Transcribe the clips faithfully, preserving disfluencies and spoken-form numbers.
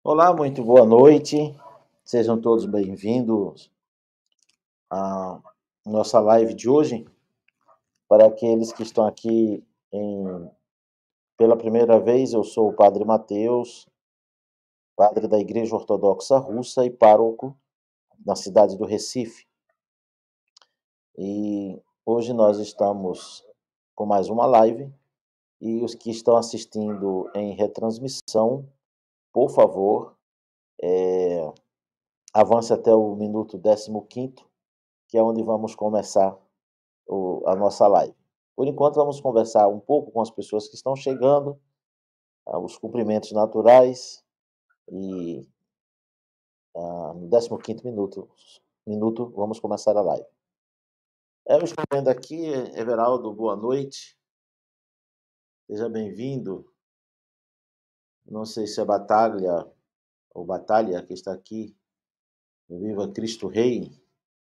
Olá, muito boa noite. Sejam todos bem-vindos à nossa live de hoje. Para aqueles que estão aqui em, pela primeira vez, eu sou o Padre Mateus, padre da Igreja Ortodoxa Russa e pároco na cidade do Recife. E hoje nós estamos com mais uma live e os que estão assistindo em retransmissão, por favor, é, avance até o minuto décimo quinto, que é onde vamos começar o, a nossa live. Por enquanto, vamos conversar um pouco com as pessoas que estão chegando, ah, os cumprimentos naturais, e ah, no décimo quinto minuto, minuto, vamos começar a live. Eu estou vendo aqui, Everaldo, boa noite, seja bem-vindo. Não sei se é Batalha ou Batalha que está aqui. Viva Cristo Rei.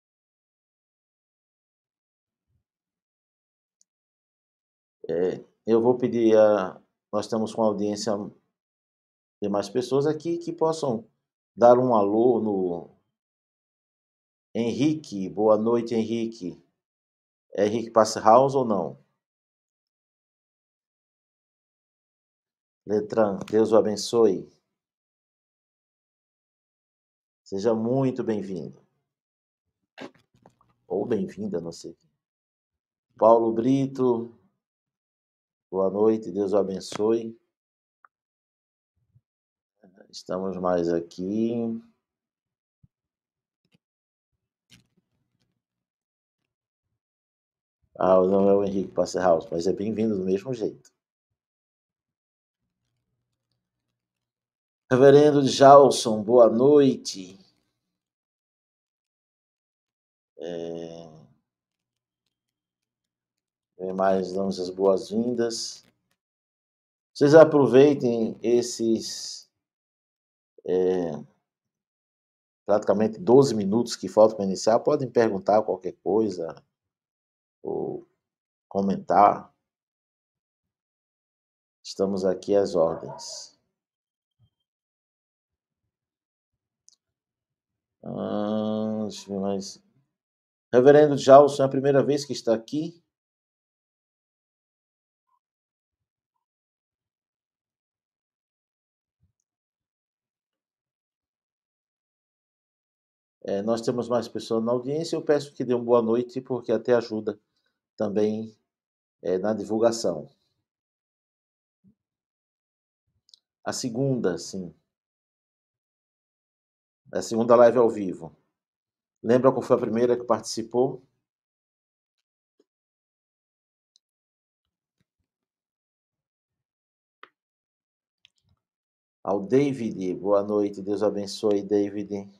É, eu vou pedir a. Nós estamos com audiência de mais pessoas aqui que possam dar um alô no Henrique. Boa noite, Henrique. É Henrique House ou não? Letran, Deus o abençoe. Seja muito bem-vindo. Ou bem-vinda, não sei. Paulo Brito, boa noite, Deus o abençoe. Estamos mais aqui. Ah, não é o Henrique House, mas é bem-vindo do mesmo jeito. Reverendo Jalson, boa noite. É... Mais damos as boas-vindas. Vocês aproveitem esses é, praticamente doze minutos que faltam para iniciar. Podem perguntar qualquer coisa ou comentar. Estamos aqui às ordens. Ah, deixa eu ver mais. Reverendo Jalson, é a primeira vez que está aqui? É, nós temos mais pessoas na audiência. Eu peço que dê uma boa noite, porque até ajuda também é, na divulgação. A segunda, sim. A segunda live ao vivo. Lembra qual foi a primeira que participou? Ao David. Boa noite, Deus abençoe, David.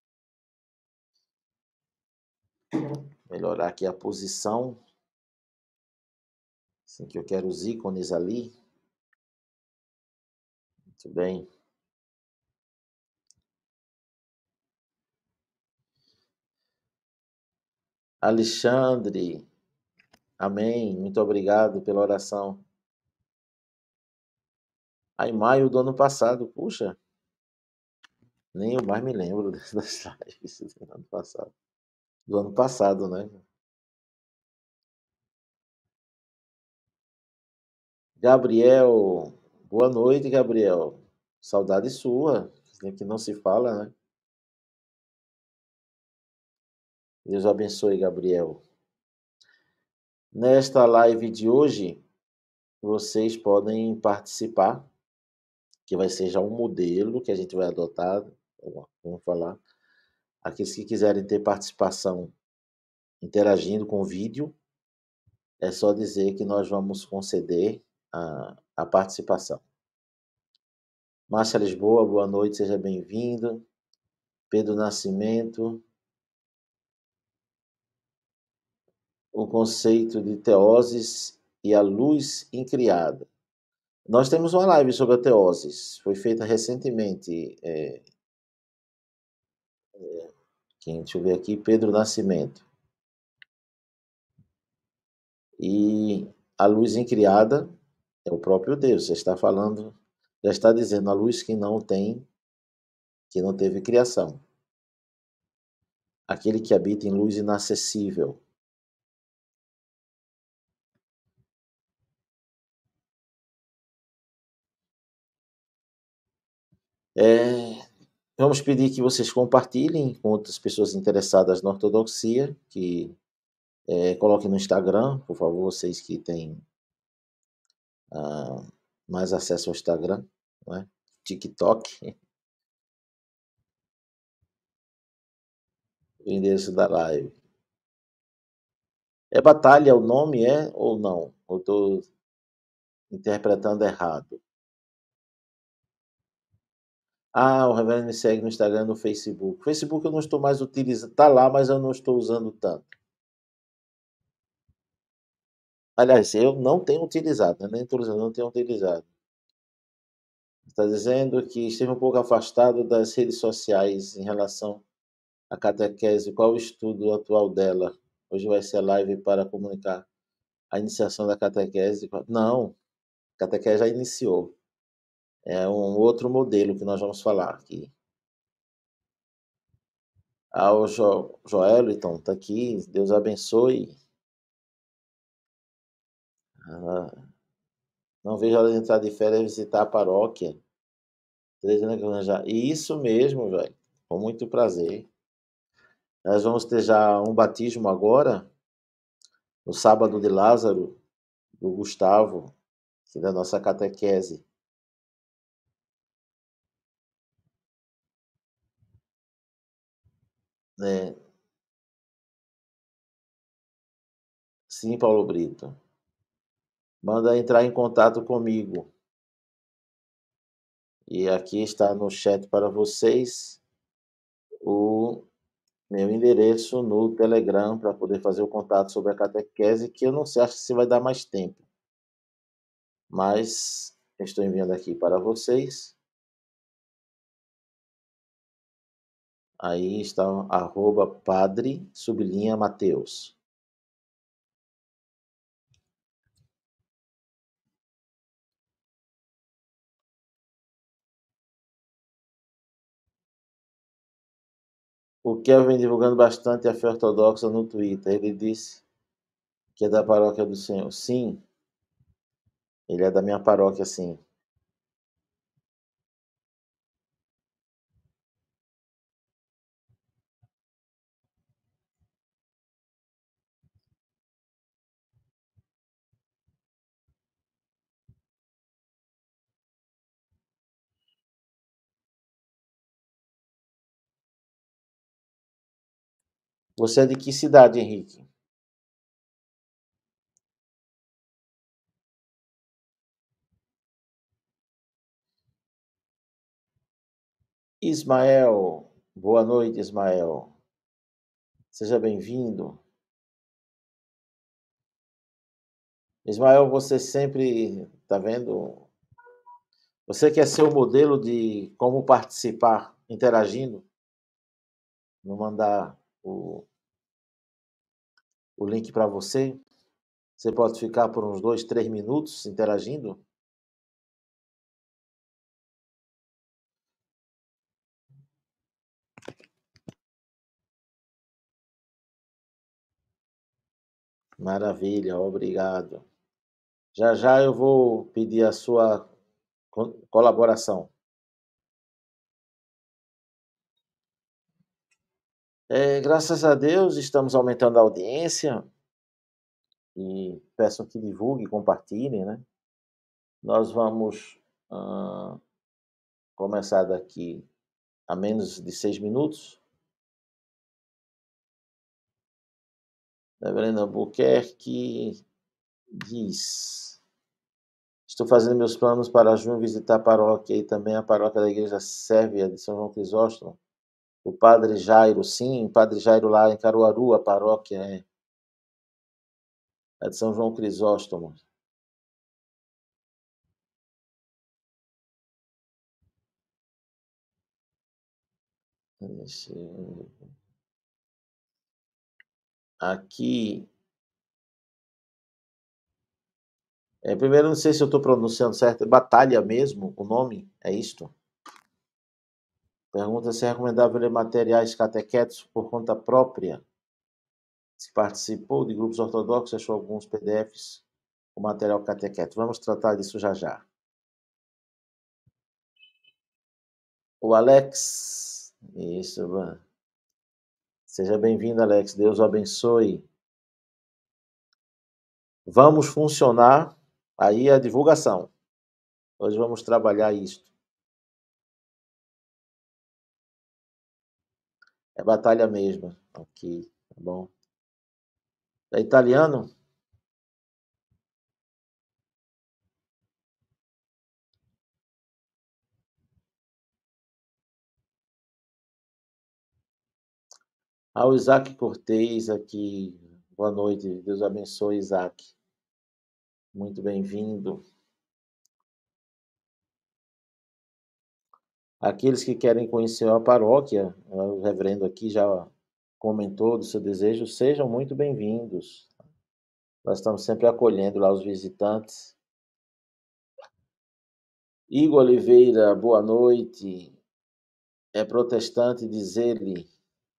Melhorar aqui a posição. Assim que eu quero os ícones ali. Muito bem. Alexandre. Amém. Muito obrigado pela oração. Aí, maio do ano passado. Puxa. Nem eu mais me lembro das lives do ano passado. Do ano passado, né? Gabriel. Boa noite, Gabriel. Saudade sua. Que não se fala, né? Deus abençoe, Gabriel. Nesta live de hoje, vocês podem participar, que vai ser já um modelo que a gente vai adotar, vamos falar. Aqueles que quiserem ter participação interagindo com o vídeo, é só dizer que nós vamos conceder a, a participação. Márcia Lisboa, boa noite, seja bem-vindo. Pedro Nascimento. O conceito de teoses e a luz incriada. Nós temos uma live sobre a teoses, foi feita recentemente. É, é, quem, deixa eu ver aqui, Pedro Nascimento. E a luz incriada é o próprio Deus. Você está falando, já está dizendo, a luz que não tem que não teve criação. Aquele que habita em luz inacessível. É, vamos pedir que vocês compartilhem com outras pessoas interessadas na ortodoxia, que é, coloquem no Instagram, por favor, vocês que têm ah, mais acesso ao Instagram, não é? TikTok, o endereço da live. É batalha o nome, é ou não? Eu estou interpretando errado. Ah, o Reverendo me segue no Instagram e no Facebook. Facebook eu não estou mais utilizando. Está lá, mas eu não estou usando tanto. Aliás, eu não tenho utilizado, né? Nem estou usando, não tenho utilizado. Está dizendo que esteve um pouco afastado das redes sociais em relação à catequese. Qual o estudo atual dela? Hoje vai ser a live para comunicar a iniciação da catequese. Não, a catequese já iniciou. É um outro modelo que nós vamos falar aqui. Ah, o jo, Joeliton está aqui, Deus abençoe. Ah, não vejo a hora de entrar de férias e visitar a paróquia. E isso mesmo, velho. Com muito prazer. Nós vamos ter já um batismo agora, no sábado de Lázaro, do Gustavo, que é da nossa catequese. Né? Sim, Paulo Brito. Manda entrar em contato comigo. E aqui está no chat para vocês o meu endereço no Telegram para poder fazer o contato sobre a catequese, que eu não sei, acho que se vai dar mais tempo. Mas estou enviando aqui para vocês. Aí está arroba padre sublinha Mateus. O Kevin vem divulgando bastante a fé ortodoxa no Twitter. Ele disse que é da paróquia do Senhor. Sim, ele é da minha paróquia, sim. Você é de que cidade, Henrique? Ismael. Boa noite, Ismael. Seja bem-vindo. Ismael, você sempre, tá vendo? Você quer ser o modelo de como participar interagindo? Vou mandar o, o link para você. Você pode ficar por uns dois, três minutos interagindo. Maravilha, obrigado. Já já eu vou pedir a sua colaboração. É, graças a Deus, estamos aumentando a audiência e peço que divulguem, compartilhem, né? Nós vamos ah, começar daqui a menos de seis minutos. Reverendo Albuquerque diz: estou fazendo meus planos para junho visitar a paróquia e também a paróquia da Igreja Sérvia de São João Crisóstomo. O Padre Jairo, sim, o Padre Jairo lá em Caruaru, a paróquia é, é de São João Crisóstomo. Aqui. É, primeiro, não sei se eu estou pronunciando certo. É Batalha mesmo o nome? É isto? Pergunta se é recomendável ler materiais catequéticos por conta própria. Se participou de grupos ortodoxos, achou alguns P D Fs com material catequético. Vamos tratar disso já já. O Alex, isso, mano. Seja bem-vindo, Alex. Deus o abençoe. Vamos funcionar. Aí a divulgação. Hoje vamos trabalhar isto. É batalha mesmo. Aqui, tá bom? É italiano? Ao Isaac Cortez aqui. Boa noite. Deus abençoe, Isaac. Muito bem-vindo. Aqueles que querem conhecer a paróquia, o reverendo aqui já comentou do seu desejo, sejam muito bem-vindos. Nós estamos sempre acolhendo lá os visitantes. Igor Oliveira, boa noite. É protestante, diz ele,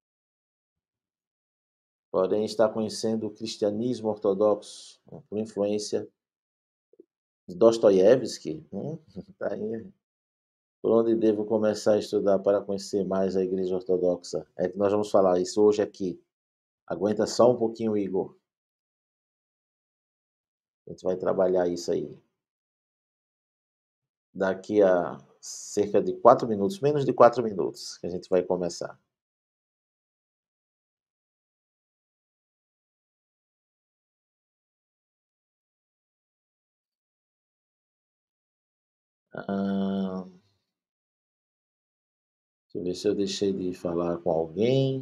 porém está conhecendo o cristianismo ortodoxo por influência de Dostoiévski. Hum, tá aí. Por onde devo começar a estudar para conhecer mais a Igreja Ortodoxa? É que nós vamos falar isso hoje aqui. Aguenta só um pouquinho, Igor. A gente vai trabalhar isso aí. Daqui a cerca de quatro minutos, menos de quatro minutos, que a gente vai começar. Ah, deixa eu ver se eu deixei de falar com alguém.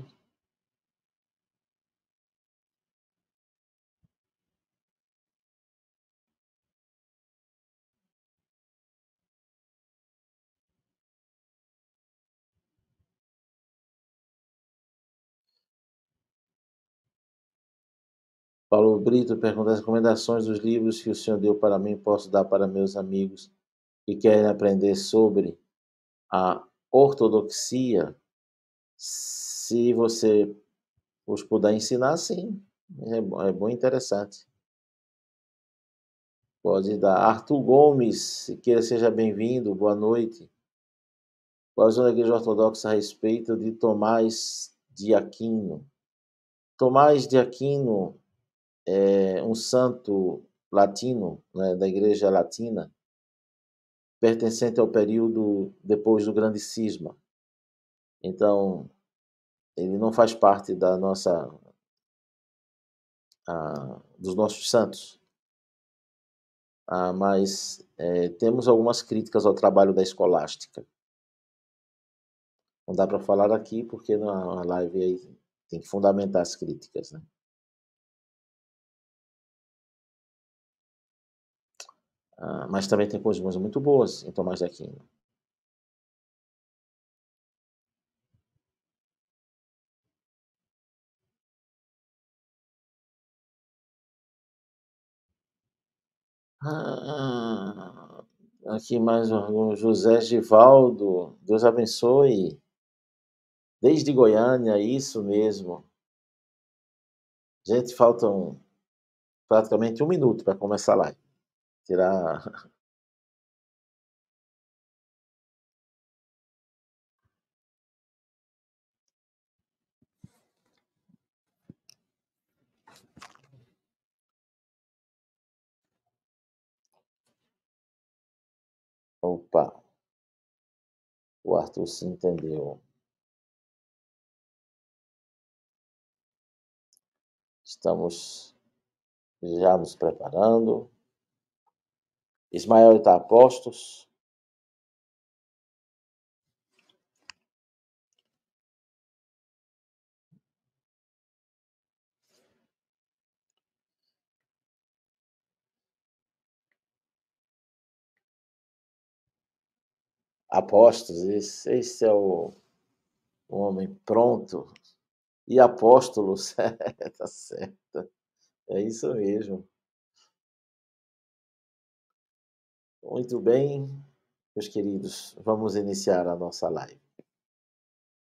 Paulo Brito pergunta as recomendações dos livros que o senhor deu para mim, posso dar para meus amigos que querem aprender sobre a ortodoxia. Se você os puder ensinar, sim. É, bom- é bom e interessante. Pode dar. Arthur Gomes, se queira, seja bem-vindo, boa noite. Qual a visão da Igreja Ortodoxa a respeito de Tomás de Aquino? Tomás de Aquino é um santo latino, né, da Igreja Latina, pertencente ao período depois do Grande Cisma. Então, ele não faz parte da nossa, a, dos nossos santos, ah, mas é, temos algumas críticas ao trabalho da escolástica. Não dá para falar aqui porque na live aí tem que fundamentar as críticas, né? Ah, mas também tem coisas muito boas em Tomás de Aquino. Ah, aqui mais um, José Givaldo, Deus abençoe. Desde Goiânia, isso mesmo. Gente, faltam praticamente um minuto para começar a live. Tirar. Opa, o Arthur se entendeu. Estamos já nos preparando. Ismael está a postos. Apostos, esse, esse é o, o homem pronto. E apóstolos, tá certo. É isso mesmo. Muito bem, meus queridos, vamos iniciar a nossa live.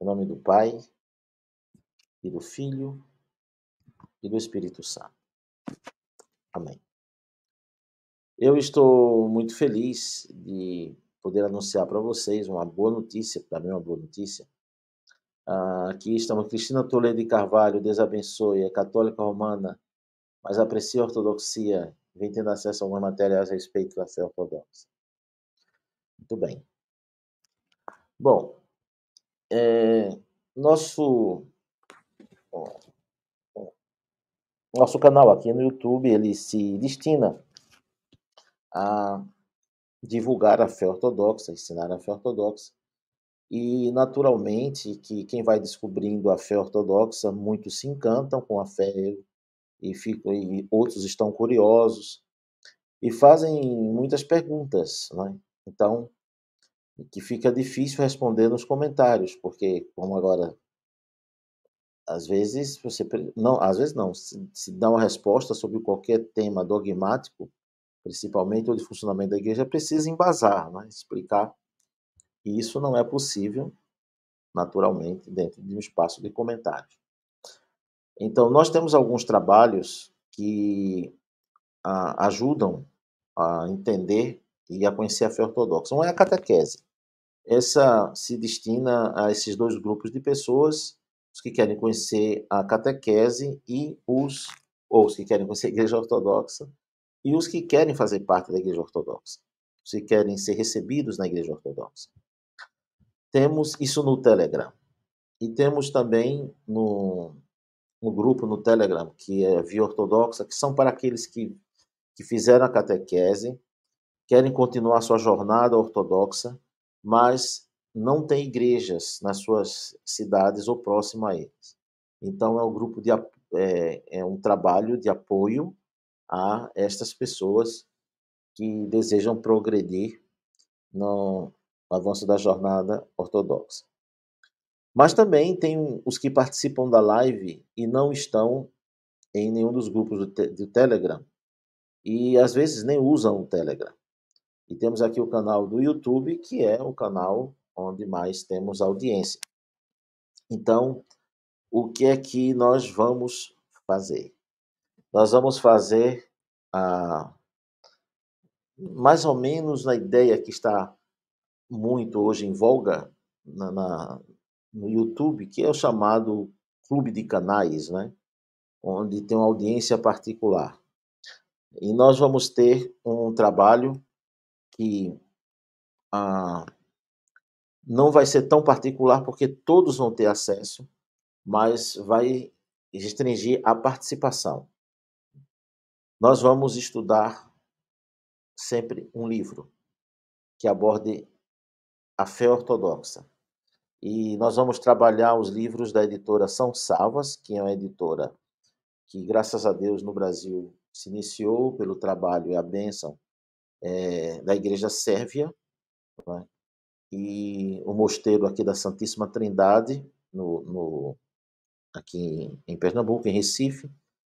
Em nome do Pai, e do Filho, e do Espírito Santo. Amém. Eu estou muito feliz de poder anunciar para vocês uma boa notícia, para mim uma boa notícia. Ah, aqui estamos, Cristina Toledo de Carvalho, Deus abençoe, é católica romana, mas aprecia a ortodoxia, vem tendo acesso a algumas matérias a respeito da fé ortodoxa. Muito bem. Bom, é, nosso, nosso canal aqui no YouTube, ele se destina a divulgar a fé ortodoxa, ensinar a fé ortodoxa, e naturalmente que quem vai descobrindo a fé ortodoxa, muitos se encantam com a fé e, ficam, e outros estão curiosos e fazem muitas perguntas, né? Então, que fica difícil responder nos comentários, porque como agora, às vezes você não, às vezes não, se, se dá uma resposta sobre qualquer tema dogmático, principalmente o de funcionamento da igreja, precisa embasar, né? Explicar. E isso não é possível, naturalmente, dentro de um espaço de comentários. Então, nós temos alguns trabalhos que a, ajudam a entender e a conhecer a fé ortodoxa. Um é a catequese. Essa se destina a esses dois grupos de pessoas, os que querem conhecer a catequese e os, ou os que querem conhecer a igreja ortodoxa, e os que querem fazer parte da igreja ortodoxa, os que querem ser recebidos na igreja ortodoxa. Temos isso no Telegram. E temos também no, no grupo no Telegram, que é Via Ortodoxa, que são para aqueles que, que fizeram a catequese, querem continuar sua jornada ortodoxa, mas não tem igrejas nas suas cidades ou próximo a eles. Então, é um grupo de é, é um trabalho de apoio a estas pessoas que desejam progredir no avanço da jornada ortodoxa. Mas também tem os que participam da live e não estão em nenhum dos grupos do, te do Telegram e às vezes nem usam o Telegram. E temos aqui o canal do YouTube, que é o canal onde mais temos audiência. Então, o que é que nós vamos fazer? Nós vamos fazer ah, mais ou menos na ideia que está muito hoje em voga na, na, no YouTube, que é o chamado clube de canais, né? Onde tem uma audiência particular. E nós vamos ter um trabalho que ah, não vai ser tão particular, porque todos vão ter acesso, mas vai restringir a participação. Nós vamos estudar sempre um livro que aborde a fé ortodoxa. E nós vamos trabalhar os livros da editora São Salvas, que é uma editora que, graças a Deus, no Brasil se iniciou pelo trabalho e a bênção é, da Igreja Sérvia, né? E o mosteiro aqui da Santíssima Trindade, no, no, aqui em Pernambuco, em Recife,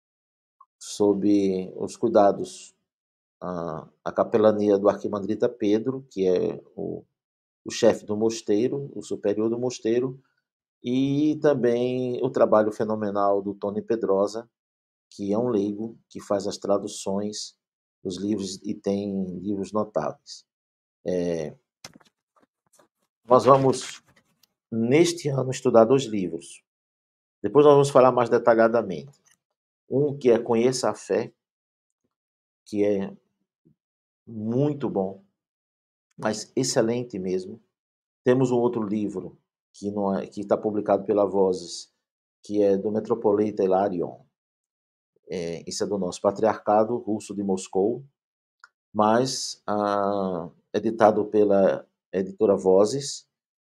sob os cuidados, a, a capelania do arquimandrita Pedro, que é o, o chefe do mosteiro, o superior do mosteiro, e também o trabalho fenomenal do Tony Pedrosa, que é um leigo que faz as traduções dos livros e tem livros notáveis. É, nós vamos, neste ano, estudar dois livros. Depois nós vamos falar mais detalhadamente. Um que é Conheça a Fé, que é muito bom, mas excelente mesmo. Temos um outro livro que não é, que está publicado pela Vozes, que é do metropolita Hilarion. É, isso é do nosso patriarcado russo de Moscou, mas ah, editado pela editora Vozes.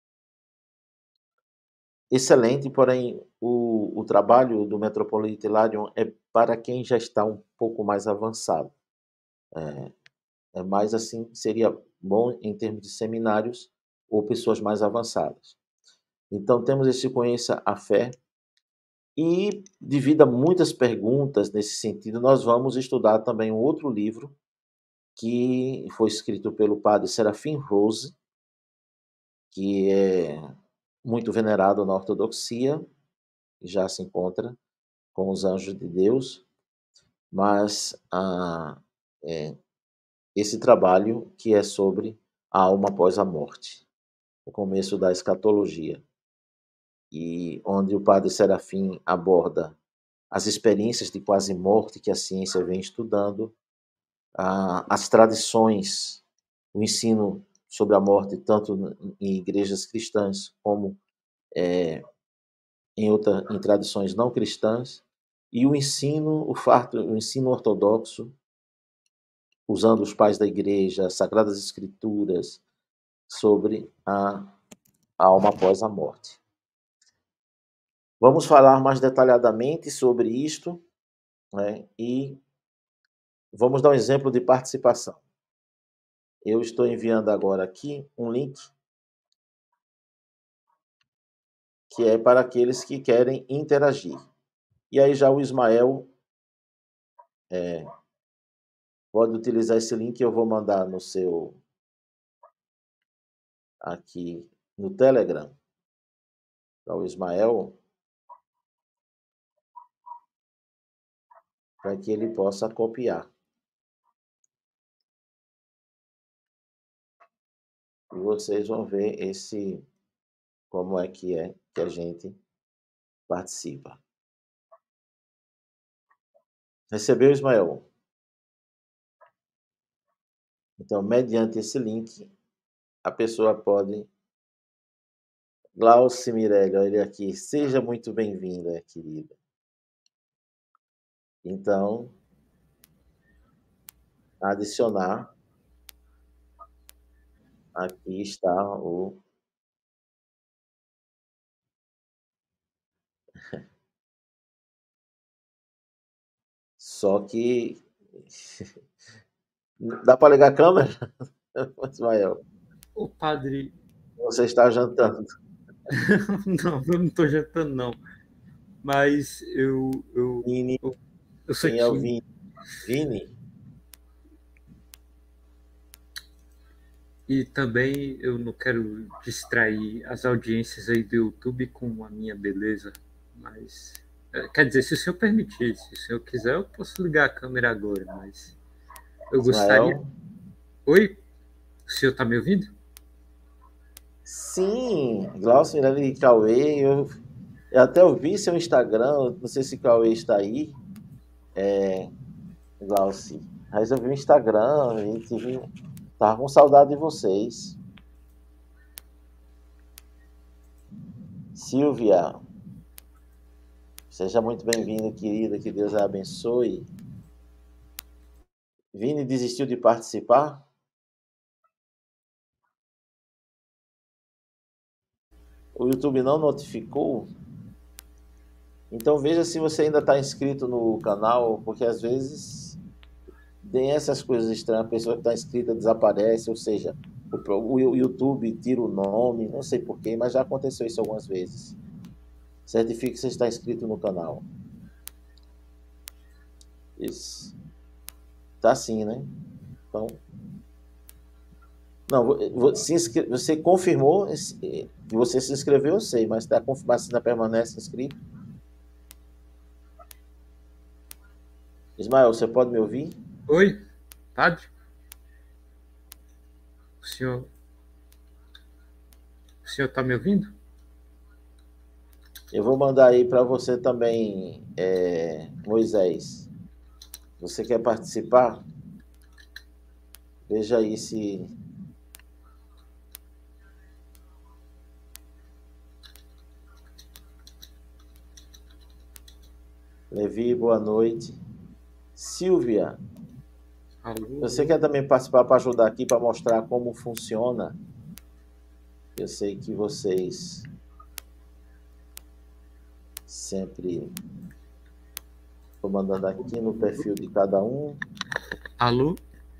Excelente, porém o, o trabalho do metropolita Hilarion é para quem já está um pouco mais avançado. É, é mais assim, seria bom em termos de seminários ou pessoas mais avançadas. Então temos esse Conheça a Fé, e devido a muitas perguntas nesse sentido, nós vamos estudar também um outro livro que foi escrito pelo padre Serafim Rose, que é muito venerado na ortodoxia, já se encontra com os anjos de Deus, mas ah, é, esse trabalho que é sobre a alma após a morte, o começo da escatologia, e onde o padre Serafim aborda as experiências de quase morte que a ciência vem estudando, ah, as tradições, o ensino sobre a morte, tanto em igrejas cristãs como é, em, outra, em tradições não cristãs, e o ensino, o fato, o ensino ortodoxo, usando os pais da igreja, as sagradas escrituras, sobre a, a alma após a morte. Vamos falar mais detalhadamente sobre isto, né, e vamos dar um exemplo de participação. Eu estou enviando agora aqui um link que é para aqueles que querem interagir. E aí já o Ismael é, pode utilizar esse link, eu vou mandar no seu aqui no Telegram para o Ismael, para que ele possa copiar. E vocês vão ver esse como é que é que a gente participa. Recebeu, Ismael? Então, mediante esse link, a pessoa pode... Glauci Mirelli, olha aqui. Seja muito bem-vinda, querida. Então, adicionar. Aqui está o... Só que... Dá para ligar a câmera, Ismael? O padre... Você está jantando. Não, eu não estou jantando, não. Mas eu... eu, Vini. eu, eu sou Quem é o tímido. Vini? Vini? E também eu não quero distrair as audiências aí do YouTube com a minha beleza. Mas... Quer dizer, se o senhor permitir, se o senhor quiser, eu posso ligar a câmera agora, mas... Eu gostaria... Ismael? Oi? O senhor está me ouvindo? Sim, Glaucio Mirelli e Cauê, eu, eu até ouvi seu Instagram, não sei se o Cauê está aí, é, Glaucio, mas eu vi o Instagram e tive, tava com saudade de vocês. Silvia, seja muito bem-vinda, querida, que Deus a abençoe. Vini desistiu de participar? O YouTube não notificou? Então veja se você ainda está inscrito no canal, porque às vezes tem essas coisas estranhas, a pessoa que está inscrita desaparece, ou seja, o, o YouTube tira o nome, não sei porquê, mas já aconteceu isso algumas vezes. Certifique que você está inscrito no canal. Isso. Tá sim, né? Então... Não, você, inscre... você confirmou que você se inscreveu, eu sei, mas está confirmado se ainda permanece inscrito? Ismael, você pode me ouvir? Oi, padre? O senhor... O senhor está me ouvindo? Eu vou mandar aí para você também, é, Moisés. Você quer participar? Veja aí se... Levi, boa noite. Silvia, Alô? você quer também participar para ajudar aqui, para mostrar como funciona? Eu sei que vocês sempre... Estou mandando aqui no perfil de cada um. Alô?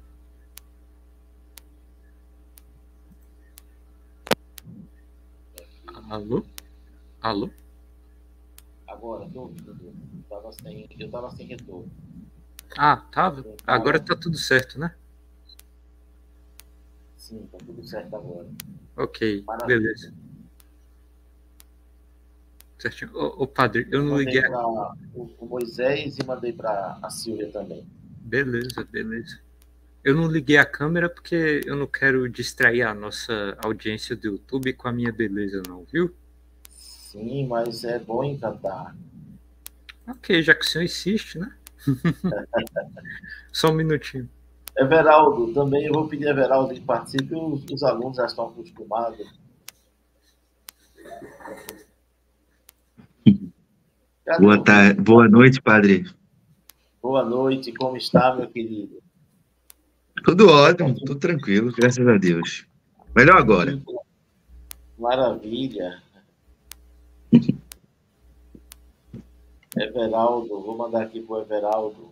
Alô? Alô? Agora, estou ouvindo. Eu estava sem retorno. Ah, tava. Agora tá tudo certo, né? Sim, tá tudo certo agora. Ok, Maravilha. beleza. Certinho. Ô, ô, padre, eu não liguei. Mandei para o, o Moisés e mandei para a Silvia também. Beleza, beleza. Eu não liguei a câmera porque eu não quero distrair a nossa audiência do YouTube com a minha beleza, não, viu? Sim, mas é bom encantar. Ok, já que o senhor insiste, né? Só um minutinho. Everaldo, também eu vou pedir a Everaldo que participe, os, os alunos já estão acostumados. Cadê Boa o tarde, boa noite, padre. Boa noite, como está, meu querido? Tudo ótimo, tudo tranquilo, graças a Deus. Melhor agora. Maravilha. Everaldo, vou mandar aqui para o Everaldo.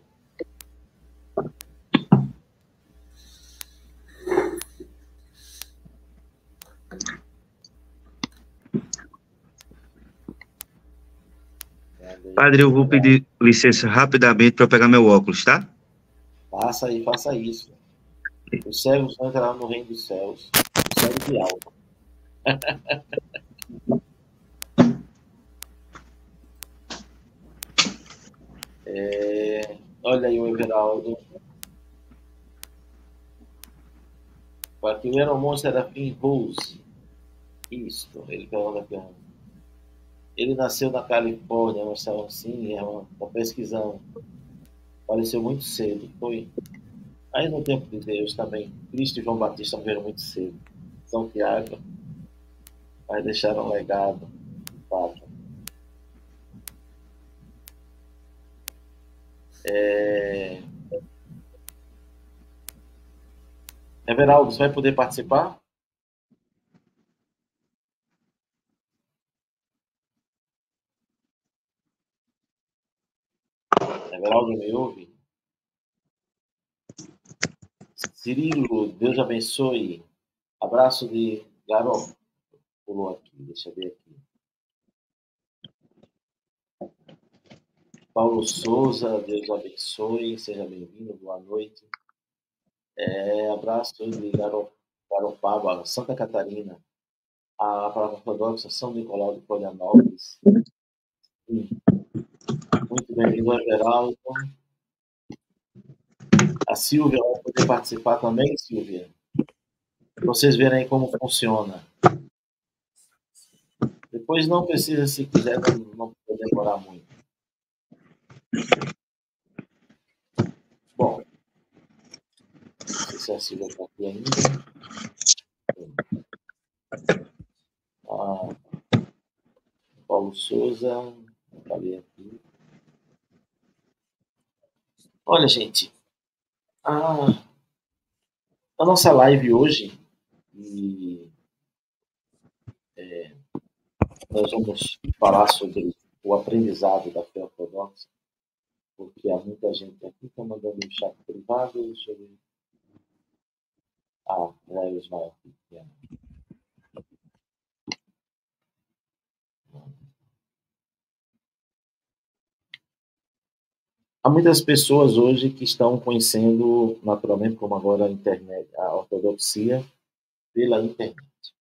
Padre, eu vou pedir licença rapidamente para pegar meu óculos, tá? Faça aí, faça isso. Os cegos não entrarão no reino dos céus. O céu de alma. É, olha aí o Everaldo. Aqui o Eromon Serafim Rose. Isto, ele falando aqui. Ele nasceu na Califórnia, nós estávamos assim, irmão, está pesquisando. Faleceu muito cedo, foi. Aí no tempo de Deus também, Cristo e João Batista morreram muito cedo. São Tiago, mas deixaram um legado, de fato. É... Everaldo, você vai poder participar? Everaldo, me ouve? Cirilo, Deus abençoe. Abraço de garoto. Pulou aqui, deixa eu ver aqui. Paulo Souza, Deus abençoe. Seja bem-vindo, boa noite. É, abraço de Garopaba, Santa Catarina. A palavra ortodoxa São Nicolau de Florianópolis. Muito bem-vindo, Everaldo. A Silvia vai poder participar também, Silvia? Para vocês verem aí como funciona. Depois não precisa, se quiser, não, não precisa demorar muito. Bom, não sei se a Silvia está aqui ainda. Ah, Paulo Souza, falei aqui. Olha, gente, a, a nossa live hoje, e, é, nós vamos falar sobre o aprendizado da fé ortodoxa, porque há muita gente aqui que está mandando um chat privado. Deixa eu ver. Ah, já é o Ismael. Há muitas pessoas hoje que estão conhecendo, naturalmente, como agora a internet, a ortodoxia, pela internet.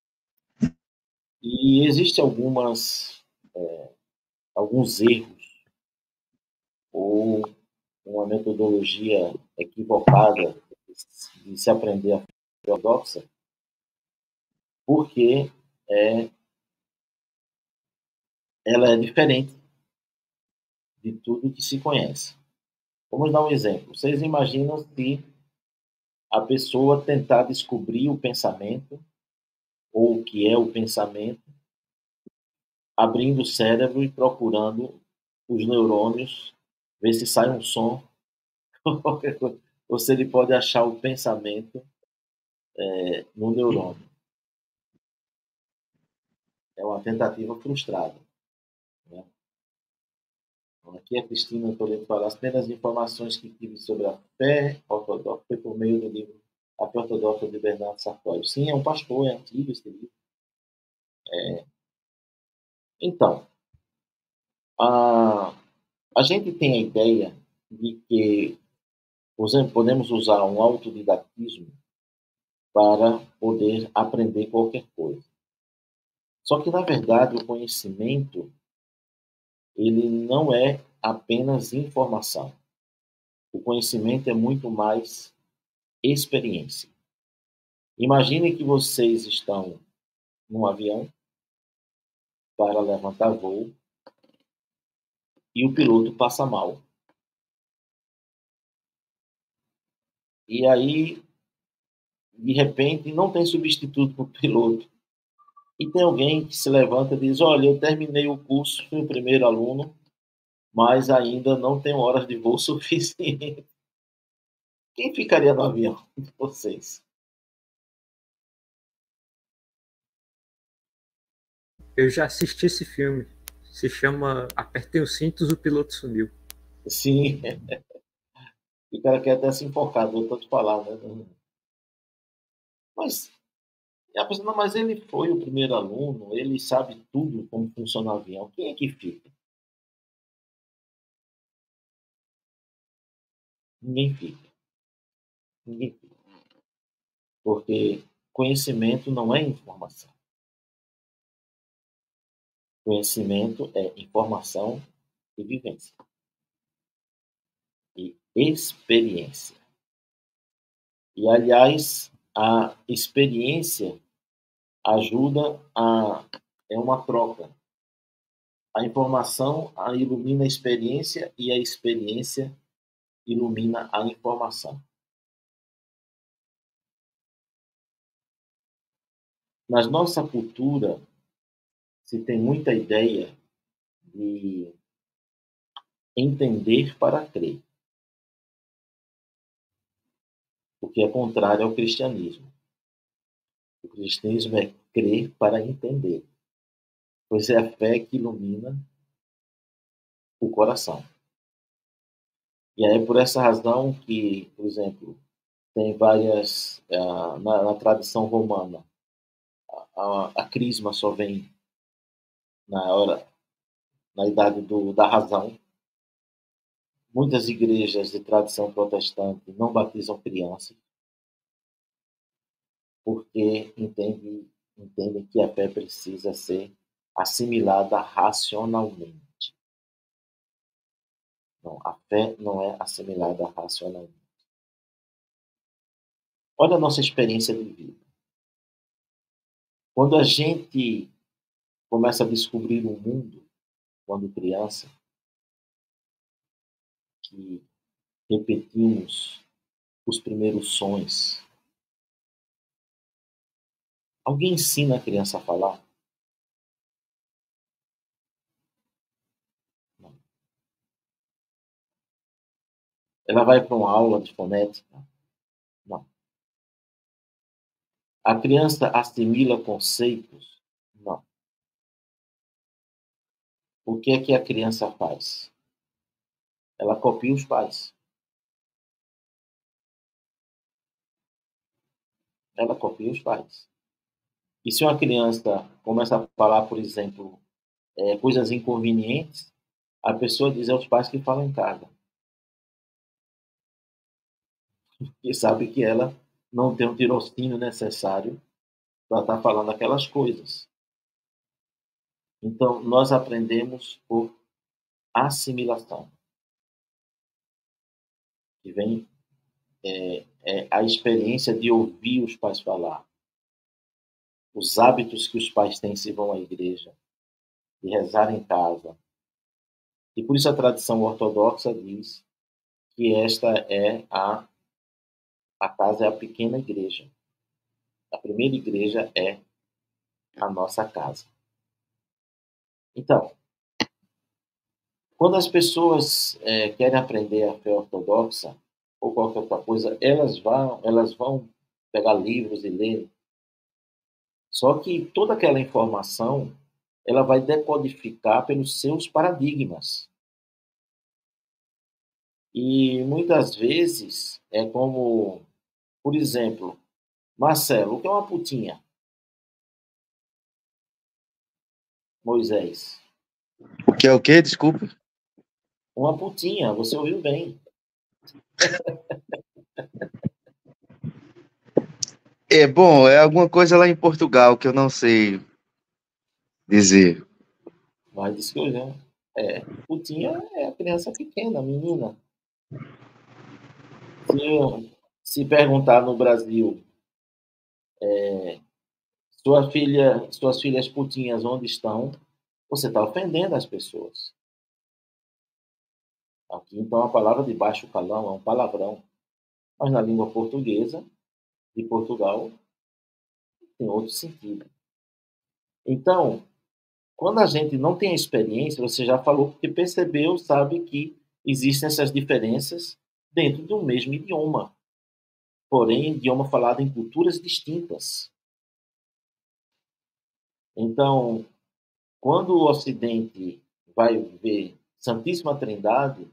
E existem algumas, é, alguns erros ou uma metodologia equivocada de se aprender a fé ortodoxa, porque é, ela é diferente de tudo que se conhece. Vamos dar um exemplo. Vocês imaginam se a pessoa tentar descobrir o pensamento, ou o que é o pensamento, abrindo o cérebro e procurando os neurônios, ver se sai um som, qualquer coisa, ou se ele pode achar o pensamento é, no neurônio. É uma tentativa frustrada. Né? Aqui a Cristina Toledo fala: as primeiras informações que tive sobre a fé ortodoxa foi por meio do livro A Fé Ortodoxa de Bernardo Sartori. Sim, é um pastor, é antigo esse livro. É... Então, a, a gente tem a ideia de que podemos usar um autodidatismo para poder aprender qualquer coisa. Só que, na verdade, o conhecimento ele não é apenas informação. O conhecimento é muito mais experiência. Imagine que vocês estão num avião para levantar voo e o piloto passa mal. E aí, de repente, não tem substituto para o piloto. E tem alguém que se levanta e diz, olha, eu terminei o curso, fui o primeiro aluno, mas ainda não tenho horas de voo suficiente. Quem ficaria no avião de vocês? Eu já assisti esse filme. Se chama Apertem os cintos, o piloto sumiu. Sim. O cara quer até se enfocar, vou tanto falar, né? Mas, a pessoa, não, mas ele foi o primeiro aluno, ele sabe tudo como funciona o avião. Quem é que fica? Ninguém fica. Ninguém fica. Porque conhecimento não é informação. Conhecimento é informação e vivência. E experiência. E, aliás, a experiência ajuda a... é uma troca. A informação a ilumina a experiência e a experiência ilumina a informação. Na nossa cultura, se tem muita ideia de entender para crer, o que é contrário ao cristianismo. O cristianismo é crer para entender, pois é a fé que ilumina o coração. E aí, por essa razão que, por exemplo, tem várias, uh, na, na tradição romana, a, a crisma só vem na hora, na idade do, da razão. Muitas igrejas de tradição protestante não batizam crianças, porque entendem, entendem que a fé precisa ser assimilada racionalmente. Não, a fé não é assimilada racionalmente. Olha a nossa experiência de vida. Quando a gente começa a descobrir o mundo, quando criança, que repetimos os primeiros sons. Alguém ensina a criança a falar? Não. Ela vai para uma aula de fonética? Não. A criança assimila conceitos? Não. O que é que a criança faz? Ela copia os pais. Ela copia os pais. E se uma criança começa a falar, por exemplo, é, coisas inconvenientes, a pessoa diz aos pais que falam em casa. E sabe que ela não tem o tirocínio necessário para estar falando aquelas coisas. Então, nós aprendemos por assimilação. Que vem é, é a experiência de ouvir os pais falar. Os hábitos que os pais têm se vão à igreja. De rezar em casa. E por isso a tradição ortodoxa diz que esta é a... A casa é a pequena igreja. A primeira igreja é a nossa casa. Então, quando as pessoas é, querem aprender a fé ortodoxa ou qualquer outra coisa, elas vão, elas vão pegar livros e ler. Só que toda aquela informação, ela vai decodificar pelos seus paradigmas. E muitas vezes é como, por exemplo, Marcelo, o que é uma putinha? Moisés. O que é o quê? Desculpa. Uma putinha, você ouviu bem. É bom, é alguma coisa lá em Portugal que eu não sei dizer. Mas disse que eu já. É, putinha é a criança pequena, a menina. Se, se perguntar no Brasil, é, sua filha, suas filhas putinhas onde estão, você está ofendendo as pessoas. Aqui, então, a palavra de baixo calão é um palavrão. Mas na língua portuguesa de Portugal tem outro sentido. Então, quando a gente não tem a experiência, você já falou, porque percebeu, sabe que existem essas diferenças dentro do mesmo idioma. Porém, idioma falado em culturas distintas. Então, quando o Ocidente vai ver Santíssima Trindade,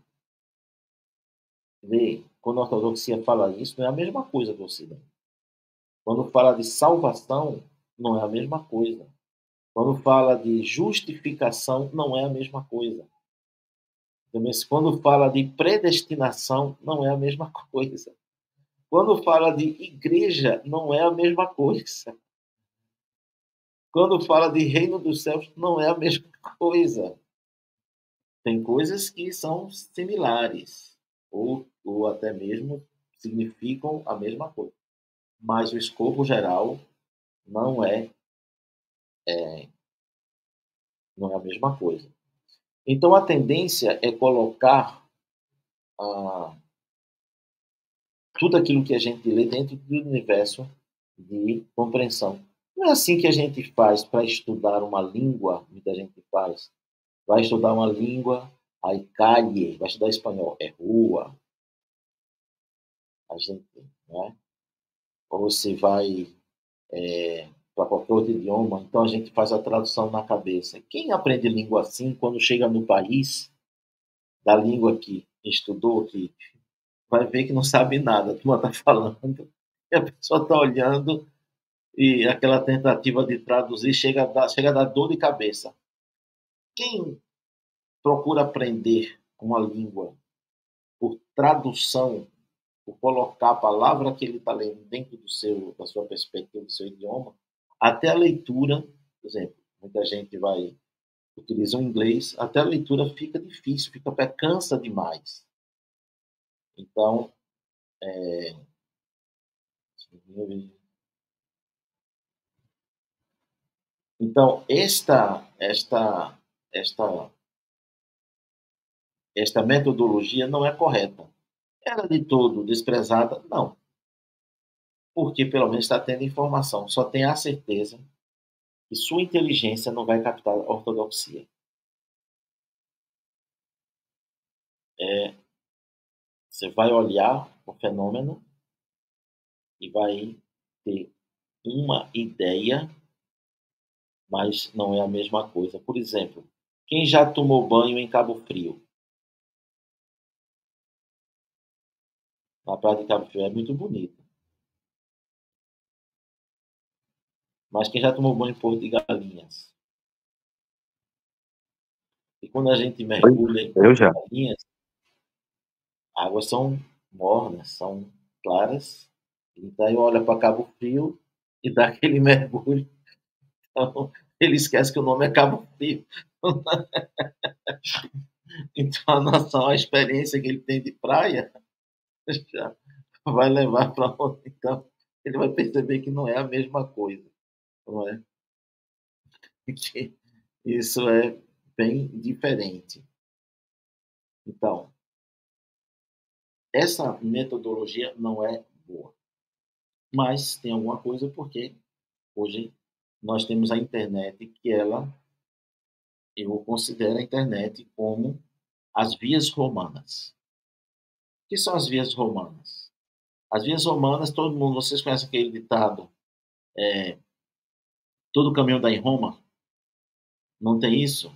vê, quando a ortodoxia fala isso, não é a mesma coisa do Ocidente. Quando fala de salvação, não é a mesma coisa. Quando fala de justificação, não é a mesma coisa. Quando fala de predestinação, não é a mesma coisa. Quando fala de igreja, não é a mesma coisa. Quando fala de reino dos céus, não é a mesma coisa. Tem coisas que são similares, ou, ou até mesmo significam a mesma coisa. Mas o escopo geral não é, é, não é a mesma coisa. Então, a tendência é colocar ah, tudo aquilo que a gente lê dentro do universo de compreensão. Não é assim que a gente faz para estudar uma língua, muita gente faz. Vai estudar uma língua, aí calle, vai estudar espanhol, é rua. A gente, né? Ou você vai é, para qualquer outro idioma, então a gente faz a tradução na cabeça. Quem aprende língua assim, quando chega no país da língua que estudou, que vai ver que não sabe nada, a turma está falando, e a pessoa está olhando, e aquela tentativa de traduzir chega a dar, chega a dar dor de cabeça. Quem procura aprender uma língua por tradução, por colocar a palavra que ele está lendo dentro do seu, da sua perspectiva, do seu idioma, até a leitura, por exemplo, muita gente vai utiliza o inglês, até a leitura fica difícil, fica cansa demais. Então, é... então esta esta esta esta metodologia não é correta. Era de todo desprezada? Não. Porque pelo menos está tendo informação. Só tem a certeza que sua inteligência não vai captar a ortodoxia. É, você vai olhar o fenômeno e vai ter uma ideia, mas não é a mesma coisa. Por exemplo, quem já tomou banho em Cabo Frio? Na praia de Cabo Frio é muito bonita. Mas quem já tomou banho em Porto de Galinhas? E quando a gente mergulha em Porto de Galinhas, as águas são mornas, são claras. Então, aí olha para Cabo Frio e dá aquele mergulho. Então, ele esquece que o nome é Cabo Frio. Então, a noção, a experiência que ele tem de praia já vai levar para onde. Então, ele vai perceber que não é a mesma coisa. Não é? Que isso é bem diferente. Então, essa metodologia não é boa. Mas tem alguma coisa porque hoje nós temos a internet, que ela, eu considero a internet como as vias romanas. O que são as vias romanas? As vias romanas, todo mundo, vocês conhecem aquele ditado, é, todo caminho dá em Roma? Não tem isso?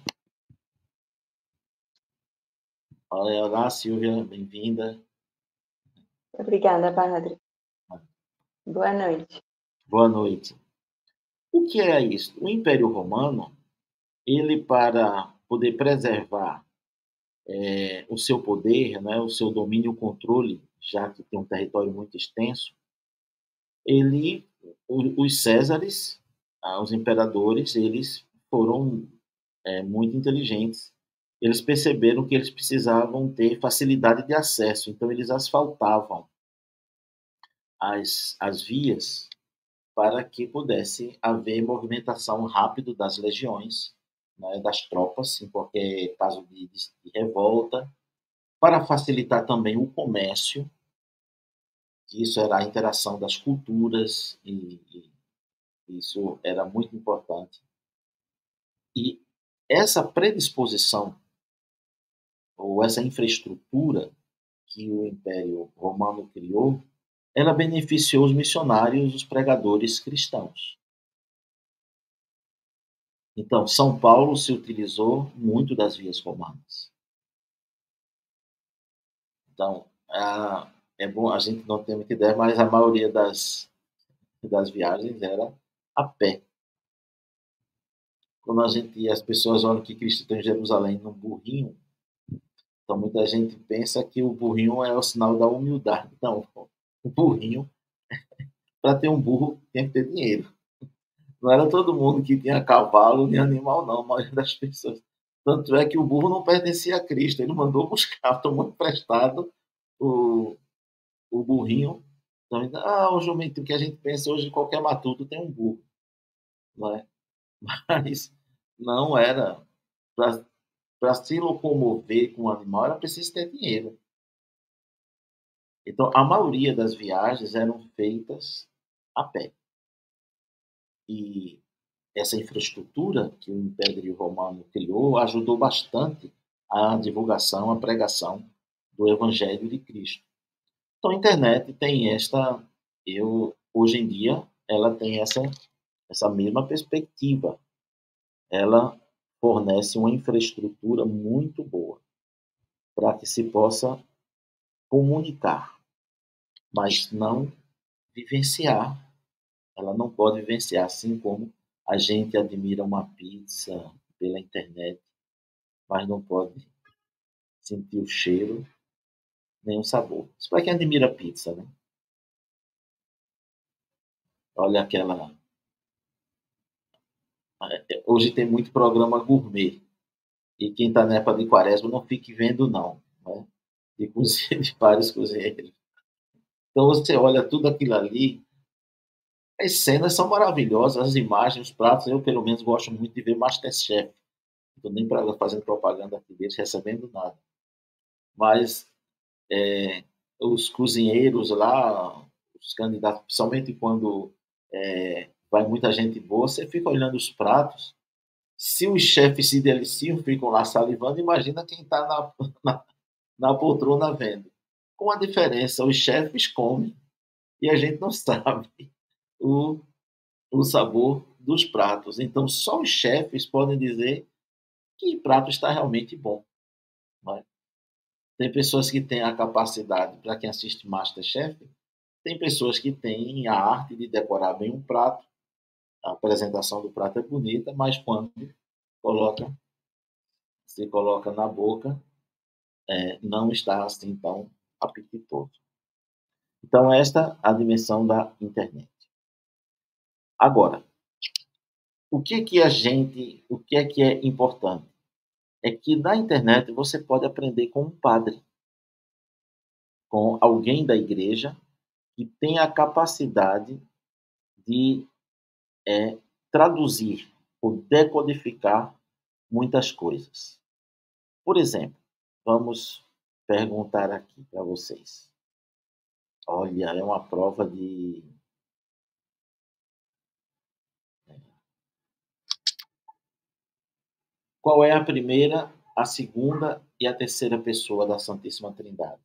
Olá, Silvia, bem-vinda. Obrigada, padre. Boa noite. Boa noite. O que é isso? O Império Romano, ele, para poder preservar é, o seu poder, né, o seu domínio e o controle, já que tem um território muito extenso, ele, os Césares, os imperadores, eles foram é, muito inteligentes eles perceberam que eles precisavam ter facilidade de acesso, então eles asfaltavam as, as vias para que pudesse haver movimentação rápida das legiões, né, das tropas, em qualquer caso de, de, de revolta, para facilitar também o comércio, que isso era a interação das culturas, e, e isso era muito importante. E essa predisposição, ou essa infraestrutura que o Império Romano criou, ela beneficiou os missionários, os pregadores cristãos. Então, São Paulo se utilizou muito das vias romanas. Então, é bom, a gente não tem muita ideia, mas a maioria das, das viagens era a pé. Quando a gente, as pessoas olham que Cristo está em Jerusalém num burrinho, então muita gente pensa que o burrinho é o sinal da humildade. Não, o burrinho, para ter um burro, tem que ter dinheiro. Não era todo mundo que tinha cavalo nem animal, não, a maioria das pessoas. Tanto é que o burro não pertencia a Cristo, ele mandou buscar, tomou emprestado o, o burrinho. Então, ah, o jumentinho que a gente pensa hoje, qualquer matuto tem um burro. Não é? Mas não era. Para se locomover com o animal, era preciso ter dinheiro. Então, a maioria das viagens eram feitas a pé. E essa infraestrutura que o Império Romano criou ajudou bastante a divulgação, a pregação do Evangelho de Cristo. Então, a internet tem esta, eu hoje em dia, ela tem essa essa mesma perspectiva. Ela fornece uma infraestrutura muito boa para que se possa comunicar, mas não vivenciar. Ela não pode vivenciar, assim como a gente admira uma pizza pela internet, mas não pode sentir o cheiro nem o sabor. Isso para quem admira pizza, né? Olha aquela. Hoje tem muito programa gourmet. E quem está na época de quaresma não fique vendo, não. Né? De, cozinha, de vários cozinheiros. Então você olha tudo aquilo ali. As cenas são maravilhosas, as imagens, os pratos. Eu, pelo menos, gosto muito de ver MasterChef. Não estou nem pra, fazendo propaganda aqui deles, recebendo nada. Mas é, os cozinheiros lá, os candidatos, principalmente quando é, vai muita gente boa, você fica olhando os pratos. Se os chefes se deliciam, ficam lá salivando, imagina quem está na, na, na poltrona vendo. Com a diferença, os chefes comem e a gente não sabe o, o sabor dos pratos. Então, só os chefes podem dizer que o prato está realmente bom. Né? Tem pessoas que têm a capacidade, para quem assiste MasterChef, tem pessoas que têm a arte de decorar bem um prato, a apresentação do prato é bonita, mas quando coloca, se coloca na boca, é, não está assim tão apetitoso. Então, esta é a dimensão da internet. Agora, o que que a gente, o que é que é importante? É que na internet você pode aprender com um padre, com alguém da igreja que tem a capacidade de é, traduzir ou decodificar muitas coisas. Por exemplo, vamos perguntar aqui para vocês. Olha, é uma prova de qual é a primeira, a segunda e a terceira pessoa da Santíssima Trindade?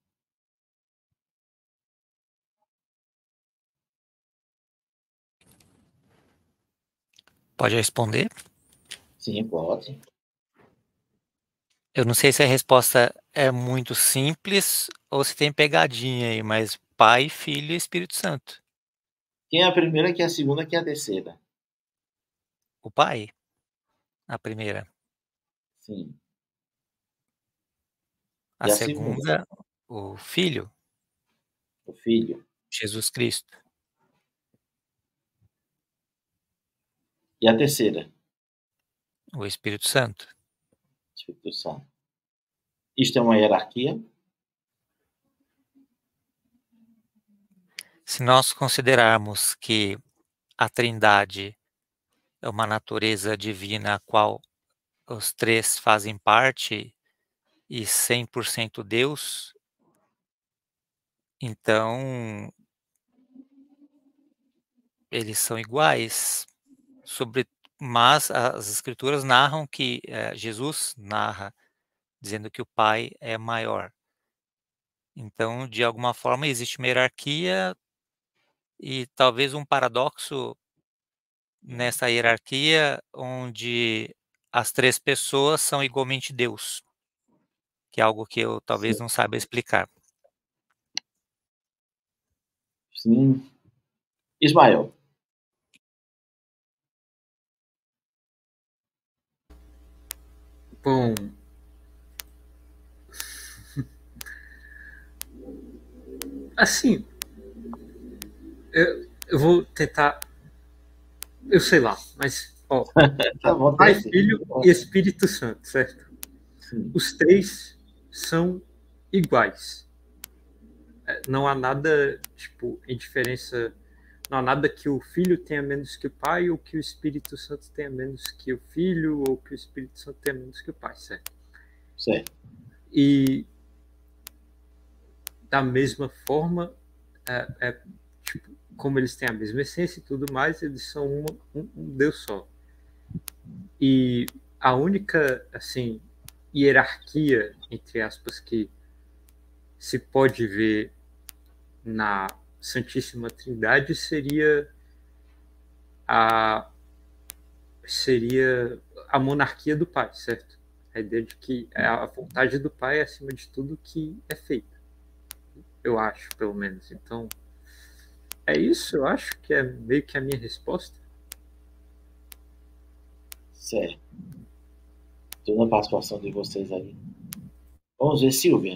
Pode responder? Sim, pode. Eu não sei se a resposta é muito simples ou se tem pegadinha aí, mas Pai, Filho e Espírito Santo. Quem é a primeira, quem é a segunda, quem é a terceira? O Pai, a primeira. Sim. A E a segunda, segunda? o Filho, O Filho. Jesus Cristo. E a terceira? O Espírito Santo. Espírito Santo. Isto é uma hierarquia? Se nós considerarmos que a Trindade é uma natureza divina a qual os três fazem parte e cem por cento Deus, então eles são iguais, sobre, mas as escrituras narram que eh, Jesus narra dizendo que o Pai é maior. Então, de alguma forma, existe uma hierarquia e talvez um paradoxo nessa hierarquia onde as três pessoas são igualmente Deus, que é algo que eu talvez Sim. não saiba explicar. Sim. Ismael. Bom, assim, eu, eu vou tentar, eu sei lá, mas, ó, Tá bom, Pai, tente. Filho e Espírito Santo, certo? Sim. Os três são iguais. É, não há nada, tipo, em diferença, não há nada que o Filho tenha menos que o Pai, ou que o Espírito Santo tenha menos que o Filho, ou que o Espírito Santo tenha menos que o Pai, certo? Certo. E da mesma forma, é, é, tipo, como eles têm a mesma essência e tudo mais, eles são uma, um, um Deus só. E a única, assim, hierarquia, entre aspas, que se pode ver na Santíssima Trindade seria a seria a monarquia do Pai, certo? A ideia de que a vontade do Pai é acima de tudo que é feita. Eu acho, pelo menos. Então, é isso, eu acho que é meio que a minha resposta. Certo. Toda a participação de vocês aí. Vamos ver, Silvia.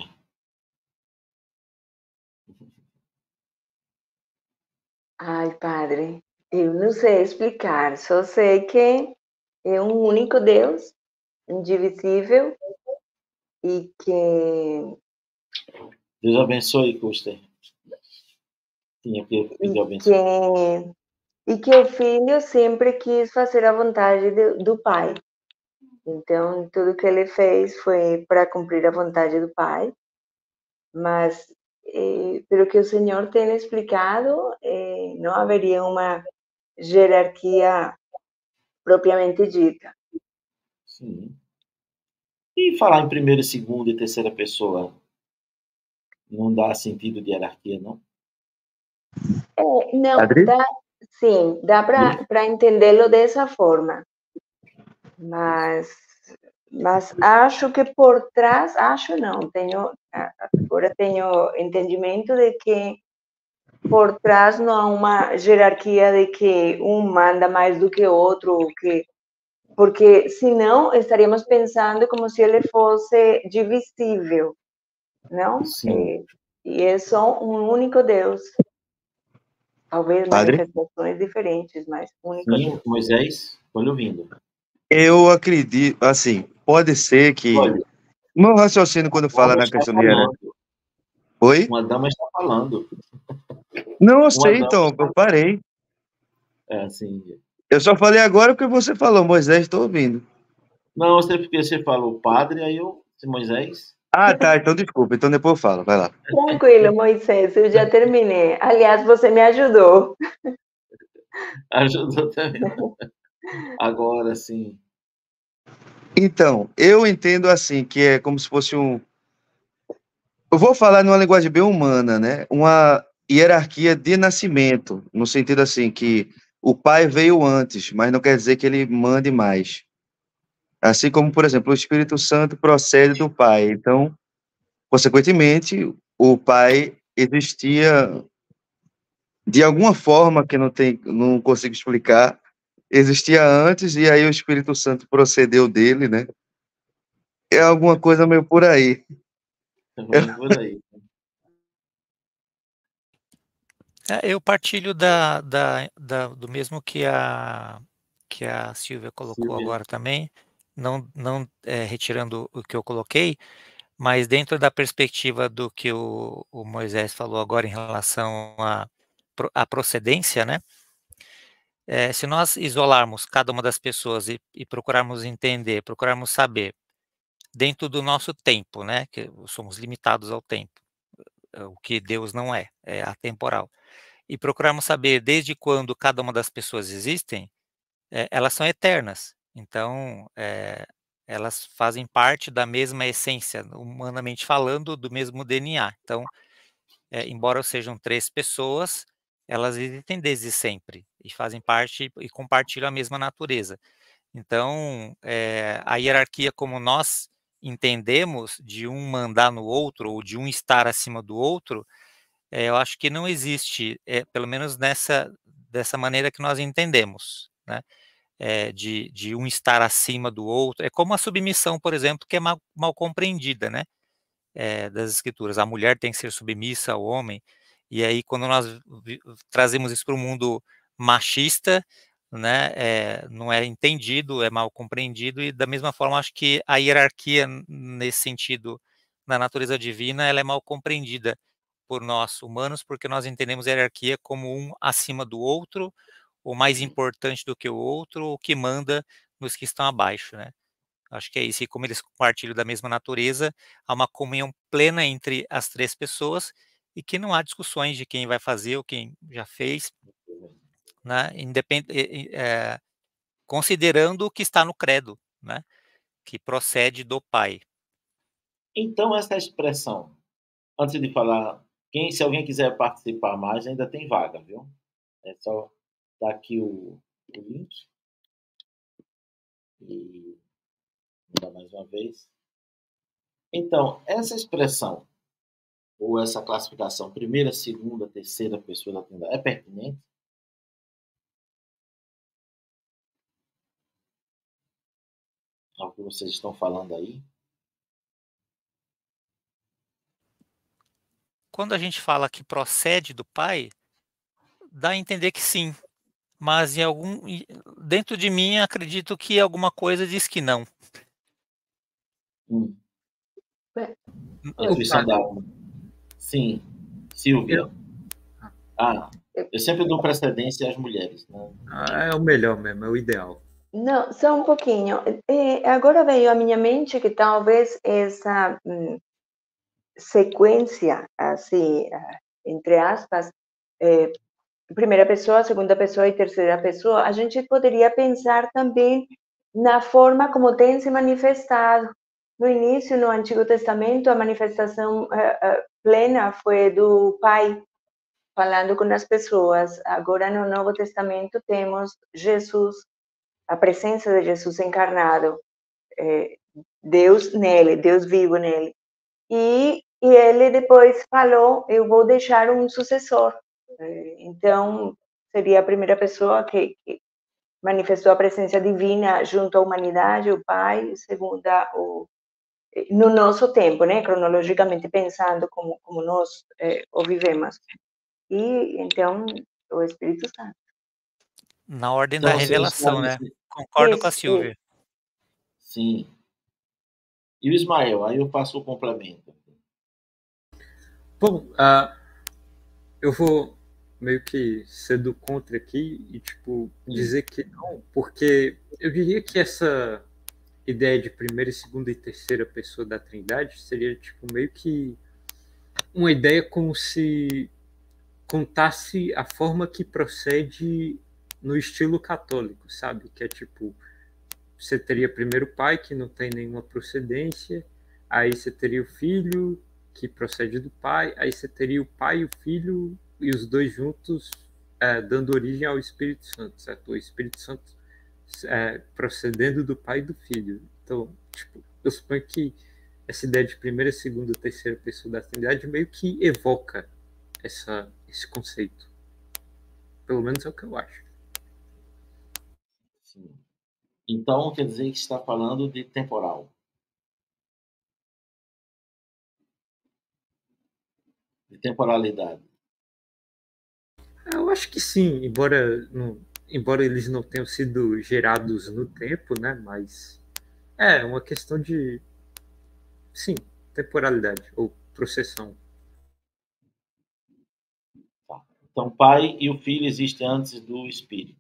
Ai, padre, eu não sei explicar, só sei que é um único Deus, indivisível, e que, Deus abençoe, Custer. Tinha que pedir a e benção. que, e que o Filho sempre quis fazer a vontade de, do Pai. Então, tudo que ele fez foi para cumprir a vontade do Pai, mas, eh, pelo que o Senhor tem explicado, eh, não haveria uma jerarquia propriamente dita. Sim. E falar em primeira, segunda e terceira pessoa não dá sentido de hierarquia, não? É, não, Padre? dá, sim, dá para entendê-lo dessa forma, mas, mas acho que por trás, acho não, tenho, agora tenho entendimento de que por trás não há uma jerarquia de que um manda mais do que o outro, que, porque senão estaríamos pensando como se ele fosse divisível, não? Sim. E, e é só um único Deus. Talvez Padre? manifestações diferentes, mas único Sim, Deus. Moisés, foi ouvindo. Eu acredito, assim, pode ser que. Olha, O meu raciocínio quando uma fala dama na está questão de hierarquia. falando. Oi? Uma dama está falando. Não, eu Uma sei, dama então, está eu parei. É assim. Eu só falei agora porque você falou, Moisés, estou ouvindo. Não, você porque você falou padre, aí eu. Moisés. Ah, tá, então desculpa, então depois eu falo, vai lá. Tranquilo, Moisés, eu já terminei. Aliás, você me ajudou. Ajudou também. Agora sim. Então, eu entendo assim, que é como se fosse um. Eu vou falar numa linguagem bem humana, né? Uma hierarquia de nascimento, no sentido assim, que o pai veio antes, mas não quer dizer que ele mande mais. Assim como, por exemplo, o Espírito Santo procede do pai. Então, consequentemente, o pai existia de alguma forma que não tem, não consigo explicar, existia antes e aí o Espírito Santo procedeu dele, né? É alguma coisa meio por aí. Vamos por aí. É, eu partilho da, da, da- do mesmo que a, que a Silvia colocou Silvia. agora também, não, não é, retirando o que eu coloquei, mas dentro da perspectiva do que o, o Moisés falou agora em relação à à procedência, né? É, se nós isolarmos cada uma das pessoas e, e procurarmos entender, procurarmos saber, dentro do nosso tempo, né? Que somos limitados ao tempo, o que Deus não é, é atemporal. E procurarmos saber desde quando cada uma das pessoas existem, é, elas são eternas. Então, é, elas fazem parte da mesma essência, humanamente falando, do mesmo D N A. Então, é, embora sejam três pessoas, elas existem desde sempre e fazem parte e compartilham a mesma natureza. Então, é, a hierarquia como nós entendemos, de um mandar no outro ou de um estar acima do outro, é, eu acho que não existe, é, pelo menos nessa dessa maneira que nós entendemos, né? É, de, de um estar acima do outro. É como a submissão, por exemplo, que é mal, mal compreendida, né? É, das escrituras. A mulher tem que ser submissa ao homem. E aí, quando nós trazemos isso para o mundo machista, né, é, não é entendido, é mal compreendido, e da mesma forma, acho que a hierarquia, nesse sentido, na natureza divina, ela é mal compreendida por nós humanos, porque nós entendemos a hierarquia como um acima do outro, ou mais importante do que o outro, ou que manda nos que estão abaixo, né? Acho que é isso, e como eles compartilham da mesma natureza, há uma comunhão plena entre as três pessoas, e que não há discussões de quem vai fazer ou quem já fez, né? Independ... É, considerando o que está no credo, né? Que procede do Pai. Então, essa expressão, antes de falar, quem, se alguém quiser participar mais, ainda tem vaga, viu? É só dar aqui o, o link e mandar mais uma vez. Então, essa expressão, ou essa classificação, primeira, segunda, terceira pessoa da Trindade, é pertinente? Ao que vocês estão falando aí? Quando a gente fala que procede do Pai, dá a entender que sim, mas em algum, dentro de mim acredito que alguma coisa diz que não. Hum. A Eu, intuição da alma. Sim, Silvia. eu, Ah, eu sempre dou precedência às mulheres, né? ah, é o melhor mesmo, é o ideal. Não, só um pouquinho. Eh, agora veio à minha mente que talvez essa hum, sequência, assim, ah, entre aspas, eh, primeira pessoa, segunda pessoa e terceira pessoa, a gente poderia pensar também na forma como tem se manifestado. No início, no Antigo Testamento, a manifestação uh, uh, plena foi do Pai falando com as pessoas. Agora, no Novo Testamento, temos Jesus, a presença de Jesus encarnado, eh, Deus nele, Deus vivo nele. E, e ele depois falou, eu vou deixar um sucessor. Então, seria a primeira pessoa que, que manifestou a presença divina junto à humanidade, o Pai, segunda, o, no nosso tempo, né, cronologicamente pensando como, como nós eh, o vivemos. E, então, o Espírito Santo. Na ordem Então, da vocês revelação, estavam... né? Concordo com a Isso, Silvia. isso. Sim. E o Ismael, aí eu faço o complemento. Bom, uh, eu vou meio que ser do contra aqui e, tipo, dizer que não, porque eu diria que essa ideia de primeira, segunda e terceira pessoa da Trindade seria, tipo, meio que uma ideia como se contasse a forma que procede no estilo católico, sabe? Que é, tipo, você teria primeiro o pai, que não tem nenhuma procedência, aí você teria o filho, que procede do pai, aí você teria o pai e o filho, e os dois juntos, é, dando origem ao Espírito Santo, certo? O Espírito Santo é, procedendo do pai e do filho. Então, tipo, eu suponho que essa ideia de primeira, segunda, terceira pessoa da Trindade meio que evoca essa, esse conceito. Pelo menos é o que eu acho. Sim. Então, quer dizer que está falando de temporal. De temporalidade. Eu acho que sim, embora, não, embora eles não tenham sido gerados no tempo, né? Mas é uma questão de... Sim, temporalidade ou processão. Tá. Então, Pai e o Filho existem antes do Espírito.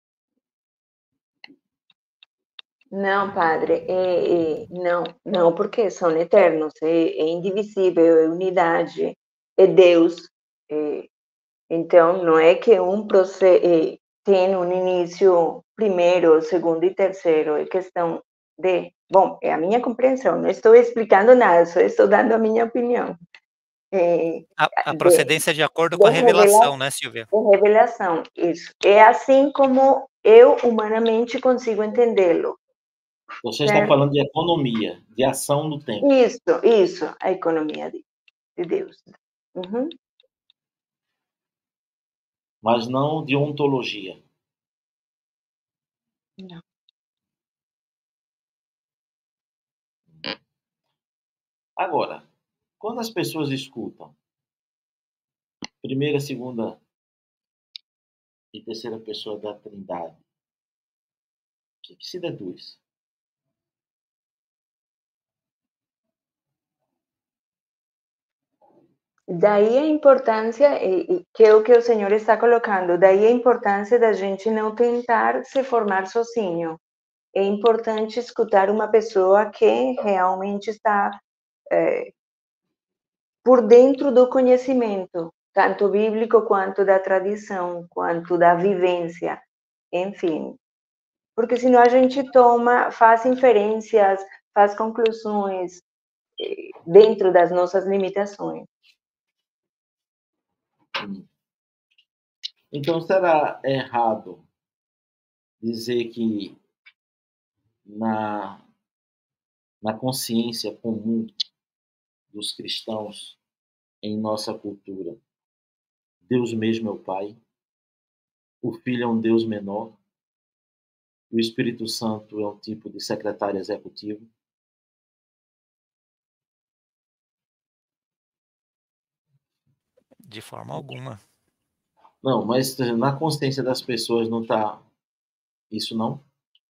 Não, padre, é, é, não, não, porque são eternos, é, é indivisível, é unidade, é Deus. É, então, não é que um processo é, tem um início primeiro, segundo e terceiro, é questão de... Bom, é a minha compreensão, não estou explicando nada, só estou dando a minha opinião. É, A, a de, procedência é de acordo de com a revela- revelação, né, Silvia? de revelação, isso. É assim como eu humanamente consigo entendê-lo. Você está Certo. falando de economia, de ação no tempo. Isso, isso, a economia de, de Deus. Uhum. Mas não de ontologia. Não. Agora, quando as pessoas escutam primeira, segunda e terceira pessoa da Trindade, o que, que se deduz? Daí a importância, e, e, que é o que o Senhor está colocando, daí a importância da gente não tentar se formar sozinho. É importante escutar uma pessoa que realmente está é, por dentro do conhecimento, tanto bíblico quanto da tradição, quanto da vivência, enfim. Porque senão a gente toma, faz inferências, faz conclusões eh, dentro das nossas limitações. Então, será errado dizer que na, na consciência comum dos cristãos em nossa cultura, Deus mesmo é o Pai, o Filho é um Deus menor, o Espírito Santo é um tipo de secretário executivo? De forma alguma. Não, mas na consciência das pessoas não está isso, não?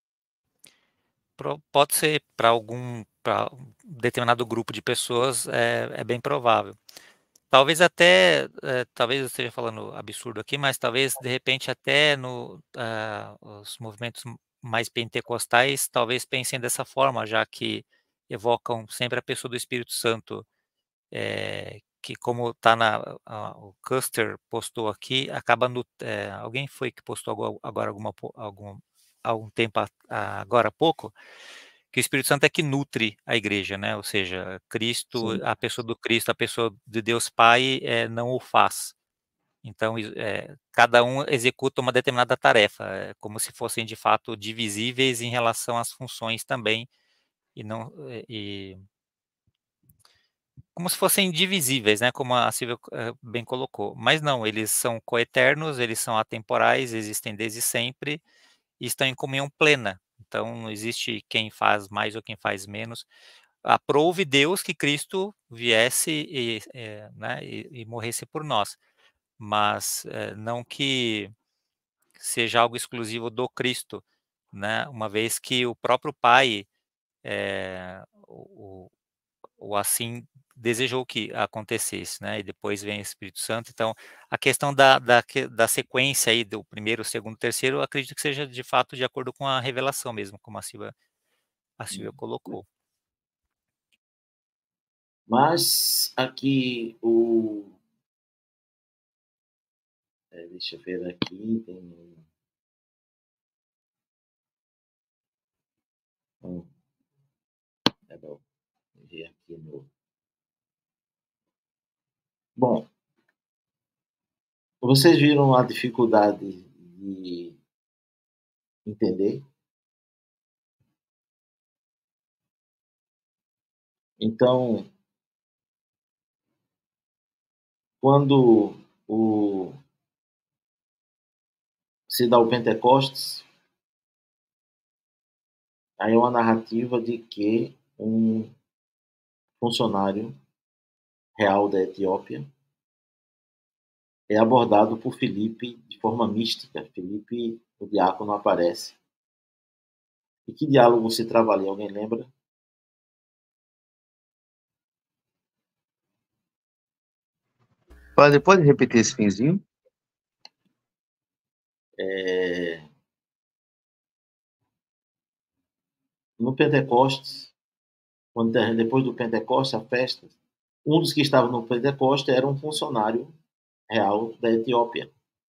Pro- Pode ser para algum, para um determinado grupo de pessoas, é, é bem provável. Talvez até, é, talvez eu esteja falando absurdo aqui, mas talvez de repente até no ah, os movimentos mais pentecostais talvez pensem dessa forma, já que evocam sempre a pessoa do Espírito Santo, é, que como está na a- o Custer postou aqui, acaba no, é, alguém foi que postou agora, agora alguma po- algum algum tempo a- a- agora há pouco, que o Espírito Santo é que nutre a igreja, né? Ou seja, Cristo, Sim. a pessoa do Cristo, a pessoa de Deus Pai, é, não o faz. Então, is- é, cada um executa uma determinada tarefa, é, como se fossem de fato divisíveis em relação às funções também, e não é, e como se fossem divisíveis, né? Como a Silvia eh, bem colocou. Mas não, eles são coeternos, eles são atemporais, existem desde sempre e estão em comunhão plena. Então, não existe quem faz mais ou quem faz menos. Aprove Deus que Cristo viesse e, eh, né, e, e morresse por nós, mas eh, não que seja algo exclusivo do Cristo, né? Uma vez que o próprio Pai, eh, o, o assim desejou que acontecesse, né? E depois vem o Espírito Santo. Então, a questão da, da, que- da sequência aí do primeiro, segundo, terceiro, eu acredito que seja de fato de acordo com a revelação mesmo, como a Silvia, a Silvia colocou. Mas aqui o. é, deixa eu ver aqui. Tem um. um é bom, ver aqui no. Bom, vocês viram a dificuldade de entender? Então, quando o, se dá o Pentecostes, aí é uma narrativa de que um funcionário real da Etiópia é abordado por Filipe de forma mística. Filipe, o diácono, aparece. E que diálogo se trava ali? Alguém lembra? Padre, pode repetir esse finzinho? É, no Pentecostes, quando, depois do Pentecostes, a festa, um dos que estava no Pentecostes era um funcionário real da Etiópia.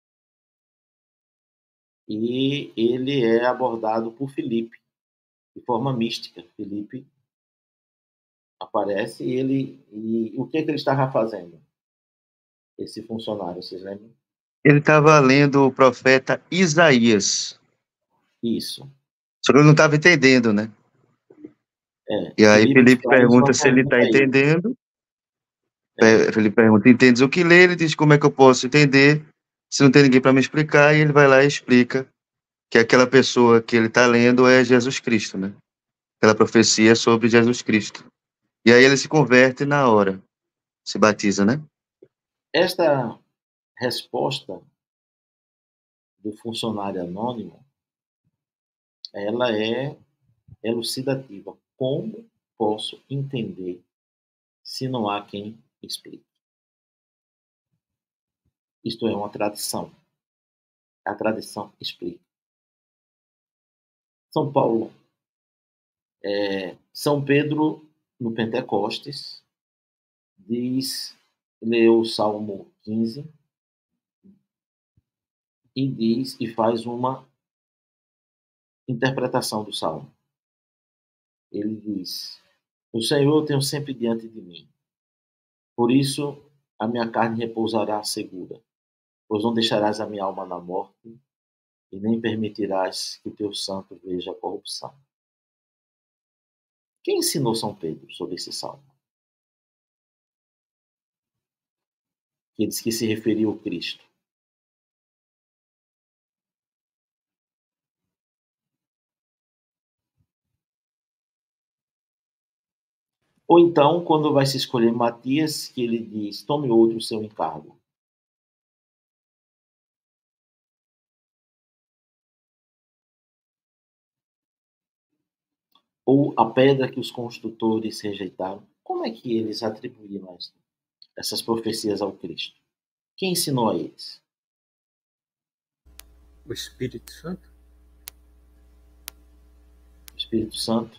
E ele é abordado por Filipe, de forma mística. Filipe aparece e ele... E o que, é que ele estava fazendo? Esse funcionário, vocês lembram? Ele estava lendo o profeta Isaías. Isso. Só que ele não estava entendendo, né? É, E aí Filipe Felipe faz pergunta uma se ele está pergunta a ele. entendendo. É, Felipe pergunta, entendes o que lê? Ele diz, como é que eu posso entender se não tem ninguém para me explicar? E ele vai lá e explica que aquela pessoa que ele está lendo é Jesus Cristo, né? Aquela profecia é sobre Jesus Cristo. E aí ele se converte na hora, se batiza, né? esta resposta do funcionário anônimo, ela é elucidativa. Como posso entender se não há quem explique? Isto é uma tradição. A tradição explica. São Paulo, é, São Pedro, no Pentecostes, diz, leu o Salmo quinze e diz e faz uma interpretação do Salmo. Ele diz: o Senhor eu tenho sempre diante de mim, por isso a minha carne repousará segura, pois não deixarás a minha alma na morte e nem permitirás que o teu santo veja a corrupção. Quem ensinou São Pedro sobre esse salmo? Que diz que se referiu ao Cristo. Ou então, quando vai se escolher Matias, que ele diz: tome outro o seu encargo. Ou a pedra que os construtores rejeitaram. Como é que eles atribuíram essas profecias ao Cristo? Quem ensinou a eles? O Espírito Santo? O Espírito Santo.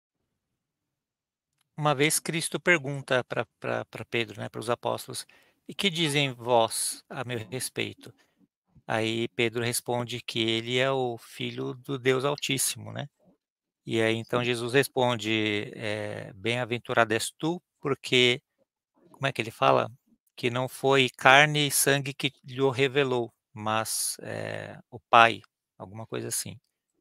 Uma vez Cristo pergunta para Pedro, né, para os apóstolos: e que dizem vós a meu respeito? Aí Pedro responde que ele é o filho do Deus Altíssimo, né? E aí então Jesus responde: é, bem-aventurado és tu, porque, como é que ele fala? Que não foi carne e sangue que lhe o revelou, mas é, o Pai, alguma coisa assim.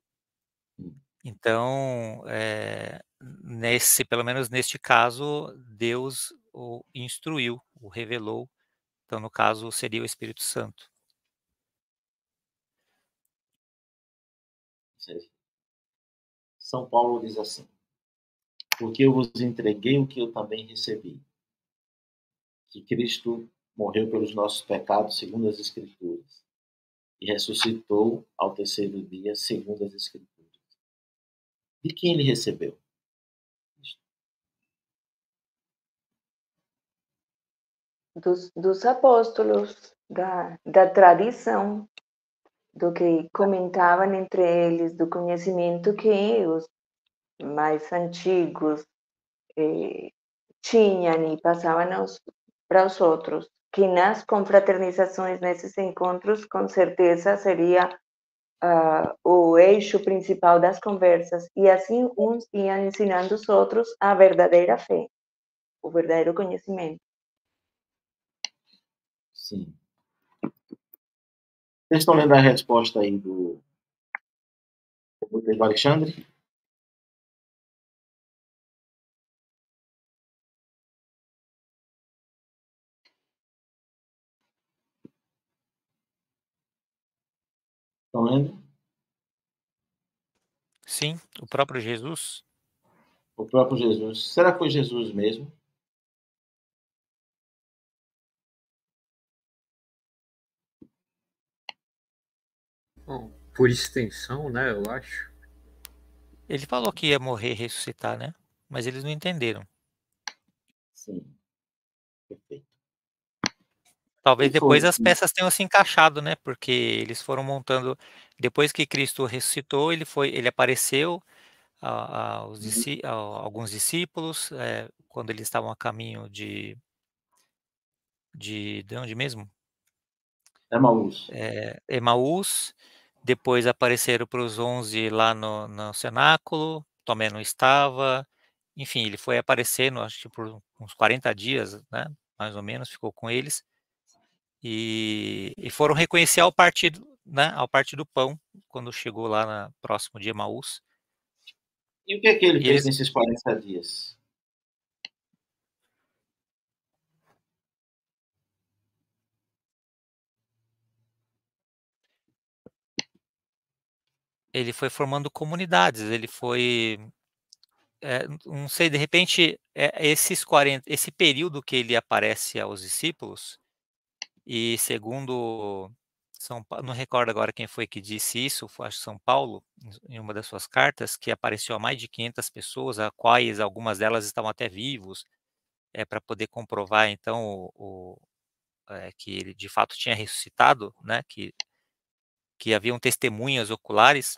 Então, é, nesse, pelo menos neste caso, Deus o instruiu, o revelou. Então, no caso, seria o Espírito Santo. São Paulo diz assim: porque eu vos entreguei o que eu também recebi, que Cristo morreu pelos nossos pecados, segundo as Escrituras, e ressuscitou ao terceiro dia, segundo as Escrituras. De quem ele recebeu? Dos, dos apóstolos, da, da tradição, do que comentavam entre eles, do conhecimento que os mais antigos eh, tinham e passavam para os outros, que nas confraternizações, nesses encontros, com certeza seria uh, o eixo principal das conversas, e assim uns iam ensinando os outros a verdadeira fé, o verdadeiro conhecimento. Sim. Vocês estão lendo a resposta aí do, do Alexandre? Estão lendo? Sim, o próprio Jesus. O próprio Jesus. Será que foi Jesus mesmo? Bom, por extensão, né, eu acho. Ele falou que ia morrer e ressuscitar, né? Mas eles não entenderam. Sim. Perfeito. Talvez que foi? depois as peças tenham se encaixado, né? Porque eles foram montando. Depois que Cristo ressuscitou, ele foi, ele apareceu a, aos disci- a alguns discípulos, é, quando eles estavam a caminho de, de, de onde mesmo? Emaús. É, Emaús. Depois apareceram para os onze lá no, no cenáculo. Tomé não estava. Enfim, ele foi aparecendo, acho que por uns quarenta dias, né? Mais ou menos, ficou com eles. E, e foram reconhecer ao partido, né? Ao partir do pão, quando chegou lá na, próximo de Emaús. E o que é que ele E fez eles, nesses quarenta dias? ele foi formando comunidades, ele foi, é, não sei, de repente, é, esses quarenta, esse período que ele aparece aos discípulos, e segundo São Pa- não recordo agora quem foi que disse isso, foi, acho que São Paulo, em uma das suas cartas, que apareceu a mais de quinhentas pessoas, a quais algumas delas estavam até vivos, é, para poder comprovar, então, o, o- é, que ele de fato tinha ressuscitado, né, que, que haviam testemunhas oculares.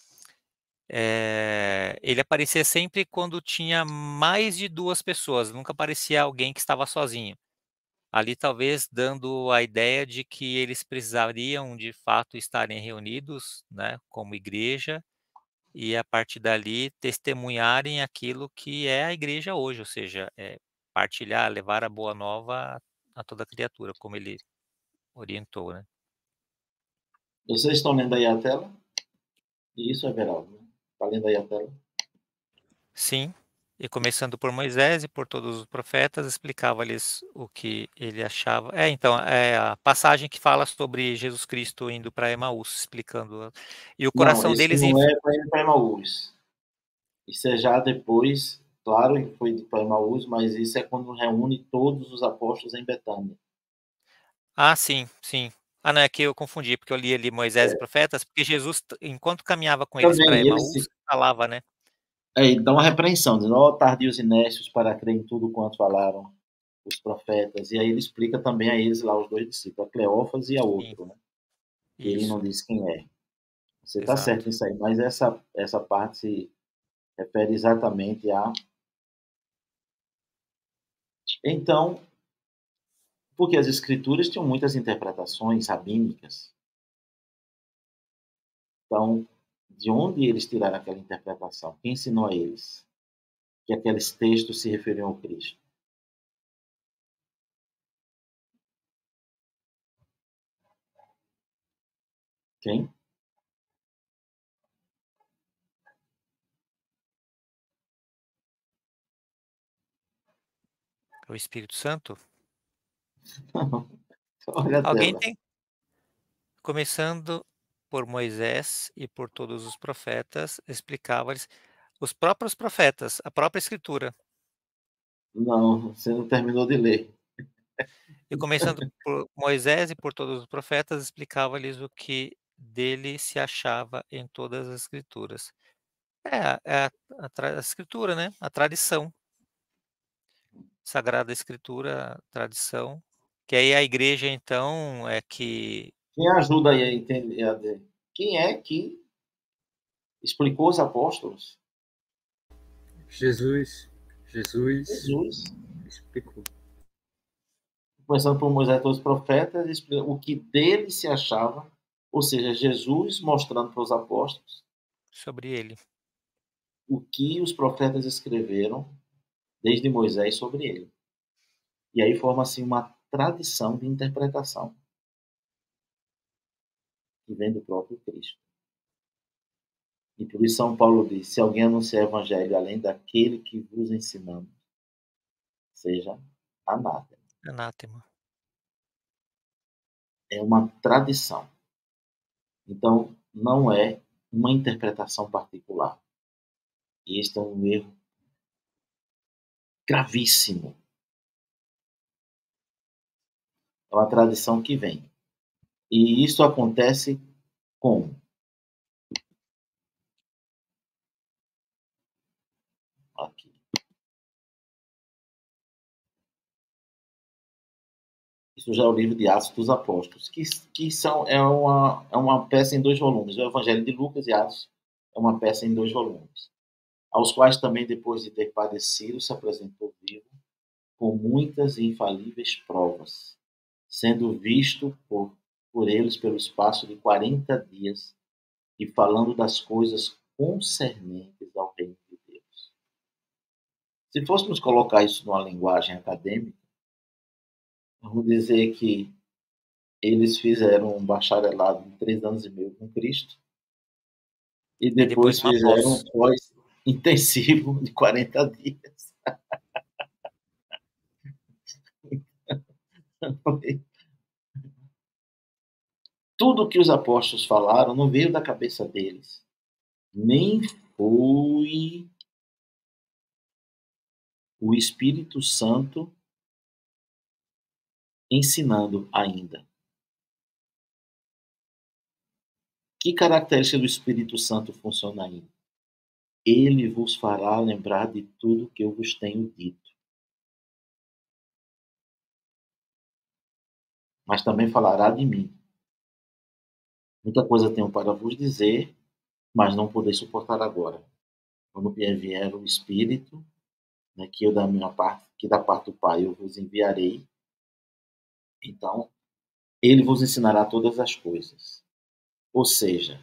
Eh, ele aparecia sempre quando tinha mais de duas pessoas, nunca aparecia alguém que estava sozinho. Ali talvez dando a ideia de que eles precisariam de fato estarem reunidos, né, como igreja, e a partir dali testemunharem aquilo que é a igreja hoje, ou seja, eh, partilhar, levar a boa nova a toda criatura, como ele orientou, né. Vocês estão lendo aí a tela? Isso, Everaldo, né? Está lendo aí a tela? Sim, e começando por Moisés e por todos os profetas, explicava-lhes o que ele achava. É, então, é a passagem que fala sobre Jesus Cristo indo para Emaús, explicando. E o Não, coração esse deles. não Inf- é para ir para Emaús. Isso é já depois, claro que foi para Emaús, mas isso é quando reúne todos os apóstolos em Betânia. Ah, sim, sim. Ah, não, é que eu confundi, porque eu li ali Moisés e É, profetas, porque Jesus, t- enquanto caminhava com eles para também, ele Emaús, se, falava, né? é, ele dá uma repreensão, dizendo, ó, tardios e necios para crer em tudo quanto falaram os profetas. E aí ele explica também a eles lá, os dois discípulos, a Cleófas e a Sim, outro, né? Que ele não isso, diz quem é. Você está certo exato. nisso aí, mas essa, essa parte se refere exatamente a. Então, porque as escrituras tinham muitas interpretações rabínicas. Então, de onde eles tiraram aquela interpretação? Quem ensinou a eles que aqueles textos se referiam ao Cristo? Quem? O Espírito Santo. Olha a Alguém tela. tem, começando por Moisés e por todos os profetas, explicava-lhes os próprios profetas, a própria escritura. Não, você não terminou de ler. E começando por Moisés e por todos os profetas, explicava-lhes o que dele se achava em todas as escrituras. É, a, é a, a, tra- a escritura, né? A tradição, Sagrada Escritura, tradição. Que aí a igreja, então, é que Quem ajuda aí a entender? A ver? Quem é que explicou os apóstolos? Jesus, Jesus Jesus. explicou. Começando por Moisés e todos os profetas, explica o que dele se achava, ou seja, Jesus mostrando para os apóstolos sobre ele. o que os profetas escreveram desde Moisés sobre ele. E aí forma-se uma tradição de interpretação que vem do próprio Cristo. E por isso São Paulo diz: se alguém anunciar o evangelho além daquele que vos ensinamos, seja anátema. Anátema. É uma tradição. Então, não é uma interpretação particular. E este é um erro gravíssimo. É uma tradição que vem. E isso acontece como? Aqui. Isso já é o livro de Atos dos Apóstolos, que, que são, é, uma, é uma peça em dois volumes. O Evangelho de Lucas e Atos é uma peça em dois volumes, aos quais também, depois de ter padecido, se apresentou vivo, com muitas e infalíveis provas, sendo visto por, por eles pelo espaço de quarenta dias e falando das coisas concernentes ao reino de Deus. Se fôssemos colocar isso numa linguagem acadêmica, vamos dizer que eles fizeram um bacharelado de três anos e meio com Cristo e depois, depois uma fizeram pós. um pós-intensivo de quarenta dias. Tudo que os apóstolos falaram não veio da cabeça deles, nem foi o Espírito Santo ensinando ainda. Que característica do Espírito Santo funciona ainda? Ele vos fará lembrar de tudo que eu vos tenho dito. Mas também falará de mim. Muita coisa tenho para vos dizer, mas não podeis suportar agora. Quando vier o Espírito, né, que eu da minha parte, que da parte do Pai eu vos enviarei, então ele vos ensinará todas as coisas. Ou seja,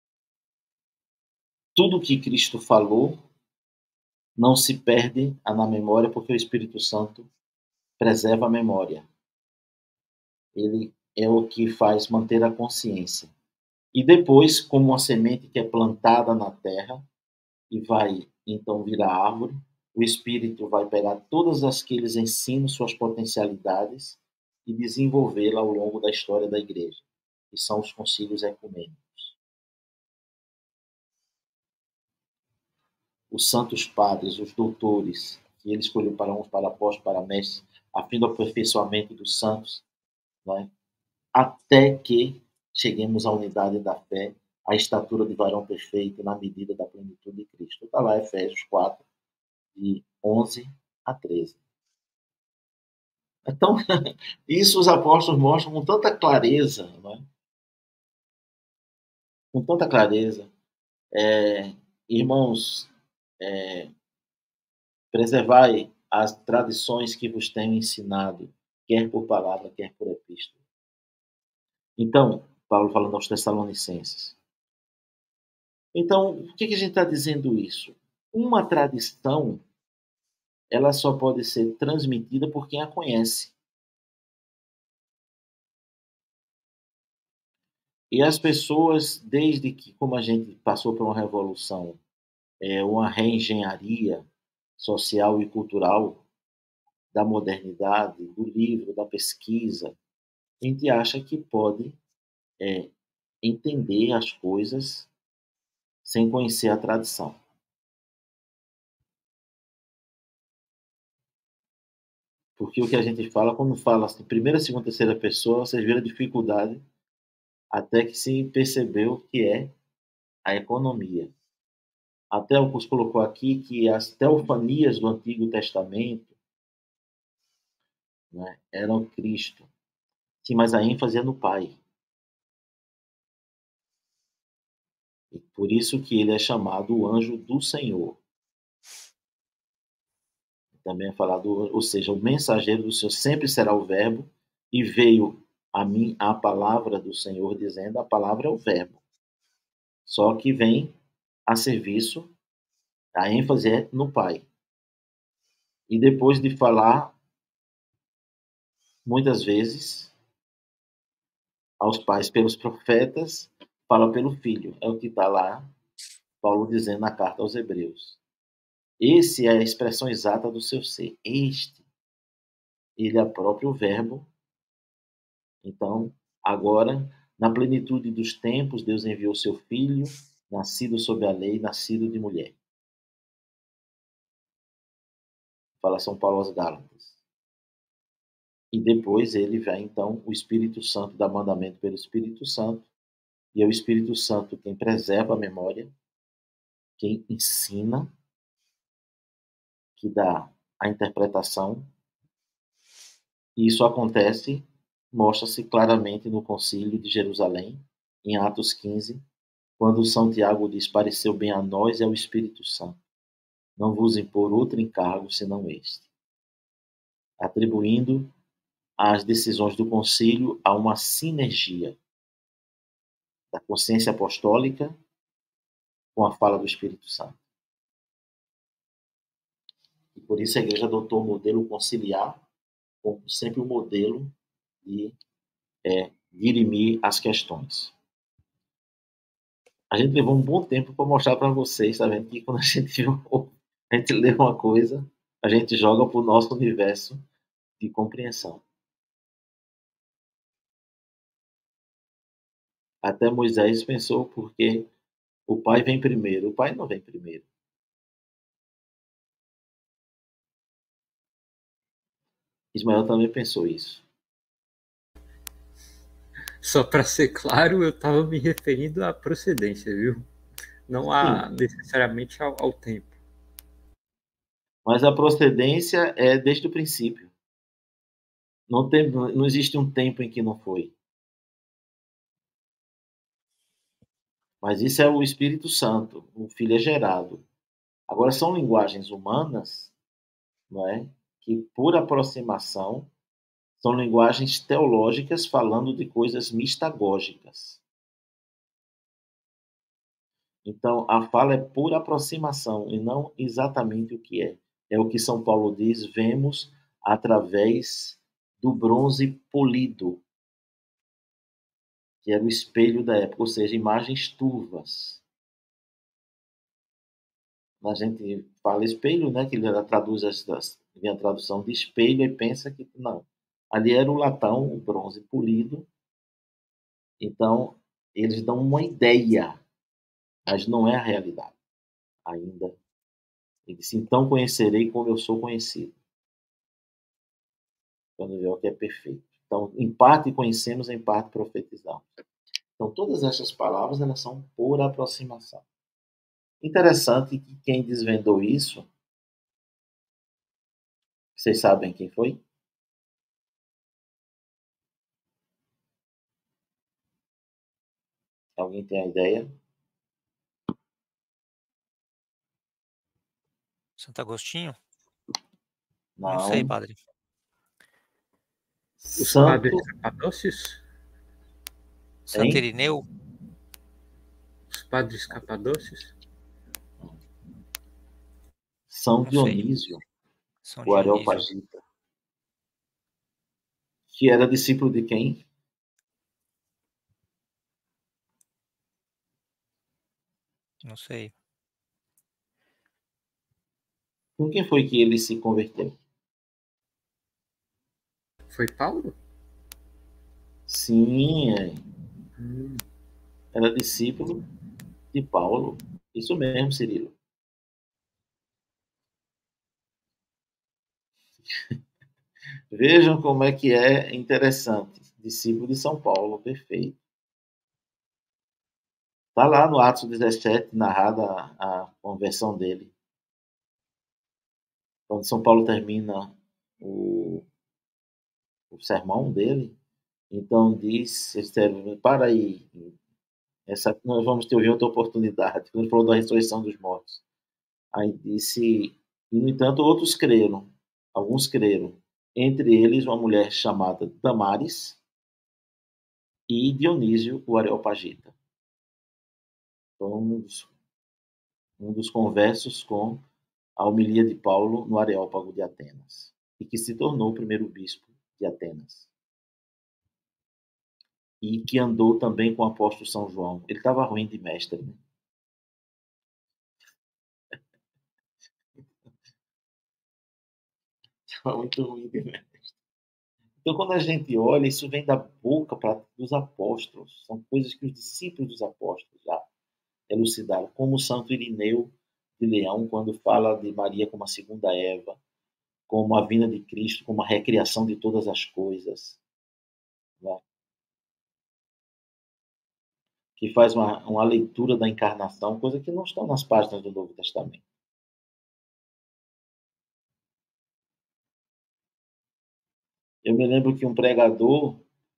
tudo que Cristo falou não se perde na memória, porque o Espírito Santo preserva a memória. Ele é o que faz manter a consciência. E depois, como uma semente que é plantada na terra e vai então virar árvore, o Espírito vai pegar todos aqueles ensinos, suas potencialidades e desenvolvê-la ao longo da história da igreja, que são os concílios ecumênicos. Os santos padres, os doutores, que ele escolheu para uns, para apóstolos, para mestres, a fim do aperfeiçoamento dos santos, né? Até que cheguemos à unidade da fé, à estatura de varão perfeito, na medida da plenitude de Cristo. Está lá, Efésios quatro, de onze a treze. Então, isso os apóstolos mostram com tanta clareza, né? Com tanta clareza. É, irmãos, é, preservai as tradições que vos tenho ensinado, quer por palavra, quer por epístola. Então, Paulo falando aos Tessalonicenses. Então, por que, que a gente está dizendo isso? Uma tradição, ela só pode ser transmitida por quem a conhece. E as pessoas, desde que, como a gente passou por uma revolução, é, uma reengenharia social e cultural da modernidade, do livro, da pesquisa, a gente acha que pode é, entender as coisas sem conhecer a tradição. Porque o que a gente fala, quando fala assim, primeira, segunda, terceira pessoa, vocês viram a dificuldade até que se percebeu que é a economia. Até o Augusto colocou aqui que as teofanias do Antigo Testamento, né, eram Cristo. Sim, mas a ênfase é no Pai. E por isso que ele é chamado o anjo do Senhor. Também é falado, ou seja, o mensageiro do Senhor sempre será o verbo, e veio a mim a palavra do Senhor, dizendo, a palavra é o verbo. Só que vem a serviço, a ênfase é no Pai. E depois de falar, muitas vezes, aos pais pelos profetas, fala pelo Filho. É o que está lá, Paulo dizendo na carta aos Hebreus. Esse é a expressão exata do seu ser. Este, ele é o próprio verbo. Então, agora, na plenitude dos tempos, Deus enviou seu Filho, nascido sob a lei, nascido de mulher. Fala São Paulo aos Gálatas. E depois ele vai, então, o Espírito Santo, dá mandamento pelo Espírito Santo, e é o Espírito Santo quem preserva a memória, quem ensina, que dá a interpretação. E isso acontece mostra-se claramente no Concílio de Jerusalém, em Atos quinze, quando São Tiago diz: pareceu bem a nós e ao Espírito Santo não vos impor outro encargo senão este, atribuindo as decisões do concílio a uma sinergia da consciência apostólica com a fala do Espírito Santo. E por isso a igreja adotou o modelo conciliar como sempre o modelo de é, dirimir as questões. A gente levou um bom tempo para mostrar para vocês, tá vendo? Que quando a gente, a gente lê uma coisa, a gente joga para o nosso universo de compreensão. Até Moisés pensou porque o pai vem primeiro. O pai não vem primeiro. Ismael também pensou isso. Só para ser claro, eu estava me referindo à procedência, viu? Não a, necessariamente ao, ao tempo. Mas a procedência é desde o princípio. Não, tem, não existe um tempo em que não foi. Mas isso é o Espírito Santo, o Filho é gerado. Agora, são linguagens humanas, não é? Que, por aproximação, são linguagens teológicas falando de coisas mistagógicas. Então, a fala é por aproximação e não exatamente o que é. É o que São Paulo diz, vemos através do bronze polido, que era o espelho da época, ou seja, imagens turvas. A gente fala espelho, né, que ele traduz as, vem a tradução de espelho e pensa que não. Ali era o latão, o bronze polido. Então, eles dão uma ideia, mas não é a realidade ainda. Ele disse, então conhecerei como eu sou conhecido. Quando vê o que é perfeito. Então, em parte conhecemos, em parte profetizamos. Então, todas essas palavras, elas são por aproximação. Interessante que quem desvendou isso, vocês sabem quem foi? Alguém tem a ideia? Santo Agostinho? Não. Não sei, padre. Os Santo... padres capadócios? Santo Irineu? Os padres capadócios? São Dionísio, São o Areopagita, que era discípulo de quem? Não sei. Com quem foi que ele se converteu? Foi Paulo? Sim, é. Hum. Era discípulo de Paulo. Isso mesmo, Cirilo. Vejam como é que é interessante. Discípulo de São Paulo, perfeito. Está lá no Atos dezessete, narrada a, a conversão dele. Quando São Paulo termina o, o sermão dele, então diz, para aí, essa, nós vamos ter outra oportunidade. Quando ele falou da ressurreição dos mortos. Aí disse, e no entanto outros creram, alguns creram, entre eles uma mulher chamada Damares e Dionísio, o Areopagita. Foi um dos, um dos conversos com a homilia de Paulo no Areópago de Atenas, e que se tornou o primeiro bispo de Atenas. E que andou também com o apóstolo São João. Ele estava ruim de mestre, né? Estava muito ruim de mestre. Então, quando a gente olha, isso vem da boca pra, dos apóstolos. São coisas que os discípulos dos apóstolos já elucidaram. Como o Santo Irineu de Leão, quando fala de Maria como a segunda Eva, como a vinda de Cristo, como a recriação de todas as coisas. Né? Que faz uma, uma leitura da encarnação, coisa que não está nas páginas do Novo Testamento. Eu me lembro que um pregador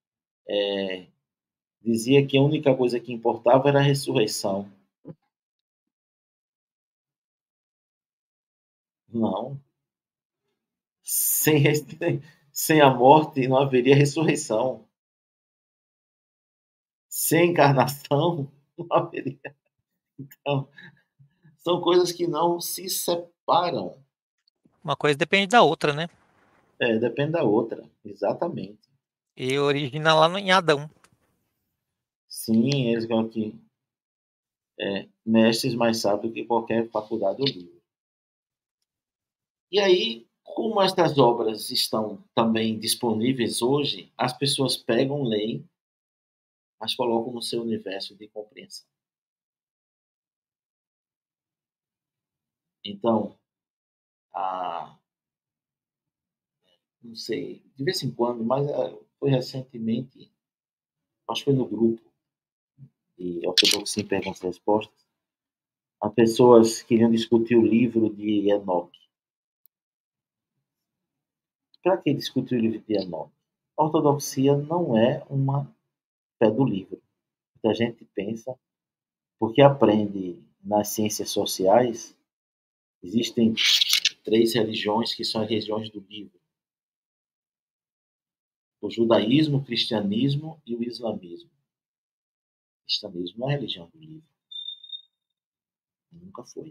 é, dizia que a única coisa que importava era a ressurreição. Não. Sem, sem a morte não haveria ressurreição. Sem encarnação não haveria. Então, são coisas que não se separam. Uma coisa depende da outra, né? É, depende da outra, exatamente. E origina lá no, em Adão. Sim, eles falam que é, mestres mais sábios que qualquer faculdade ou livro. E aí, como estas obras estão também disponíveis hoje, as pessoas pegam, leem, mas colocam no seu universo de compreensão. Então, a, não sei, de vez em quando, mas foi recentemente, acho que foi no grupo de Ortodoxia em Perguntas e Respostas, as pessoas queriam discutir o livro de Enoque. Para que discutir o livro de Enoque? A ortodoxia não é uma fé do livro. Muita gente pensa, porque aprende nas ciências sociais, existem três religiões que são as religiões do livro: o judaísmo, o cristianismo e o islamismo. O cristianismo não é a religião do livro. Nunca foi.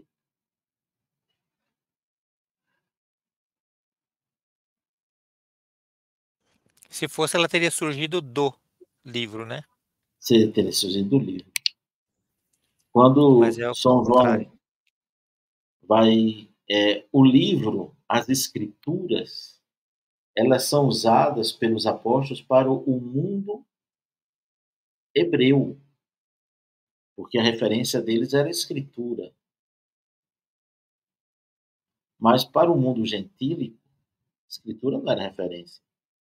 Se fosse, ela teria surgido do livro, né? Seria teria surgido do livro. Quando Mas é o São contrário. João vai... É, o livro, as escrituras, elas são usadas pelos apóstolos para o mundo hebreu, porque a referência deles era a escritura. Mas para o mundo gentílico, a escritura não era referência.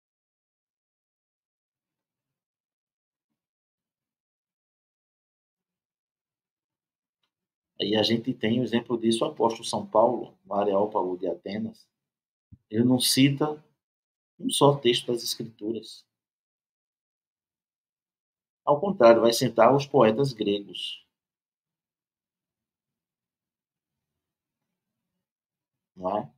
Aí a gente tem o exemplo disso, o apóstolo São Paulo, no Areópago de Atenas. Ele não cita um só texto das escrituras. Ao contrário, vai citar os poetas gregos. Não é?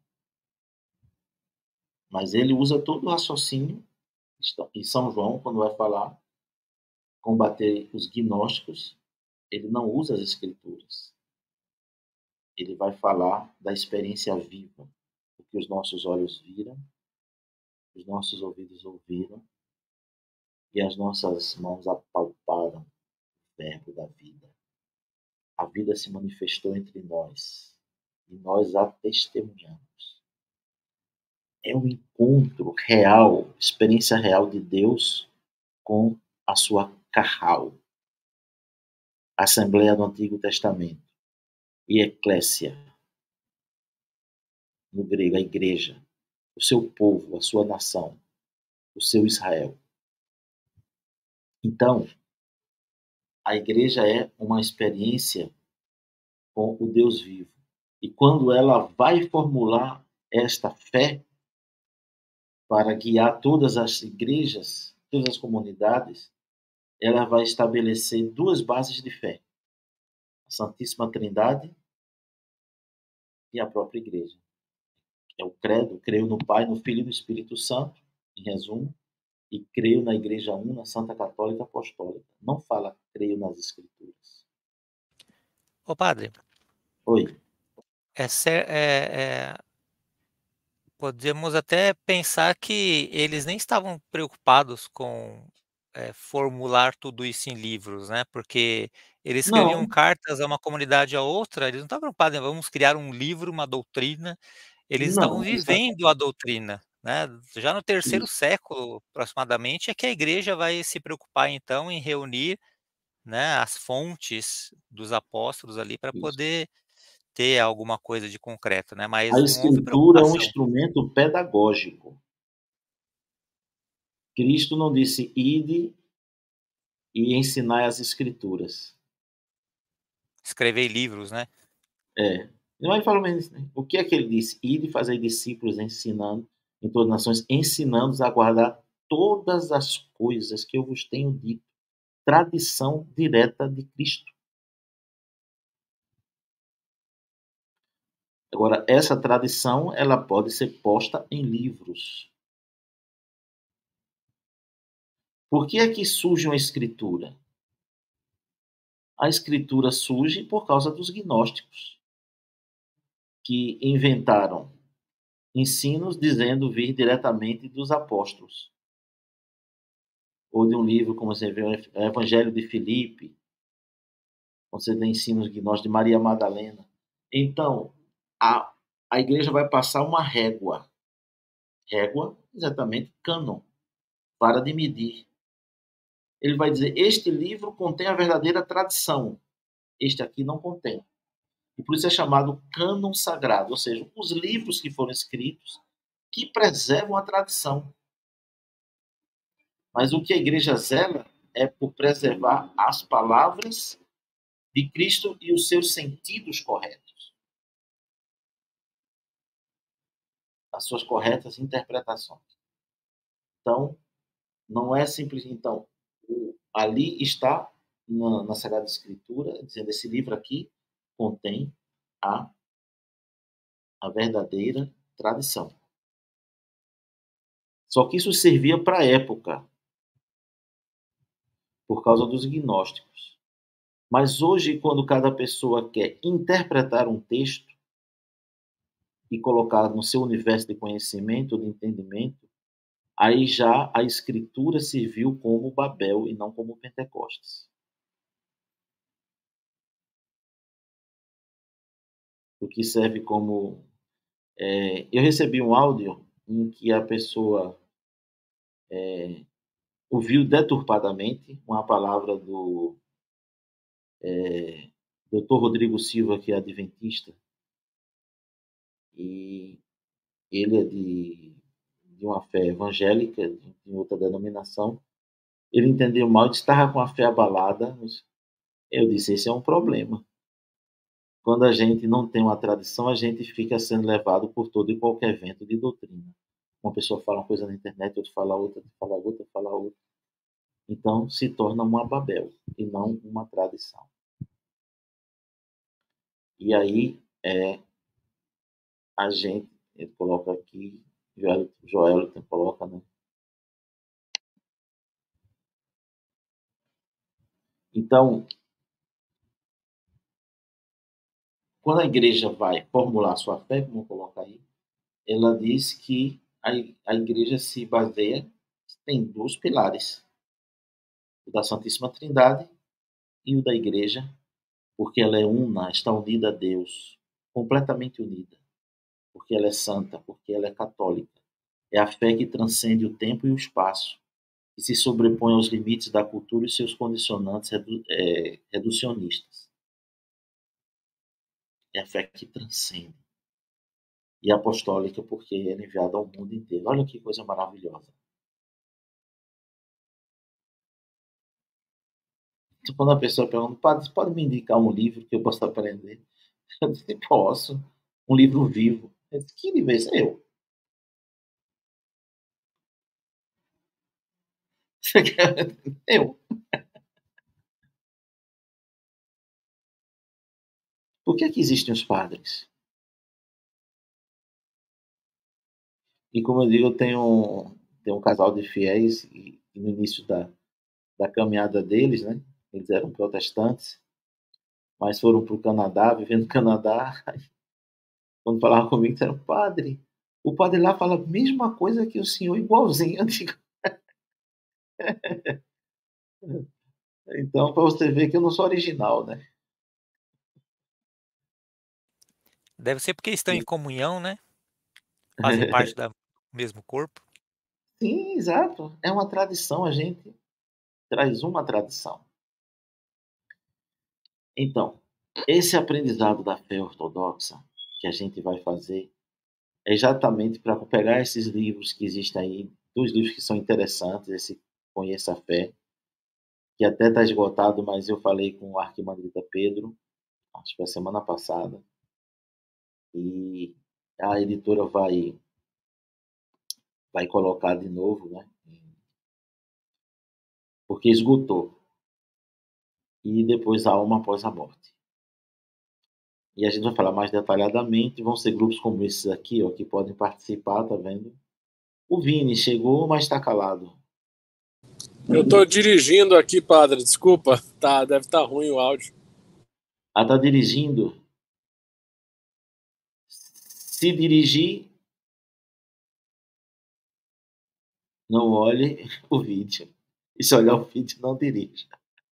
Mas ele usa todo o raciocínio, e São João, quando vai falar, combater os gnósticos, ele não usa as escrituras. Ele vai falar da experiência viva, o que os nossos olhos viram, os nossos ouvidos ouviram e as nossas mãos apalparam o verbo da vida. A vida se manifestou entre nós e nós a testemunhamos. É um encontro real, experiência real de Deus com a sua carral. Assembleia do Antigo Testamento e eclésia, no grego, a igreja, o seu povo, a sua nação, o seu Israel. Então, a igreja é uma experiência com o Deus vivo. E quando ela vai formular esta fé para guiar todas as igrejas, todas as comunidades, ela vai estabelecer duas bases de fé: a Santíssima Trindade e a própria igreja. É o credo, creio no Pai, no Filho e no Espírito Santo, em resumo, e creio na Igreja Una, Santa Católica Apostólica. Não fala creio nas Escrituras. Ô, padre. Oi. É, ser, é, é, podemos até pensar que eles nem estavam preocupados com é, formular tudo isso em livros, né? Porque eles escreviam Não. cartas a uma comunidade a outra, eles não estavam preocupados em vamos criar um livro, uma doutrina. Eles estavam Não, vivendo a doutrina, né? Já no terceiro isso. século, aproximadamente, é que a igreja vai se preocupar, então, em reunir, né, as fontes dos apóstolos ali para Isso. poder ter alguma coisa de concreto, né? Mas A não houve Escritura é um preocupação. instrumento pedagógico. Cristo não disse ide e ensinai as Escrituras. Escrever livros, né? É. Não, ele falou mesmo, né? O que é que ele disse? Ide e fazer discípulos ensinando em todas as nações, ensinando-os a guardar todas as coisas que eu vos tenho dito. Tradição direta de Cristo. Agora, essa tradição, ela pode ser posta em livros. Por que é que surge uma escritura? A escritura surge por causa dos gnósticos, que inventaram ensinos dizendo vir diretamente dos apóstolos. Ou de um livro, como você vê, o Evangelho de Filipe, você tem ensinos gnósticos de Maria Madalena. Então, a, a igreja vai passar uma régua. Régua, exatamente, cânon, para de medir. Ele vai dizer, este livro contém a verdadeira tradição. Este aqui não contém. E por isso é chamado cânon sagrado, ou seja, os livros que foram escritos que preservam a tradição. Mas o que a igreja zela é por preservar as palavras de Cristo e os seus sentidos corretos. As suas corretas interpretações. Então, não é simples. Então, ali está na, na Sagrada Escritura, dizendo esse livro aqui contém a, a verdadeira tradição. Só que isso servia para a época, por causa dos gnósticos. Mas hoje, quando cada pessoa quer interpretar um texto e colocar no seu universo de conhecimento, de entendimento, aí já a Escritura serviu como Babel e não como Pentecostes. O que serve como... É, eu recebi um áudio em que a pessoa é, ouviu deturpadamente uma palavra do é, doutor Rodrigo Silva, que é adventista, e ele é de, de uma fé evangélica, de, de outra denominação. Ele entendeu mal e estava com a fé abalada. Eu disse, esse é um problema. Quando a gente não tem uma tradição, a gente fica sendo levado por todo e qualquer vento de doutrina. Uma pessoa fala uma coisa na internet, outra fala outra, outra fala outra, fala outra. Então, se torna uma Babel e não uma tradição. E aí, é, a gente, ele coloca aqui, Joel, Joel coloca, né? Então, quando a igreja vai formular sua fé, como coloca aí, ela diz que a, a igreja se baseia, tem dois pilares, o da Santíssima Trindade e o da igreja, porque ela é una, está unida a Deus, completamente unida, porque ela é santa, porque ela é católica. É a fé que transcende o tempo e o espaço, que se sobrepõe aos limites da cultura e seus condicionantes redu é, reducionistas. É a fé que transcende. E apostólica, porque ela é enviada ao mundo inteiro. Olha que coisa maravilhosa. Então, quando a pessoa pergunta, padre, você pode me indicar um livro que eu possa aprender? Eu disse, posso. Um livro vivo. Eu disse, que livro é esse? Eu. Você quer? Eu. Por que é que existem os padres? E como eu digo, eu tenho, tenho um casal de fiéis e, e no início da, da caminhada deles, né? Eles eram protestantes, mas foram para o Canadá, vivendo no Canadá. Quando falavam comigo, disseram, padre, o padre lá fala a mesma coisa que o senhor, igualzinho. Eu digo, então, para você ver que eu não sou original, né? Deve ser porque estão em comunhão, né? Fazem parte do mesmo corpo. Sim, exato. É uma tradição, a gente traz uma tradição. Então, esse aprendizado da fé ortodoxa que a gente vai fazer é exatamente para pegar esses livros que existem aí, dois livros que são interessantes, esse Conheça a Fé, que até está esgotado, mas eu falei com o arquimandrita Pedro, acho que foi a semana passada, e a editora vai, vai colocar de novo, né, porque esgotou. E depois a alma após a morte. E a gente vai falar mais detalhadamente, vão ser grupos como esses aqui, ó, que podem participar, tá vendo? O Vini chegou, mas está calado. Eu estou dirigindo aqui, padre, desculpa, tá, deve estar ruim o áudio. Ah, tá dirigindo? Se dirigir, não olhe o vídeo. E se olhar o vídeo, não dirija.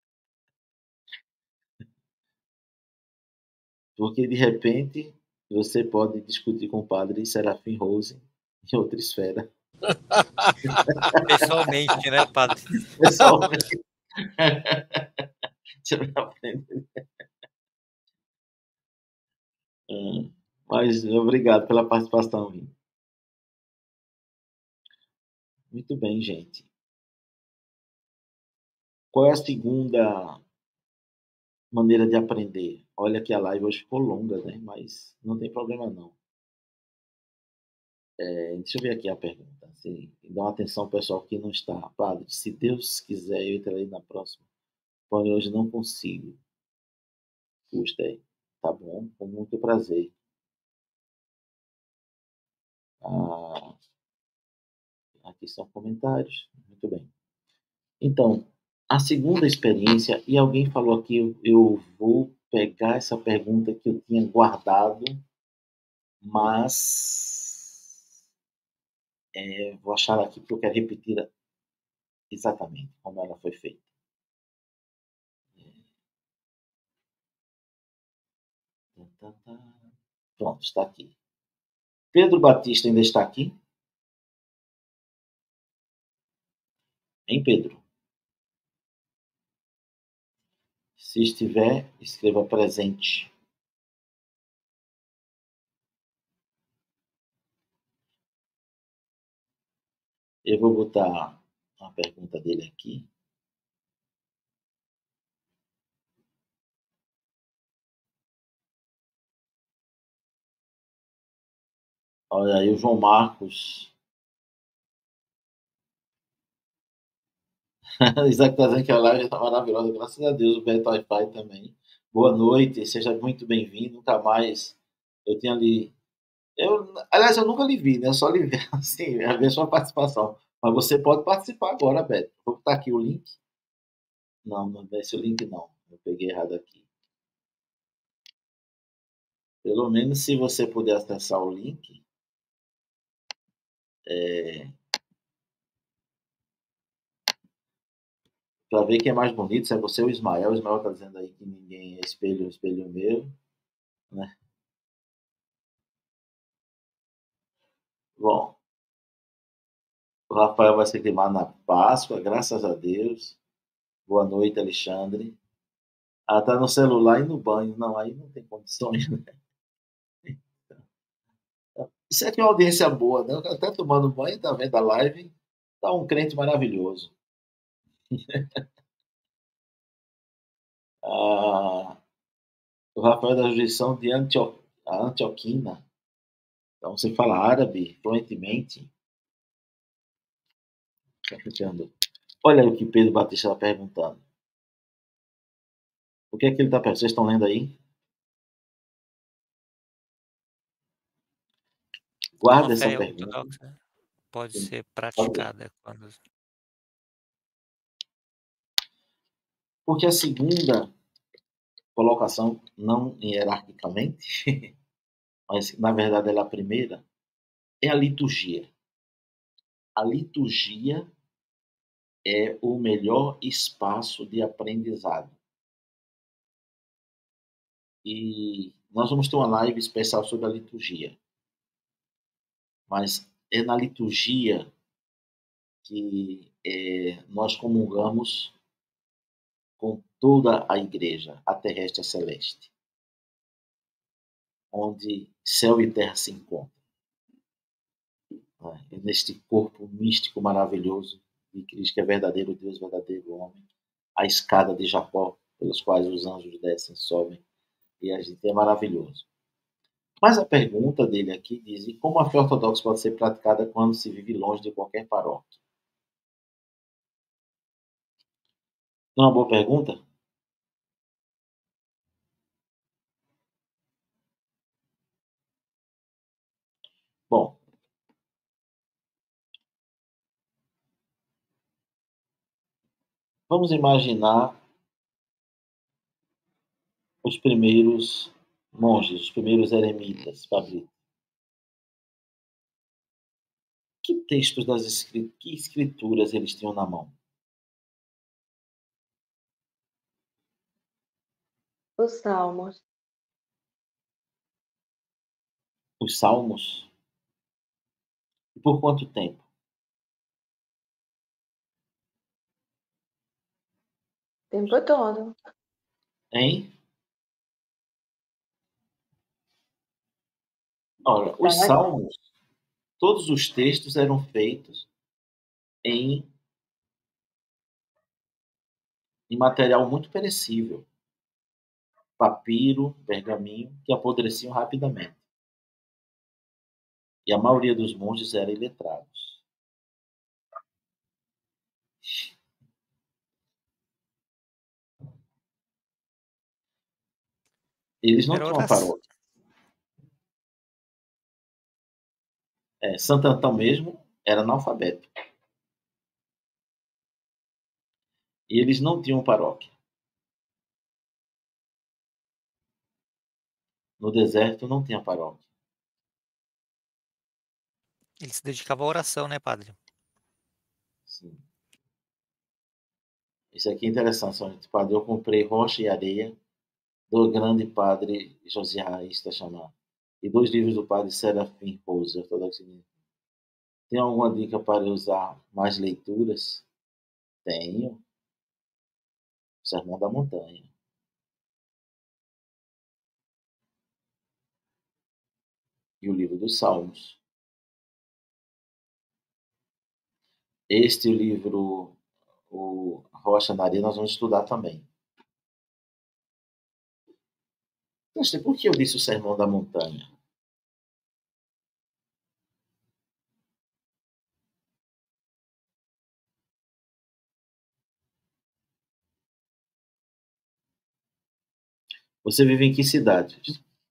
Porque, de repente, você pode discutir com o padre Serafim Rose em outra esfera. Pessoalmente, né, padre? Pessoalmente. Você vai aprender. Hum, mas obrigado pela participação, Vini. Muito bem, gente. Qual é a segunda maneira de aprender? Olha que a live hoje ficou longa, né? Mas não tem problema não. É, deixa eu ver aqui a pergunta. Assim, dá uma atenção ao pessoal que não está. Padre, se Deus quiser, eu entrarei na próxima. Porém, hoje não consigo. Gostei. Tá bom, com muito prazer. Ah, aqui são comentários. Muito bem. Então, a segunda experiência, e alguém falou aqui, eu, eu vou pegar essa pergunta que eu tinha guardado, mas é, vou achar aqui porque eu quero repetir exatamente como ela foi feita. Pronto, está aqui. Pedro Batista ainda está aqui? Hein, Pedro? Se estiver, escreva presente. Eu vou botar a pergunta dele aqui. Olha aí o João Marcos. Isaac está dizendo que a live está maravilhosa, graças a Deus. O Beto Wi-Fi também. Boa noite, seja muito bem-vindo. Nunca mais eu tinha ali. Eu, aliás, eu nunca lhe vi, né? Eu só lhe vi assim, a ver sua participação. Mas você pode participar agora, Beto. Vou botar aqui o link. Não, não é esse o link, não. Eu peguei errado aqui. Pelo menos se você puder acessar o link. É... Para ver quem é mais bonito, se é você ou o Ismael. O Ismael está dizendo aí que ninguém é espelho, espelho meu. Né? Bom, o Rafael vai ser queimado na Páscoa, graças a Deus. Boa noite, Alexandre. Ah, tá no celular e no banho. Não, aí não tem condições, né? Isso aqui é uma audiência boa, né? Até tomando banho, tá vendo a live. Tá um crente maravilhoso. ah, o Rafael da jurisdição de Antio... Antioquina. Então você fala árabe fluentemente. Olha aí o que Pedro Batista está perguntando. O que é que ele está perguntando? Vocês estão lendo aí? Guarda essa pergunta. Pode ser praticada quando... Porque a segunda colocação, não hierarquicamente, mas na verdade ela é a primeira, é a liturgia. A liturgia é o melhor espaço de aprendizado. E nós vamos ter uma live especial sobre a liturgia. Mas é na liturgia que é, nós comungamos com toda a igreja, a terrestre e a celeste, onde céu e terra se encontram. É, neste corpo místico maravilhoso de Cristo, que é verdadeiro Deus, verdadeiro homem, a escada de Jacó, pelos quais os anjos descem, sobem, e a gente é maravilhoso. Mas a pergunta dele aqui diz: e como a fé ortodoxa pode ser praticada quando se vive longe de qualquer paróquia? É uma boa pergunta. Bom, vamos imaginar os primeiros monges, os primeiros eremitas, Fabrício. Que textos das escrituras, que escrituras eles tinham na mão? Os salmos. Os salmos? E por quanto tempo? O tempo todo. Hein? Olha, os Tá. salmos, todos os textos eram feitos em, em material muito perecível. Papiro, pergaminho, que apodreciam rapidamente. E a maioria dos monges eram iletrados. Eles não Era tinham uma oração. paróquia. É, Santo Antão mesmo era analfabeto. E eles não tinham paróquia. No deserto não tinha paróquia. Ele se dedicava à oração, né, padre? Sim. Isso aqui é interessante, senhor padre. Eu comprei rocha e areia do grande padre José Raiz Tachamar e dois livros do padre Serafim Rosa, ortodoxo. Tem alguma dica para usar mais leituras? Tenho. Sermão da Montanha. E o livro dos Salmos. Este livro, o Rocha na Areia, nós vamos estudar também. Então, por que eu disse o Sermão da Montanha? Você vive em que cidade?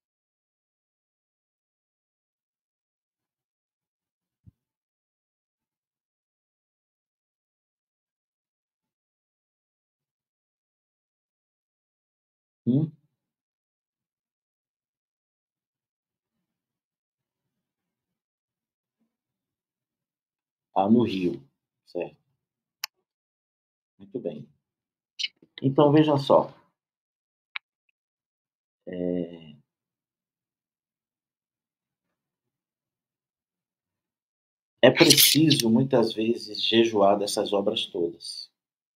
Hum? Ah, no Rio. Certo. Muito bem. Então, veja só. É... é preciso, muitas vezes, jejuar dessas obras todas.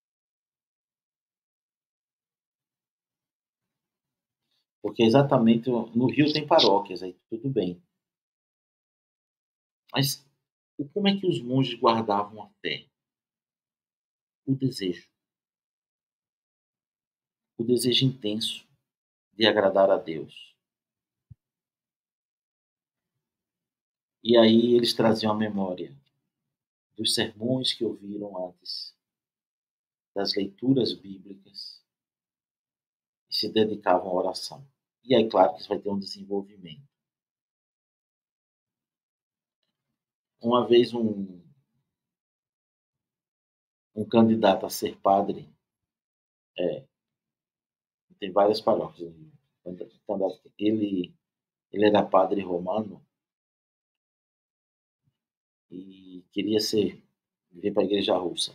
Porque exatamente no Rio tem paróquias, aí tudo bem. Mas como é que os monges guardavam a fé? O desejo. O desejo intenso de agradar a Deus. E aí eles traziam a memória dos sermões que ouviram antes, das leituras bíblicas, e se dedicavam à oração. E aí, claro, que isso vai ter um desenvolvimento. Uma vez um, um candidato a ser padre, é, tem várias paróquias, ele, ele era padre romano e queria ser, vir para a igreja russa.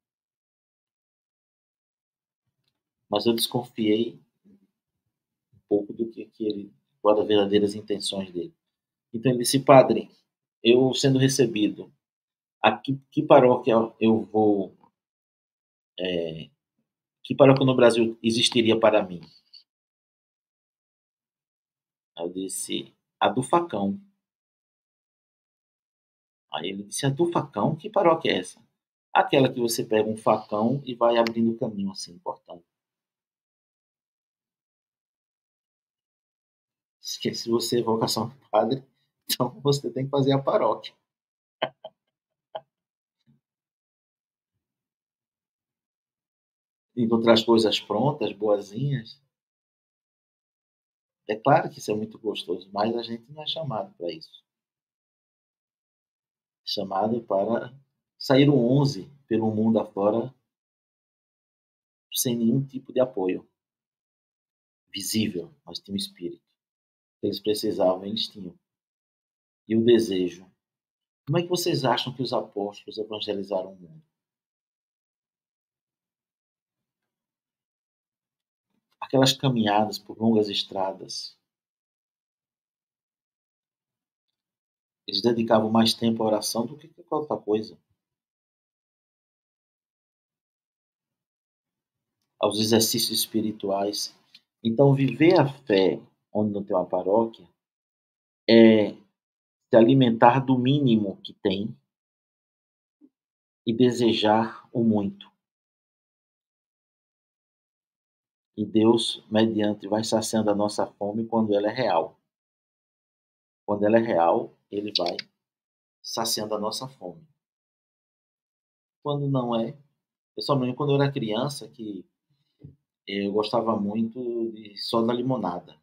Mas eu desconfiei um pouco do que, que ele, quais as verdadeiras intenções dele. Então ele disse, padre, eu sendo recebido, a que, que paróquia eu vou, é, que paróquia no Brasil existiria para mim? Aí eu disse, a do Facão. Aí ele disse, a do Facão? Que paróquia é essa? Aquela que você pega um facão e vai abrindo o caminho assim, cortando. Se você é vocação de padre, então você tem que fazer a paróquia. encontrar as coisas prontas, boazinhas. É claro que isso é muito gostoso, mas a gente não é chamado para isso. É chamado para sair o onze pelo mundo afora sem nenhum tipo de apoio visível, mas tinha um espírito. Eles precisavam, eles tinham. E o desejo. Como é que vocês acham que os apóstolos evangelizaram o mundo? Aquelas caminhadas por longas estradas. Eles dedicavam mais tempo à oração do que qualquer outra coisa. Aos exercícios espirituais. Então, viver a fé onde não tem uma paróquia é se alimentar do mínimo que tem e desejar o muito. E Deus, mediante, vai saciando a nossa fome quando ela é real. Quando ela é real, Ele vai saciando a nossa fome. Quando não é, eu só me lembro quando eu era criança que eu gostava muito de soda limonada.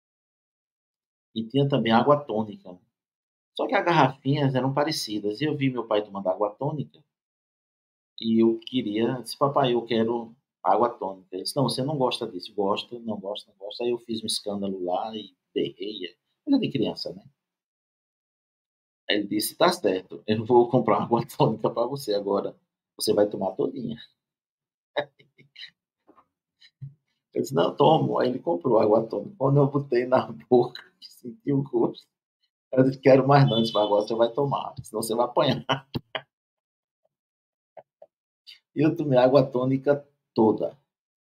E tinha também água tônica. Só que as garrafinhas eram parecidas. E eu vi meu pai tomando água tônica. E eu queria, disse, papai, eu quero água tônica. Ele disse, não, você não gosta disso. Gosto, não gosto, não gosto. Aí eu fiz um escândalo lá e berrei. Coisa de criança, né? Aí ele disse, tá certo, eu vou comprar uma água tônica para você agora. Você vai tomar todinha. Eu disse, não, tomo. Aí ele comprou a água tônica. Quando eu botei na boca, senti o gosto. Eu disse, quero mais não. Disse, agora você vai tomar, senão você vai apanhar. E eu tomei a água tônica toda.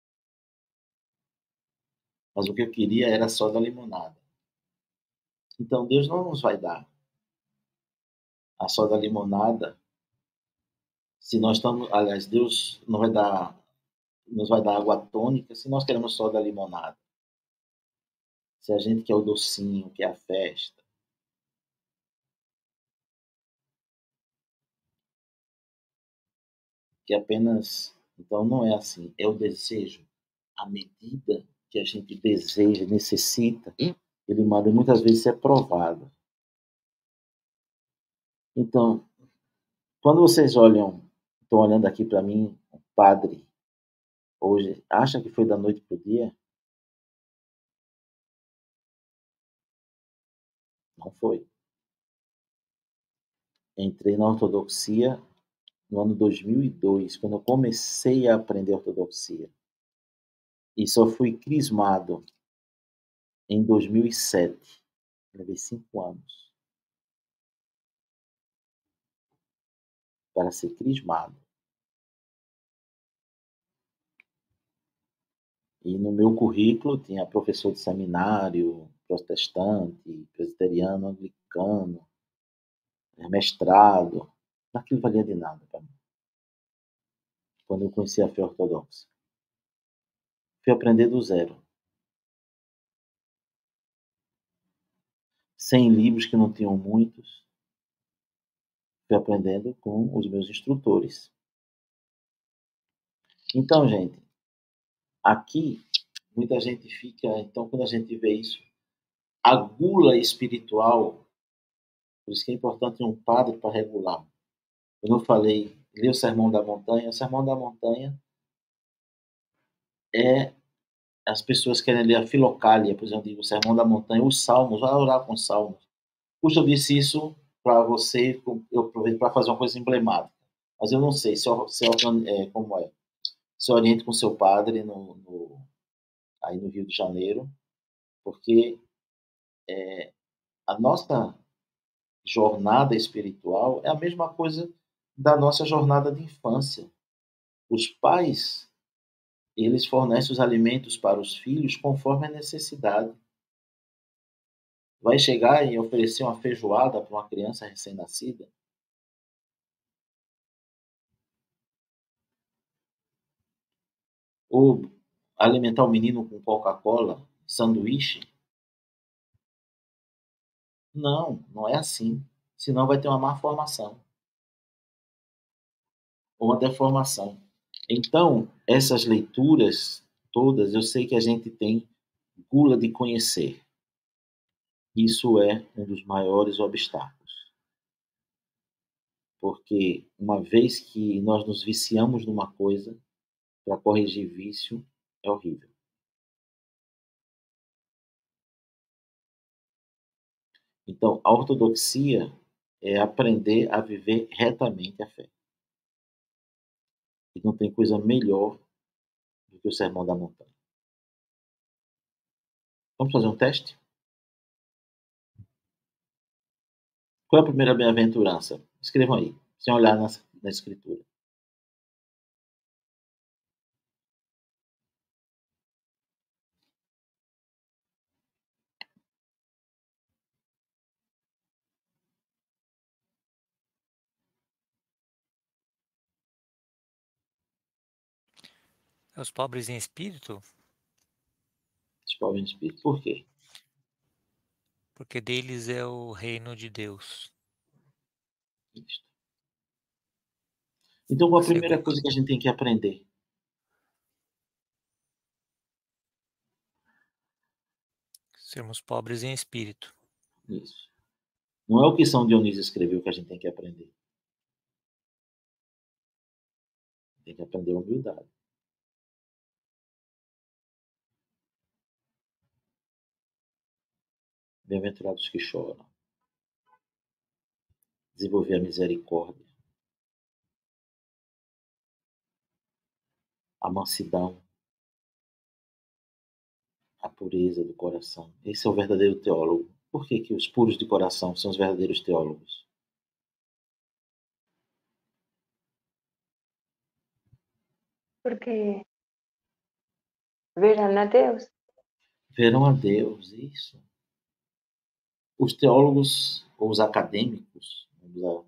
Mas o que eu queria era só da limonada. Então Deus não nos vai dar a só da limonada se nós estamos, aliás, Deus não vai dar, nos vai dar água tônica se nós queremos só da limonada. Se a gente quer o docinho, quer a festa. Que apenas, então não é assim, é o desejo. À medida que a gente deseja, necessita, ele manda muitas vezes ser provado. Então, quando vocês olham, estão olhando aqui para mim, o padre, hoje, acha que foi da noite para o dia? Não foi. Entrei na ortodoxia no ano dois mil e dois, quando eu comecei a aprender ortodoxia. E só fui crismado em dois mil e sete. Levei cinco anos para ser crismado. E no meu currículo tinha professor de seminário, protestante, presbiteriano, anglicano, mestrado. Aquilo valia de nada para mim. Quando eu conheci a fé ortodoxa. Fui aprender do zero. Sem livros que não tinham muitos. Fui aprendendo com os meus instrutores. Então, gente, aqui muita gente fica, então quando a gente vê isso, a gula espiritual, por isso que é importante um padre para regular. Quando eu falei, ler o Sermão da Montanha, o Sermão da Montanha é as pessoas querem ler a Filocália, por exemplo, o Sermão da Montanha, os Salmos, vai orar com os Salmos. Puxa, eu disse isso para você, eu aproveito para fazer uma coisa emblemática, mas eu não sei se, se é, como é. Se oriente com seu padre no, no, aí no Rio de Janeiro, porque é, a nossa jornada espiritual é a mesma coisa da nossa jornada de infância. Os pais, eles fornecem os alimentos para os filhos conforme a necessidade. Vai chegar e oferecer uma feijoada para uma criança recém-nascida? Ou alimentar o menino com Coca-Cola, sanduíche? Não, não é assim. Senão vai ter uma má formação. Ou uma deformação. Então, essas leituras todas, eu sei que a gente tem gula de conhecer. Isso é um dos maiores obstáculos. Porque uma vez que nós nos viciamos numa coisa, para corrigir vício é horrível. Então, a ortodoxia é aprender a viver retamente a fé. E não tem coisa melhor do que o Sermão da Montanha. Vamos fazer um teste? Qual é a primeira bem-aventurança? Escrevam aí, sem olhar na, na escritura. Os pobres em espírito, Os pobres em espírito. Por quê? porque deles é o reino de Deus. Isso. Então, qual a Segundo- primeira coisa que a gente tem que aprender? Sermos pobres em espírito. Isso. Não é o que São Dionísio escreveu que a gente tem que aprender. Tem que aprender a humildade. Bem-aventurados que choram. Desenvolver a misericórdia. A mansidão. A pureza do coração. Esse é o verdadeiro teólogo. Por que que os puros de coração são os verdadeiros teólogos? Porque verão a Deus. Verão a Deus, isso. Os teólogos, ou os acadêmicos, vamos lá,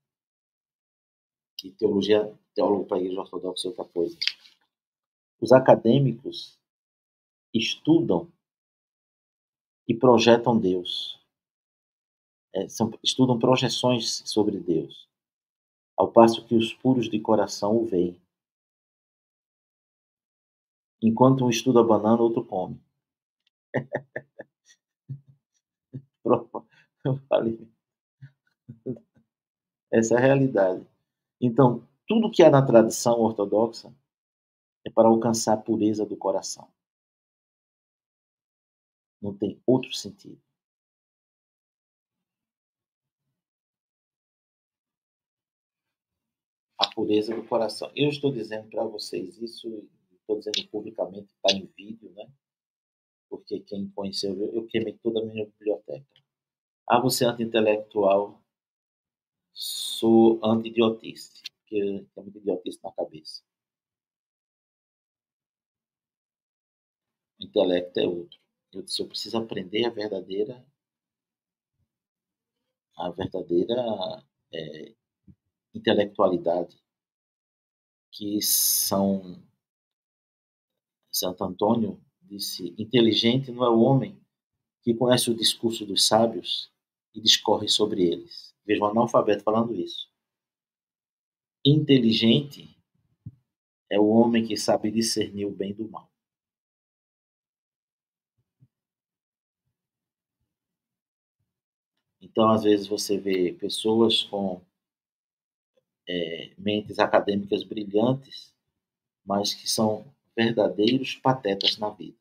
que teologia, teólogo para a Igreja Ortodoxa é outra coisa. Os acadêmicos estudam e projetam Deus. É, são, estudam projeções sobre Deus, ao passo que os puros de coração o veem. Enquanto um estuda banana, outro come. Eu falei. Essa é a realidade. Então, tudo que há na tradição ortodoxa é para alcançar a pureza do coração. Não tem outro sentido. A pureza do coração. Eu estou dizendo para vocês isso, estou dizendo publicamente, está em vídeo, né? Porque quem conheceu, eu queimei toda a minha biblioteca. Ah, você é anti-intelectual, sou anti-idiotice, porque tem muita idiotice na cabeça. O intelecto é outro. Eu disse, eu preciso aprender a verdadeira, a verdadeira é, intelectualidade, que são, Santo Antônio disse, inteligente não é o homem que conhece o discurso dos sábios e discorre sobre eles. Veja um analfabeto falando isso. Inteligente é o homem que sabe discernir o bem do mal. Então, às vezes, você vê pessoas com é, mentes acadêmicas brilhantes, mas que são verdadeiros patetas na vida.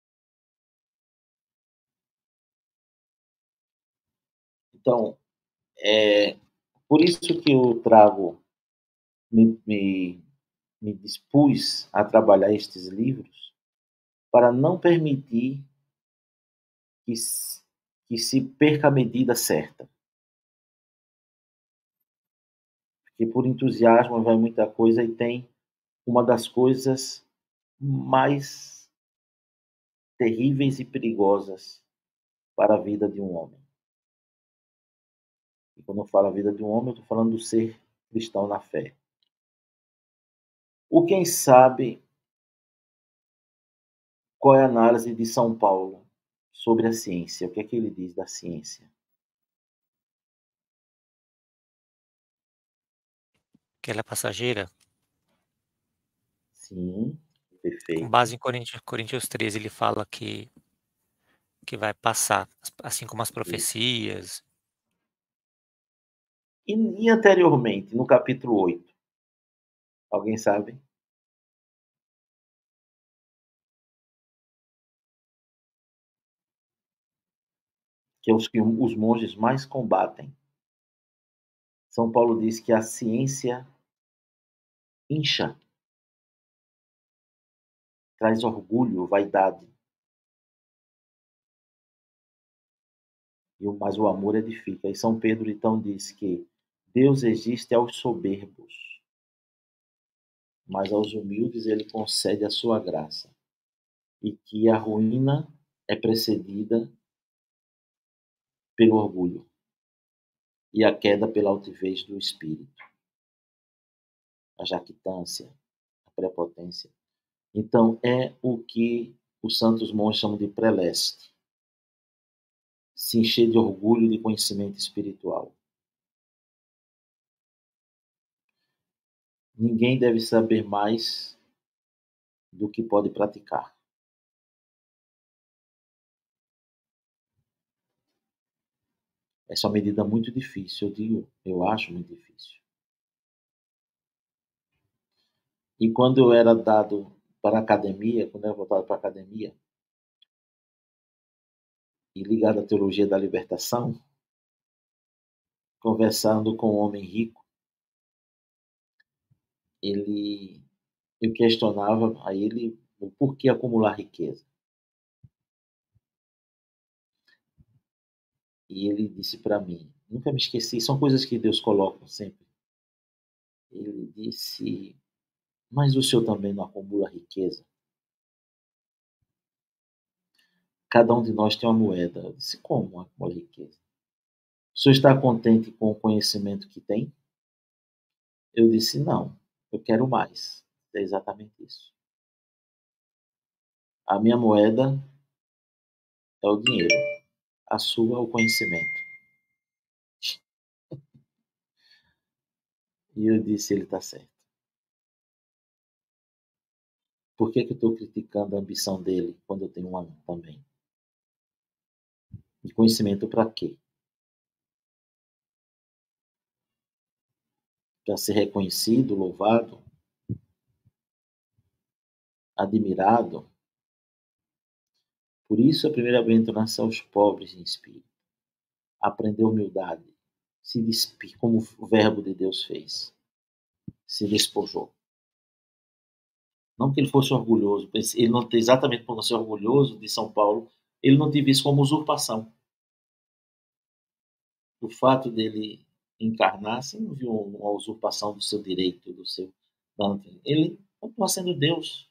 Então, é por isso que eu trago, me, me, me dispus a trabalhar estes livros, para não permitir que, que se perca a medida certa. Porque por entusiasmo vai muita coisa e tem uma das coisas mais terríveis e perigosas para a vida de um homem. E quando eu falo a vida de um homem, eu estou falando do ser cristão na fé. O quem sabe qual é a análise de São Paulo sobre a ciência? O que é que ele diz da ciência? Que ela é passageira. Sim, perfeito. Com base em Coríntios, Coríntios treze, ele fala que, que vai passar, assim como as profecias. E, e anteriormente, no capítulo oito? Alguém sabe? Que é os que os monges mais combatem. São Paulo diz que a ciência incha, traz orgulho, vaidade. Mas o amor edifica. E São Pedro então diz que Deus existe aos soberbos, mas aos humildes ele concede a sua graça. E que a ruína é precedida pelo orgulho e a queda pela altivez do espírito, a jactância, a prepotência. Então é o que os santos monges chamam de preleste, se encher de orgulho de conhecimento espiritual. Ninguém deve saber mais do que pode praticar. Essa é uma medida muito difícil, eu digo, eu acho muito difícil. E quando eu era dado para a academia, quando eu era voltado para a academia, e ligado à teologia da libertação, conversando com um homem rico, ele, eu questionava a ele o porquê acumular riqueza. E ele disse para mim, nunca me esqueci, são coisas que Deus coloca sempre. Ele disse, mas o senhor também não acumula riqueza? Cada um de nós tem uma moeda. Eu disse, como acumula riqueza? O senhor está contente com o conhecimento que tem? Eu disse, não, eu quero mais. É exatamente isso. A minha moeda é o dinheiro, a sua é o conhecimento. E eu disse, ele está certo. Por que, que eu estou criticando a ambição dele quando eu tenho uma também? E conhecimento para quê? Para ser reconhecido, louvado, admirado. Por isso a primeira bem-aventurança aos pobres em espírito. Aprender humildade, se despir, como o verbo de Deus fez. Se despojou. Não que ele fosse orgulhoso, ele não exatamente por não ser orgulhoso de São Paulo, ele não teve isso como usurpação. O fato dele encarnar, você não viu uma usurpação do seu direito, do seu. Ele continua sendo Deus.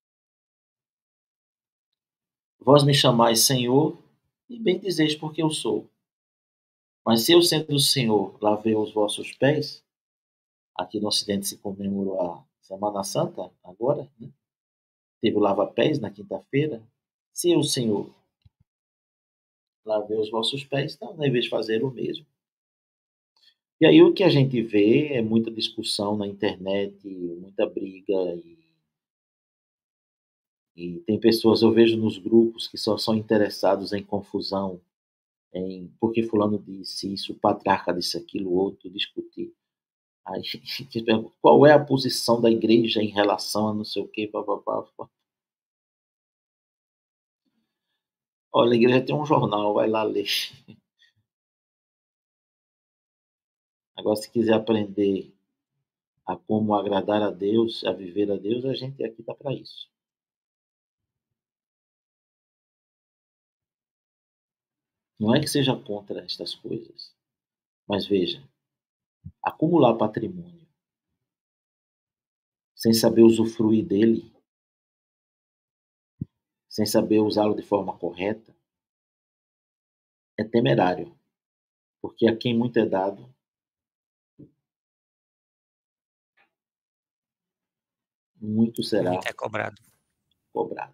Vós me chamais Senhor, e bem dizeis porque eu sou. Mas se eu, sendo o Senhor, lavei os vossos pés, aqui no Ocidente se comemorou a Semana Santa, agora, né? Teve o lava-pés na quinta-feira. Se o Senhor lavei os vossos pés, então deveis fazer o mesmo. E aí o que a gente vê é muita discussão na internet, muita briga, e, e tem pessoas, eu vejo nos grupos que só são interessados em confusão, em porque fulano disse isso, o patriarca disse aquilo, o outro, discutir. Aí a gente pergunta, qual é a posição da igreja em relação a não sei o quê, papapá. Olha, a igreja tem um jornal, vai lá ler. Agora, se quiser aprender a como agradar a Deus, a viver a Deus, a gente aqui está para isso. Não é que seja contra estas coisas, mas veja, acumular patrimônio sem saber usufruir dele, sem saber usá-lo de forma correta, é temerário, porque a quem muito é dado, muito será Muito é cobrado. cobrado.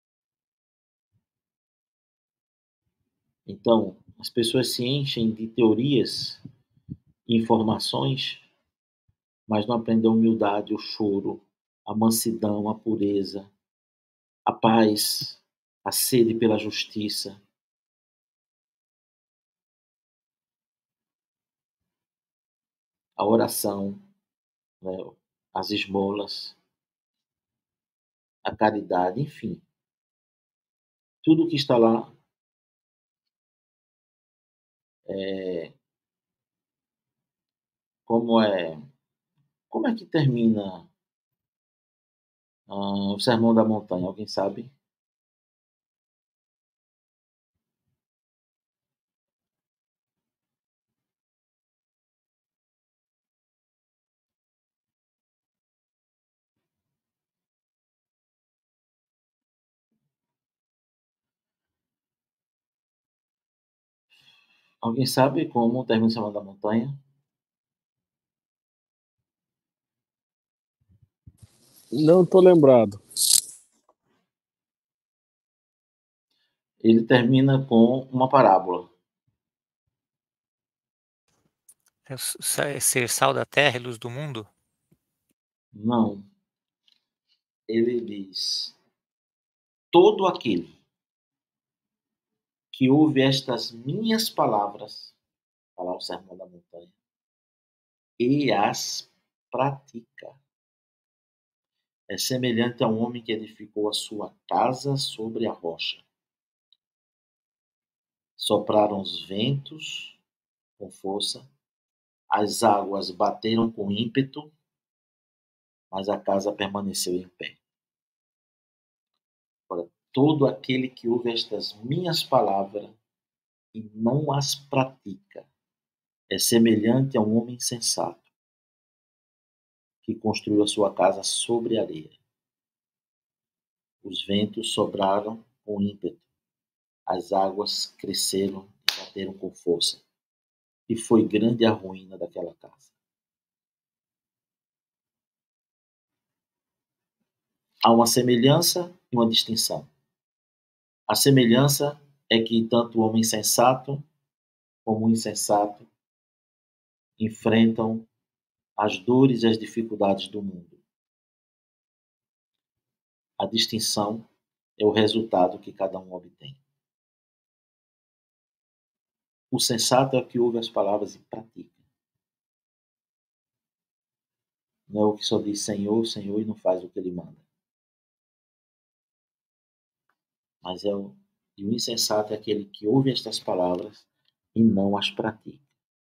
Então, as pessoas se enchem de teorias e informações, mas não aprendem a humildade, o choro, a mansidão, a pureza, a paz, a sede pela justiça. A oração, né, as esmolas, a caridade, enfim. Tudo que está lá é, como é como é que termina ah, o Sermão da Montanha? Alguém sabe? Alguém sabe como termina o Sermão da Montanha? Não estou lembrado. Ele termina com uma parábola. É ser sal da terra e luz do mundo? Não. Ele diz: todo aquele que ouve estas minhas palavras, falar o Sermão da Montanha, e as pratica, é semelhante a um homem que edificou a sua casa sobre a rocha. Sopraram os ventos com força, as águas bateram com ímpeto, mas a casa permaneceu em pé. Ora, todo aquele que ouve estas minhas palavras e não as pratica é semelhante a um homem sensato que construiu a sua casa sobre areia. Os ventos sopraram com ímpeto, as águas cresceram e bateram com força, e foi grande a ruína daquela casa. Há uma semelhança e uma distinção. A semelhança é que tanto o homem sensato como o insensato enfrentam as dores e as dificuldades do mundo. A distinção é o resultado que cada um obtém. O sensato é o que ouve as palavras e pratica. Não é o que só diz Senhor, Senhor e não faz o que ele manda. Mas é o, e o insensato é aquele que ouve estas palavras e não as pratica.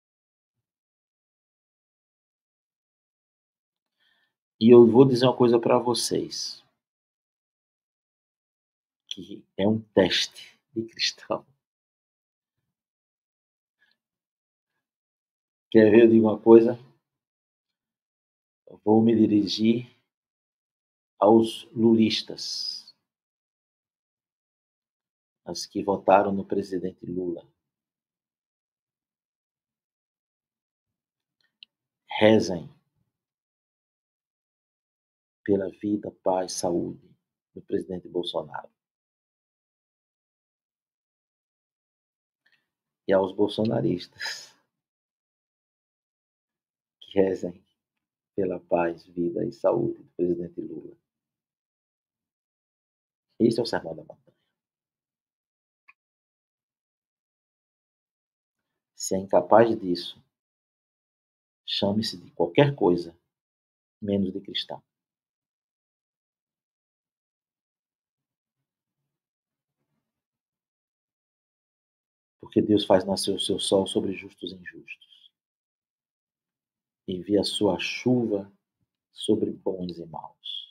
E eu vou dizer uma coisa para vocês, que é um teste de cristão. Quer ver eu digo uma coisa? Eu vou me dirigir aos lulistas, aos que votaram no presidente Lula. Rezem pela vida, paz, saúde do presidente Bolsonaro. E aos bolsonaristas, que rezem pela paz, vida e saúde do presidente Lula. Esse é o Sermão da Montanha. Se é incapaz disso, chame-se de qualquer coisa, menos de cristão. Porque Deus faz nascer o seu sol sobre justos e injustos. Envia a sua chuva sobre bons e maus.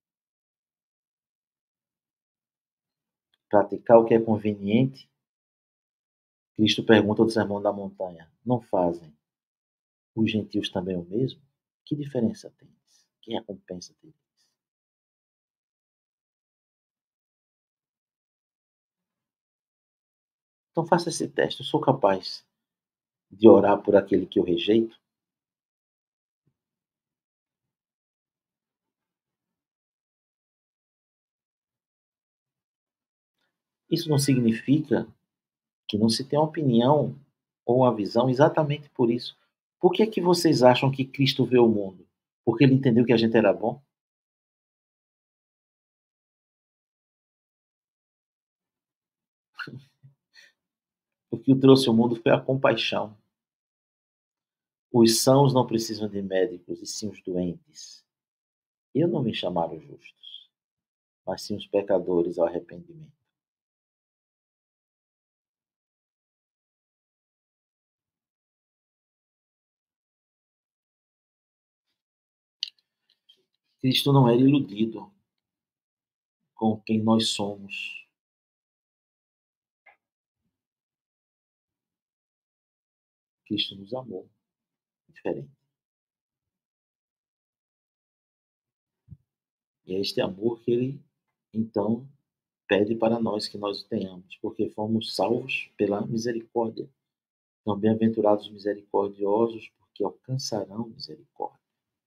Praticar o que é conveniente, Cristo pergunta do Sermão da Montanha: não fazem os gentios também o mesmo? Que diferença tem? Que recompensa tem? Então faça esse teste. Eu sou capaz de orar por aquele que eu rejeito? Isso não significa que não se tem uma opinião ou uma visão exatamente por isso. Por que é que vocês acham que Cristo veio ao mundo? Porque ele entendeu que a gente era bom? O que o trouxe ao mundo foi a compaixão. Os sãos não precisam de médicos, e sim os doentes. Eu não vim chamar os justos, mas sim os pecadores ao arrependimento. Cristo não era iludido com quem nós somos. Cristo nos amou. Diferente. E é este amor que ele, então, pede para nós que nós o tenhamos, porque fomos salvos pela misericórdia. Então, bem-aventurados os misericordiosos, porque alcançarão misericórdia.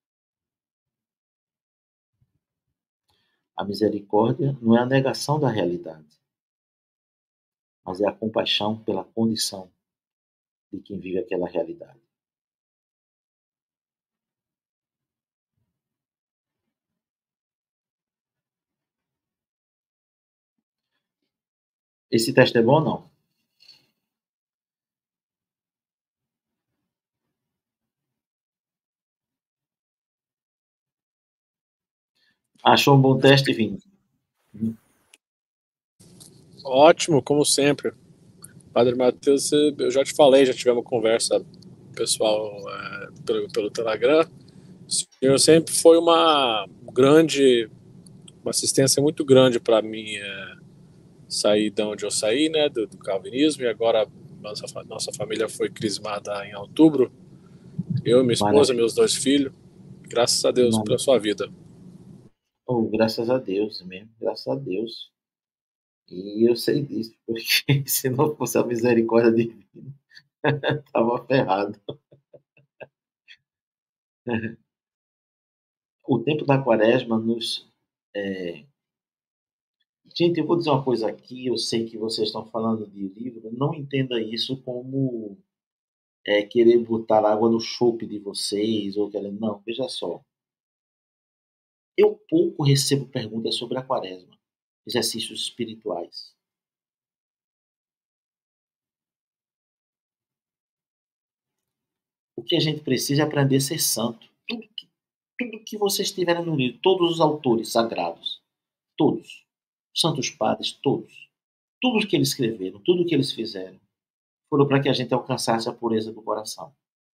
A misericórdia não é a negação da realidade, mas é a compaixão pela condição de quem vive aquela realidade. Esse texto é bom ou não? Achou um bom teste, Vini? Ótimo, como sempre. Padre Matheus, eu já te falei, já tivemos uma conversa pessoal é, pelo, pelo Telegram. O senhor sempre foi uma grande, uma assistência muito grande para mim é, sair de onde eu saí, né, do, do calvinismo, e agora nossa, nossa família foi crismada em outubro. Eu, minha esposa, Maravilha. meus dois filhos. Graças a Deus Maravilha. pela sua vida. Oh, graças a Deus mesmo, graças a Deus. E eu sei disso, porque se não fosse a misericórdia divina, estava ferrado. O tempo da quaresma nos... É... Gente, eu vou dizer uma coisa aqui, eu sei que vocês estão falando de livro, não entenda isso como é, querer botar água no chope de vocês, ou querer... Não, veja só. Eu pouco recebo perguntas sobre a quaresma, exercícios espirituais. O que a gente precisa é aprender a ser santo. Tudo que, tudo que vocês tiverem no livro, todos os autores sagrados, todos, santos padres, todos, tudo que eles escreveram, tudo que eles fizeram, foram para que a gente alcançasse a pureza do coração.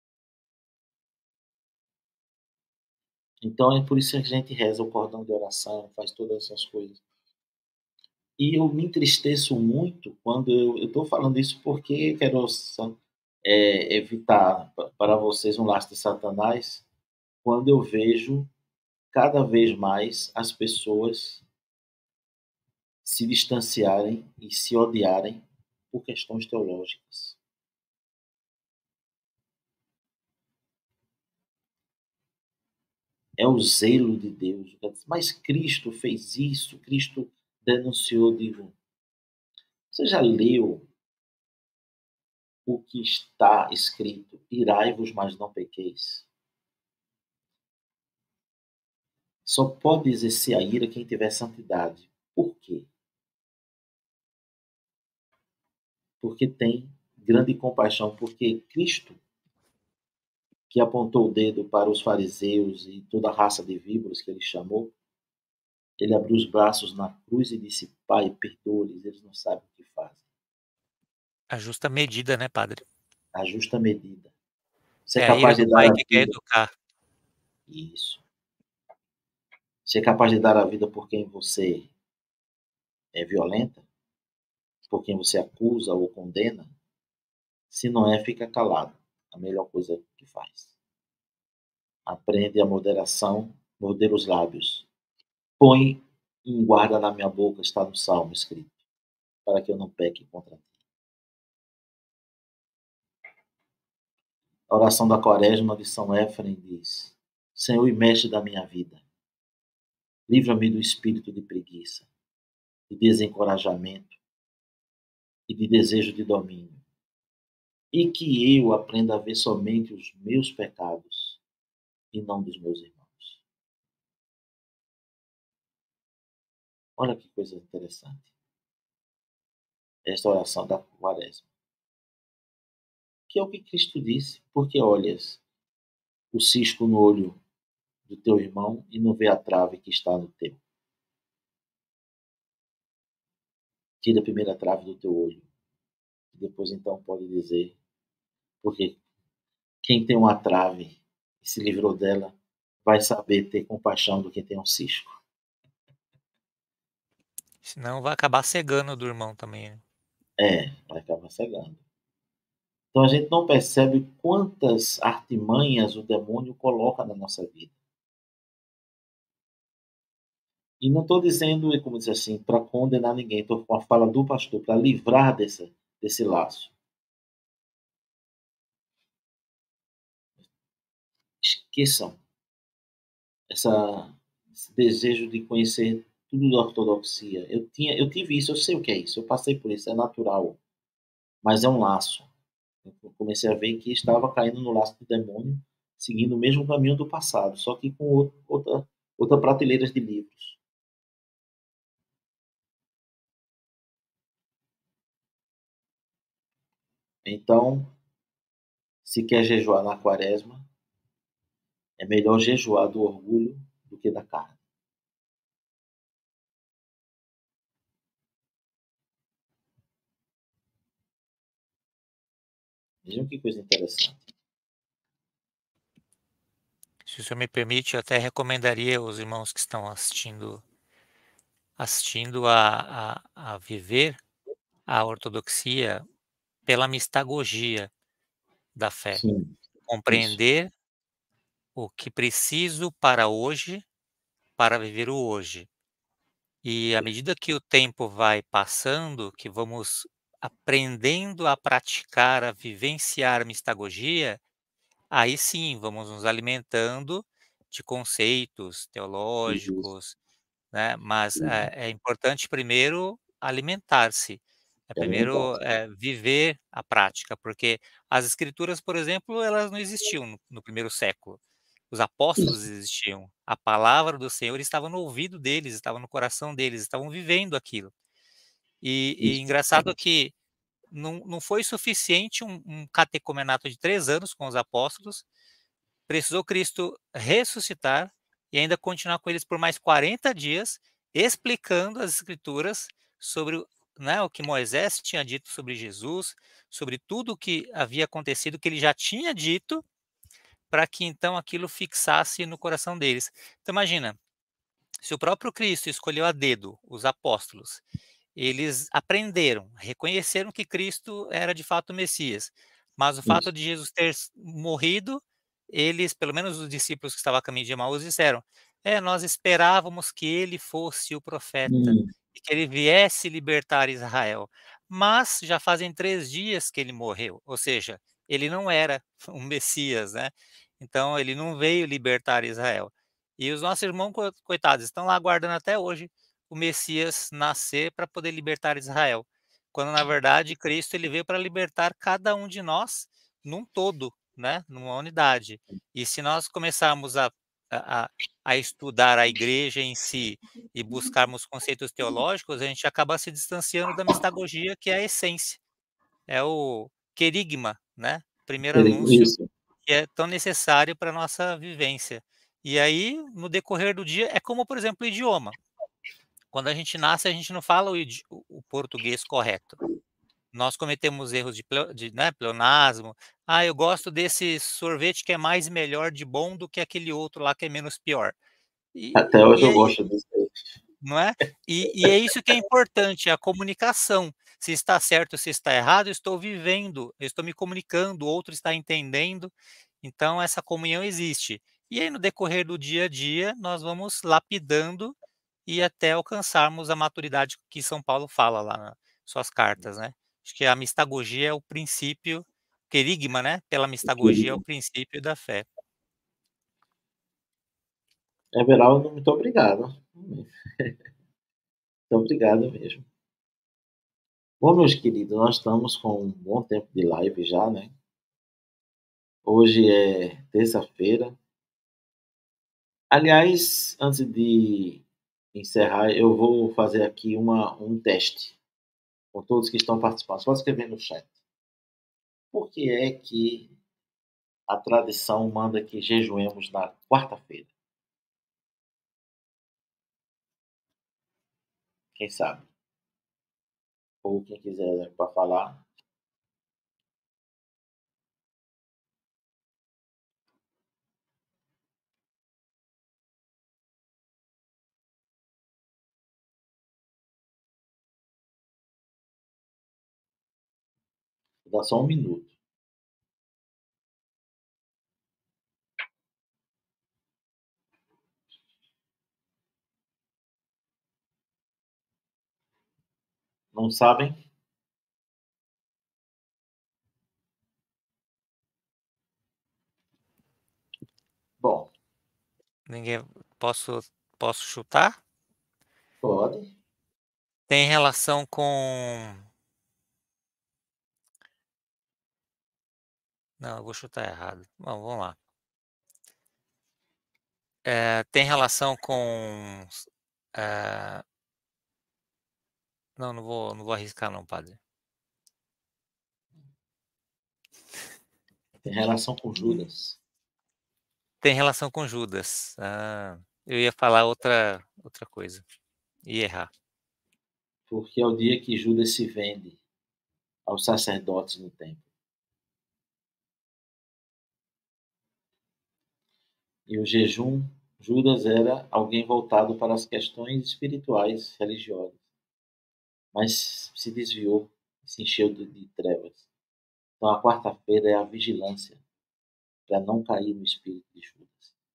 Então é por isso que a gente reza o cordão de oração, faz todas essas coisas. E eu me entristeço muito quando eu estou falando isso porque quero é, evitar para vocês um laço de Satanás, quando eu vejo cada vez mais as pessoas se distanciarem e se odiarem por questões teológicas. É o zelo de Deus. Mas Cristo fez isso, Cristo denunciou. Digo, você já leu o que está escrito? Irai-vos, mas não pequeis. Só pode exercer a ira quem tiver santidade. Por quê? Porque tem grande compaixão, porque Cristo, que apontou o dedo para os fariseus e toda a raça de víboras que ele chamou, ele abriu os braços na cruz e disse: Pai, perdoa-lhes, eles não sabem o que fazem. A justa medida, né, padre? A justa medida. Você é É a ira capaz de do dar pai a que quer vida. educar. Isso. Você é capaz de dar a vida por quem você é violenta? Por quem você acusa ou condena? Se não é, fica calado. A melhor coisa que faz. Aprende a moderação, morder os lábios. Põe em guarda na minha boca, está no Salmo escrito, para que eu não peque contra ti. A oração da quaresma de São Éfrem diz: Senhor e mestre da minha vida, livra-me do espírito de preguiça, de desencorajamento e de desejo de domínio, e que eu aprenda a ver somente os meus pecados e não dos meus irmãos. Olha que coisa interessante. Esta oração da quaresma. que é o que Cristo disse, porque olhas o cisco no olho do teu irmão e não vê a trave que está no teu. Tira a primeira trave do teu olho. E depois então pode dizer, porque quem tem uma trave e se livrou dela, vai saber ter compaixão do que tem um cisco. Senão vai acabar cegando do irmão também, né? É, vai acabar cegando. Então a gente não percebe quantas artimanhas o demônio coloca na nossa vida. E não estou dizendo, como dizer assim, para condenar ninguém, estou com a fala do pastor, para livrar desse, desse laço. Esqueçam essa, esse desejo de conhecer tudo da ortodoxia. Eu, tinha, eu tive isso, eu sei o que é isso, eu passei por isso, é natural. Mas é um laço. Eu comecei a ver que estava caindo no laço do demônio, seguindo o mesmo caminho do passado, só que com outra, outra prateleira de livros. Então, se quer jejuar na quaresma, é melhor jejuar do orgulho do que da carne. Vejam que coisa interessante. Se o senhor me permite, eu até recomendaria aos irmãos que estão assistindo, assistindo a, a, a viver a ortodoxia pela mistagogia da fé. Sim, Compreender o que preciso para hoje, para viver o hoje. E à medida que o tempo vai passando, que vamos aprendendo a praticar, a vivenciar a mistagogia, aí sim vamos nos alimentando de conceitos isso. teológicos, né? Mas é, é importante primeiro alimentar-se, é primeiro é, viver a prática, porque as escrituras, por exemplo, elas não existiam no, no primeiro século. Os apóstolos existiam, a palavra do Senhor estava no ouvido deles, estava no coração deles, estavam vivendo aquilo. E, e engraçado que não, não foi suficiente um, um catecumenato de três anos com os apóstolos, precisou Cristo ressuscitar e ainda continuar com eles por mais quarenta dias, explicando as escrituras sobre, né, o que Moisés tinha dito sobre Jesus, sobre tudo o que havia acontecido, que ele já tinha dito, para que então aquilo fixasse no coração deles. Então imagina, se o próprio Cristo escolheu a dedo os apóstolos, eles aprenderam, reconheceram que Cristo era de fato o Messias, mas o fato Isso. de Jesus ter morrido, eles, pelo menos os discípulos que estavam a caminho de Emaús, disseram: é, nós esperávamos que ele fosse o profeta Hum, e que ele viesse libertar Israel, mas já fazem três dias que ele morreu, ou seja, ele não era um Messias, né? Então ele não veio libertar Israel. E os nossos irmãos, coitados, estão lá aguardando até hoje o Messias nascer para poder libertar Israel, quando na verdade Cristo ele veio para libertar cada um de nós num todo, né, numa unidade. E se nós começarmos a, a, a estudar a igreja em si e buscarmos conceitos teológicos, a gente acaba se distanciando da mistagogia, que é a essência, é o querigma, né, primeiro anúncio, isso. que é tão necessário para a nossa vivência. E aí, no decorrer do dia, é como, por exemplo, o idioma. Quando a gente nasce, a gente não fala o, idi- o- o português correto. Nós cometemos erros de, pleo- de né, pleonasmo. Ah, eu gosto desse sorvete que é mais melhor de bom do que aquele outro lá que é menos pior. Até E, hoje e eu aí, gosto disso aí. não é? E, e é isso que é importante, a comunicação. Se está certo, se está errado, eu estou vivendo, eu estou me comunicando, o outro está entendendo. Então, essa comunhão existe. E aí, no decorrer do dia a dia, nós vamos lapidando e até alcançarmos a maturidade que São Paulo fala lá nas suas cartas, né? Acho que a mistagogia é o princípio, querigma, né? Pela mistagogia é o princípio da fé. Everaldo, muito obrigado. Muito obrigado mesmo. Bom, meus queridos, nós estamos com um bom tempo de live já, né? Hoje é terça-feira. Aliás, antes de encerrar, eu vou fazer aqui uma, um teste com todos que estão participando. Só escrever no chat. por que é que a tradição manda que jejuemos na quarta-feira? Quem sabe? Ou quem quiser para falar. Vou dar só um minuto. Não sabem? Bom. Ninguém. Posso, posso chutar? Pode. Tem relação com. Não, eu vou chutar errado. Bom, vamos lá. É, tem relação com. É... Não, não vou, não vou arriscar, não, padre. Tem relação com Judas. Tem relação com Judas. Ah, eu ia falar outra, outra coisa. Ia errar. Porque é o dia que Judas se vende aos sacerdotes no templo. E o jejum, Judas era alguém voltado para as questões espirituais, religiosas. Mas se desviou, se encheu de, de trevas. Então a quarta-feira é a vigilância para não cair no espírito de Judas.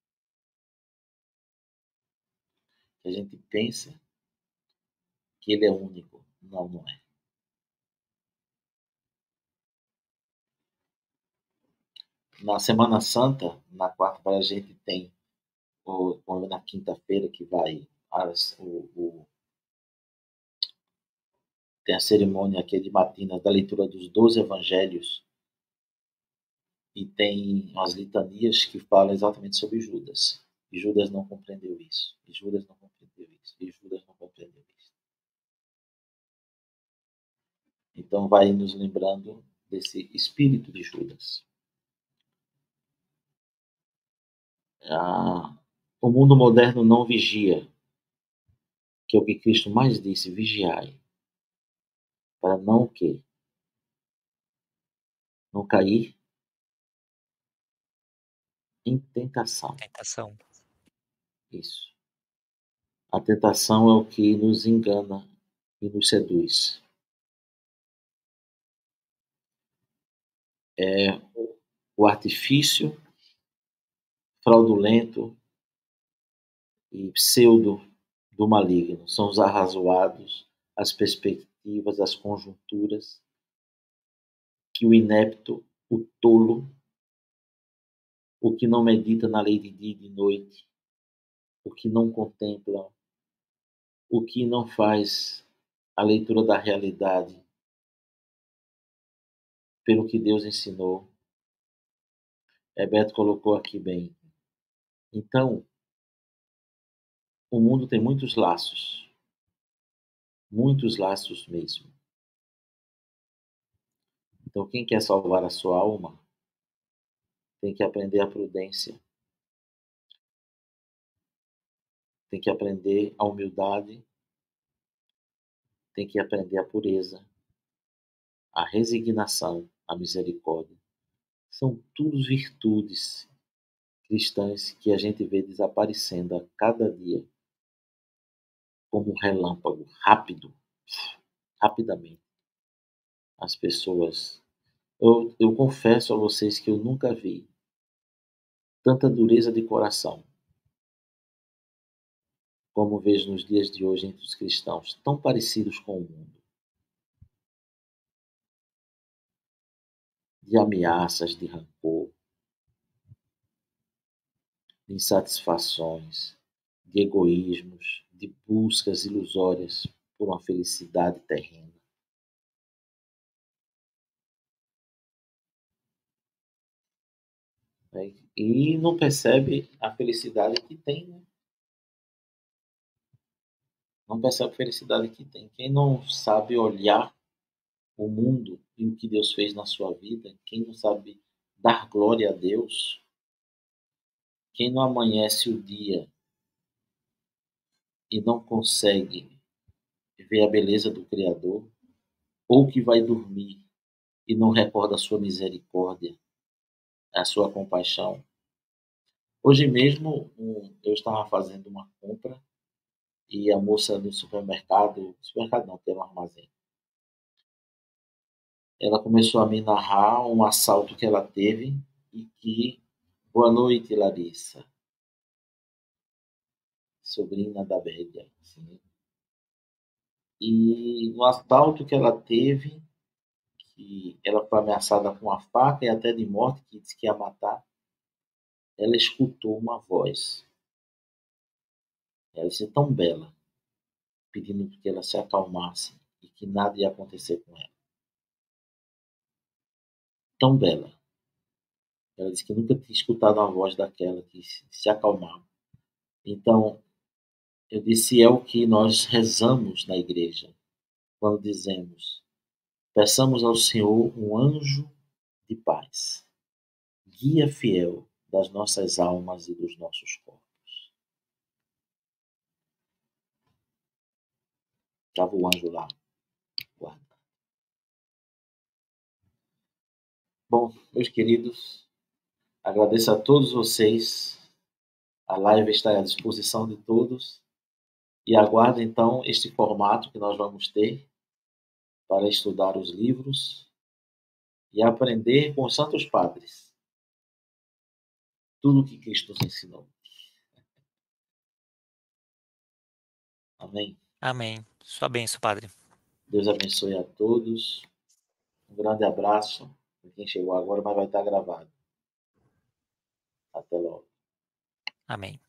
A gente pensa que ele é único. Não, não é. Na Semana Santa, na quarta-feira, a gente tem, ou, ou na quinta-feira, que vai, as, o, o, tem a cerimônia aqui de matinas da leitura dos doze evangelhos, e tem as litanias que falam exatamente sobre Judas. E Judas não compreendeu isso. E Judas não compreendeu isso. E Judas não compreendeu isso. Então vai nos lembrando desse espírito de Judas. Ah, o mundo moderno não vigia, que é o que Cristo mais disse, vigiai, para não o quê? Não cair em tentação. Tentação. Isso. A tentação é o que nos engana e nos seduz. É o artifício fraudulento e pseudo do maligno. São os arrazoados, as perspectivas, as conjunturas que o inepto, o tolo, o que não medita na lei de dia e de noite, o que não contempla, o que não faz a leitura da realidade pelo que Deus ensinou. Heberto colocou aqui bem. Então, o mundo tem muitos laços, muitos laços mesmo. Então, quem quer salvar a sua alma tem que aprender a prudência, tem que aprender a humildade, tem que aprender a pureza, a resignação, a misericórdia. São todos virtudes cristãs que a gente vê desaparecendo a cada dia como um relâmpago, rápido, rapidamente. As pessoas... Eu, eu confesso a vocês que eu nunca vi tanta dureza de coração como vejo nos dias de hoje entre os cristãos, tão parecidos com o mundo. De ameaças, de rancor, de insatisfações, de egoísmos, de buscas ilusórias por uma felicidade terrena. E não percebe a felicidade que tem, né? Não percebe a felicidade que tem. Quem não sabe olhar o mundo e o que Deus fez na sua vida, quem não sabe dar glória a Deus, quem não amanhece o dia e não consegue ver a beleza do Criador, ou que vai dormir e não recorda a sua misericórdia, a sua compaixão. Hoje mesmo um, eu estava fazendo uma compra e a moça do supermercado, supermercado não, tem um armazém, ela começou a me narrar um assalto que ela teve e que, boa noite, Larissa, sobrinha da Bédia. Assim. E no assalto que ela teve, que ela foi ameaçada com uma faca e até de morte, que disse que ia matar, ela escutou uma voz. Ela disse tão bela, pedindo que ela se acalmasse e que nada ia acontecer com ela. Tão bela. Ela disse que nunca tinha escutado uma voz daquela que se acalmava. Então, eu disse, é o que nós rezamos na igreja, quando dizemos, peçamos ao Senhor um anjo de paz, guia fiel das nossas almas e dos nossos corpos. Estava o anjo lá, guardando. Bom, meus queridos, agradeço a todos vocês. A live está à disposição de todos. E aguardo, então, este formato que nós vamos ter para estudar os livros e aprender com os santos padres tudo o que Cristo nos ensinou. Amém? Amém. Sua bênção, Padre. Deus abençoe a todos. Um grande abraço para quem chegou agora, mas vai estar gravado. Até logo. Amém.